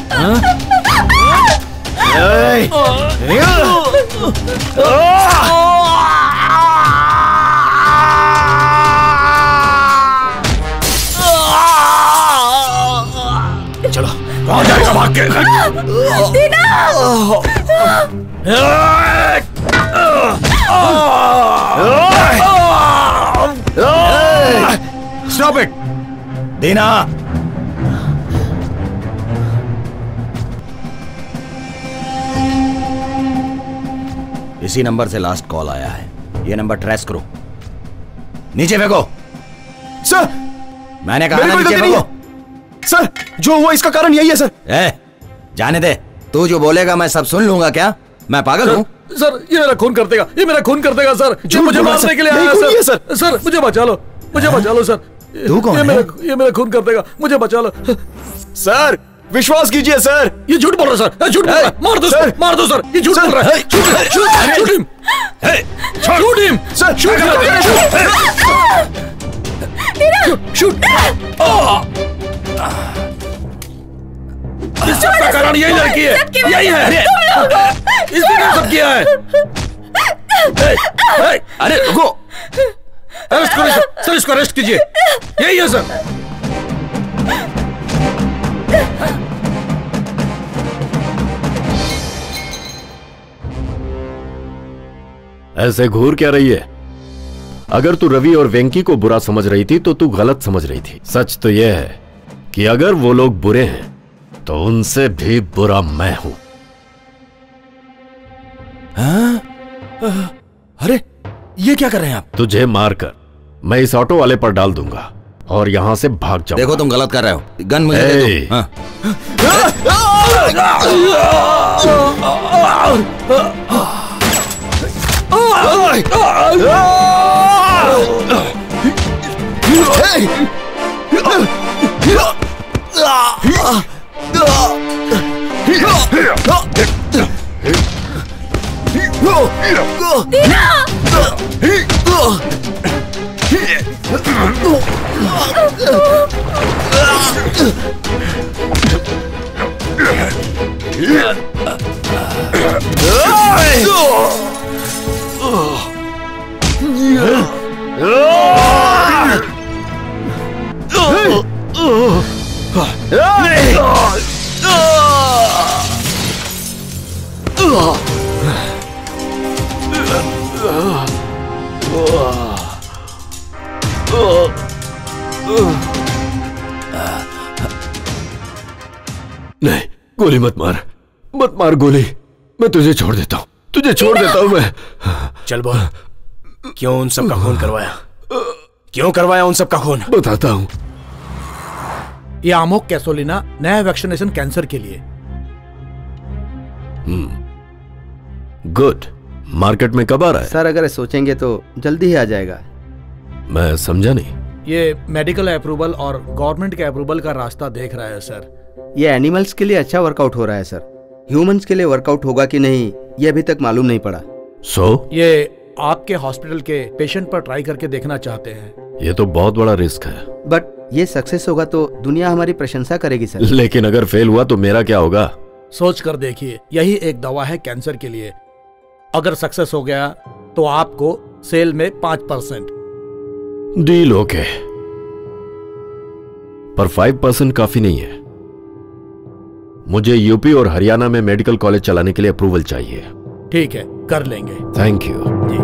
चलो कहाँ जाएगा भाग के? Stop it Deena. इसी नंबर से लास्ट कॉल आया है, ये नंबर ट्रेस करो। नीचे फेंको। सर मैंने कहा ना नीचे फेंको। सर जो हुआ इसका कारण यही है सर। ए, जाने दे, तू जो बोलेगा मैं सब सुन लूंगा क्या? मैं पागल हूँ? सर ये मेरा खून कर देगा, ये मेरा खून कर देगा सर। ये मुझे मारने के लिए आया है सर। सर मुझे बचा लो, मुझे बचा लो सर। तू कौन ये है? मेरा ये मेरा खून कर देगा, मुझे बचा लो सर। विश्वास कीजिए सर, ये झूठ बोल रहा है सर, झूठ बोल रहा है। मार दो सर, मार दो सर, ये झूठ बोल रहा है। Shoot shoot him, shoot him sir, shoot shoot. इस सब का कारण यही लड़की है, यही है, इसने सब किया है। अरे रुको, अरेस्ट करो सर, इसको अरेस्ट कीजिए, यही है सर। ऐसे घूर क्या रही है? अगर तू रवि और वेंकी को बुरा समझ रही थी तो तू गलत समझ रही थी। सच तो यह है कि अगर वो लोग बुरे हैं तो उनसे भी बुरा मैं हूं। हाँ? अरे ये क्या कर रहे हैं आप? तुझे मारकर मैं इस ऑटो वाले पर डाल दूंगा और यहां से भाग जाऊंगा। देखो तुम गलत कर रहे हो, गन मुझे दे दो। हाँ। नहीं, गोली मत मार, मत मार गोली। मैं तुझे छोड़ देता हूँ, तुझे छोड़ देता हूँ मैं। चल बोल, क्यों उन सब का खून करवाया? क्यों करवाया उन सब का खून? बताता हूँ। ये आमोक कैसोलिना नया वैक्सीनेशन कैंसर के लिए। गुड। मार्केट में कब आ रहा है? सर अगर सोचेंगे तो जल्दी ही आ जाएगा। मैं समझा नहीं। ये मेडिकल अप्रूवल और गवर्नमेंट के अप्रूवल का रास्ता देख रहा है सर। ये एनिमल्स के लिए अच्छा वर्कआउट हो रहा है सर, ह्यूमंस के लिए वर्कआउट होगा कि नहीं ये अभी तक मालूम नहीं पड़ा। सो so? ये आपके हॉस्पिटल के पेशेंट पर ट्राई करके देखना चाहते हैं। ये तो बहुत बड़ा रिस्क है। बट ये सक्सेस होगा तो दुनिया हमारी प्रशंसा करेगी सर। लेकिन अगर फेल हुआ तो मेरा क्या होगा? सोच कर देखिए, यही एक दवा है कैंसर के लिए। अगर सक्सेस हो गया तो आपको सेल में पांच परसेंट। डील ओके, पर फाइव परसेंट काफी नहीं है। मुझे यूपी और हरियाणा में मेडिकल कॉलेज चलाने के लिए अप्रूवल चाहिए। ठीक है, कर लेंगे। Thank you ji.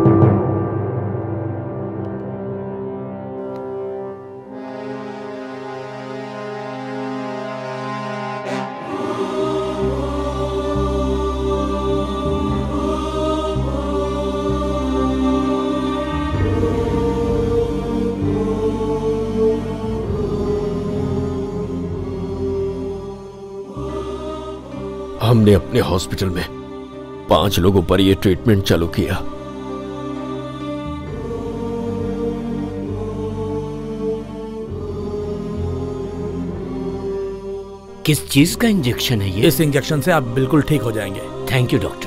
हमने अपने हॉस्पिटल में पांच लोगों पर यह ट्रीटमेंट चालू किया। किस चीज का इंजेक्शन है ये? इस इंजेक्शन से आप बिल्कुल ठीक हो जाएंगे। Thank you doctor.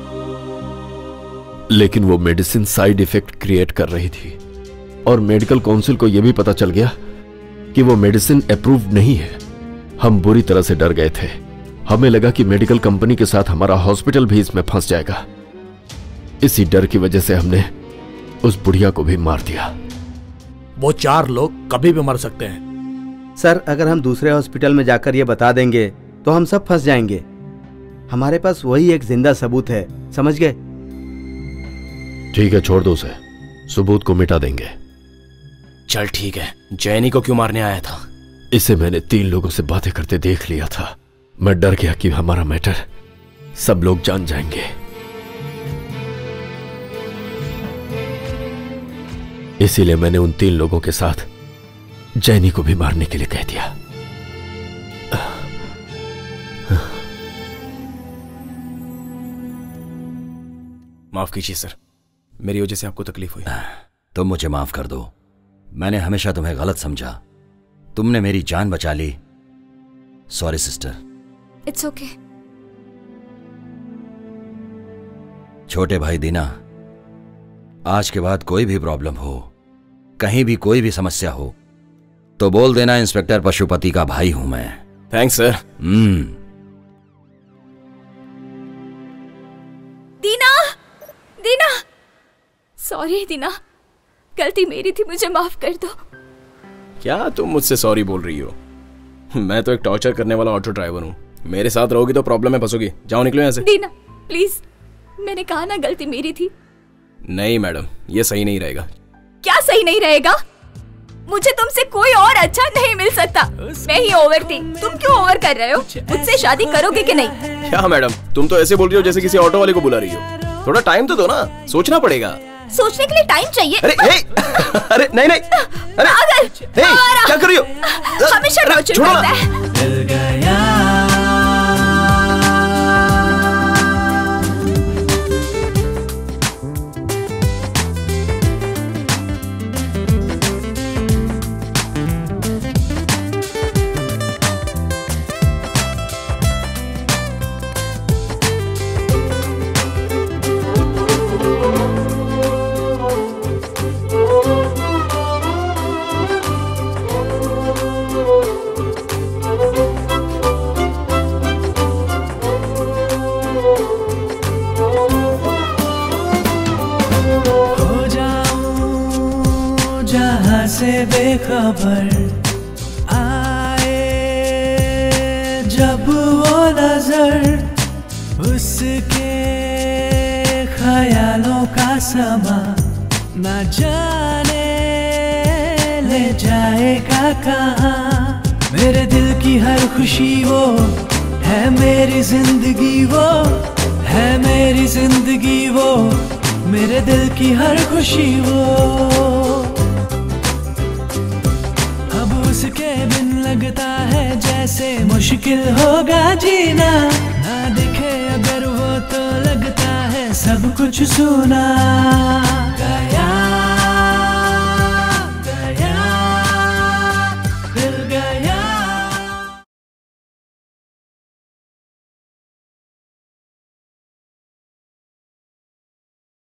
लेकिन वो मेडिसिन साइड इफेक्ट क्रिएट कर रही थी और मेडिकल काउंसिल को यह भी पता चल गया कि वो मेडिसिन अप्रूव्ड नहीं है। हम बुरी तरह से डर गए थे। हमें लगा कि मेडिकल कंपनी के साथ हमारा हॉस्पिटल भी इसमें फंस जाएगा। इसी डर की वजह से हमने उस बुढ़िया को भी मार दिया। वो चार लोग कभी भी मर सकते हैं। सर, अगर हम दूसरे हॉस्पिटल में जाकर ये बता देंगे तो हम सब फंस जाएंगे। हमारे पास वही एक जिंदा सबूत है, समझ गए? ठीक है, छोड़ दो उसे, सबूत को मिटा देंगे। चल ठीक है। जैनी को क्यों मारने आया था? इसे मैंने तीन लोगों से बातें करते देख लिया था। मैं डर गया कि हमारा मैटर सब लोग जान जाएंगे। इसीलिए मैंने उन तीन लोगों के साथ जैनी को भी मारने के लिए कह दिया। माफ कीजिए सर, मेरी वजह से आपको तकलीफ हुई। तुम मुझे माफ कर दो। मैंने हमेशा तुम्हें गलत समझा। तुमने मेरी जान बचा ली। Sorry sister. It's okay. छोटे भाई दीना, आज के बाद कोई भी प्रॉब्लम हो, कहीं भी कोई भी समस्या हो तो बोल देना इंस्पेक्टर पशुपति का भाई हूं मैं। Thanks sir. हम्म। दीना, दीना, सॉरी दीना, गलती मेरी थी, मुझे माफ कर दो। क्या तुम मुझसे सॉरी बोल रही हो? मैं तो एक टॉर्चर करने वाला ऑटो ड्राइवर हूँ। मेरे साथ रहोगी तो प्रॉब्लम में फंसोगी। जाओ, निकलो यहाँ से। दीना प्लीज, मैंने कहा ना गलती मेरी थी। नहीं मैडम, ये सही नहीं रहेगा। क्या सही नहीं रहेगा? मुझे तुमसे कोई और अच्छा नहीं मिल सकता। मैं ही ओवर थी, तुम क्यों ओवर कर रहे हो? मुझसे शादी करोगे कि नहीं? क्या मैडम, तुम तो ऐसे बोल रही हो जैसे किसी ऑटो वाले को बुला रही हो। थोड़ा टाइम तो दो ना, सोचना पड़ेगा। सोचने के लिए टाइम चाहिए। अरे हे, अरे नहीं नहीं, अरे पागल, हे, क्या कर रही हो? हमेशा टॉर्चर करता है। से बेखबर आए जब वो नजर, उसके ख्यालों का समा न जाने ले जाएगा कहाँ। मेरे दिल की हर खुशी वो है, मेरी जिंदगी वो है, मेरी जिंदगी वो, मेरे दिल की हर खुशी वो। उसके बिन लगता है जैसे मुश्किल होगा जीना, ना दिखे अगर वो तो लगता है सब कुछ सुना गया।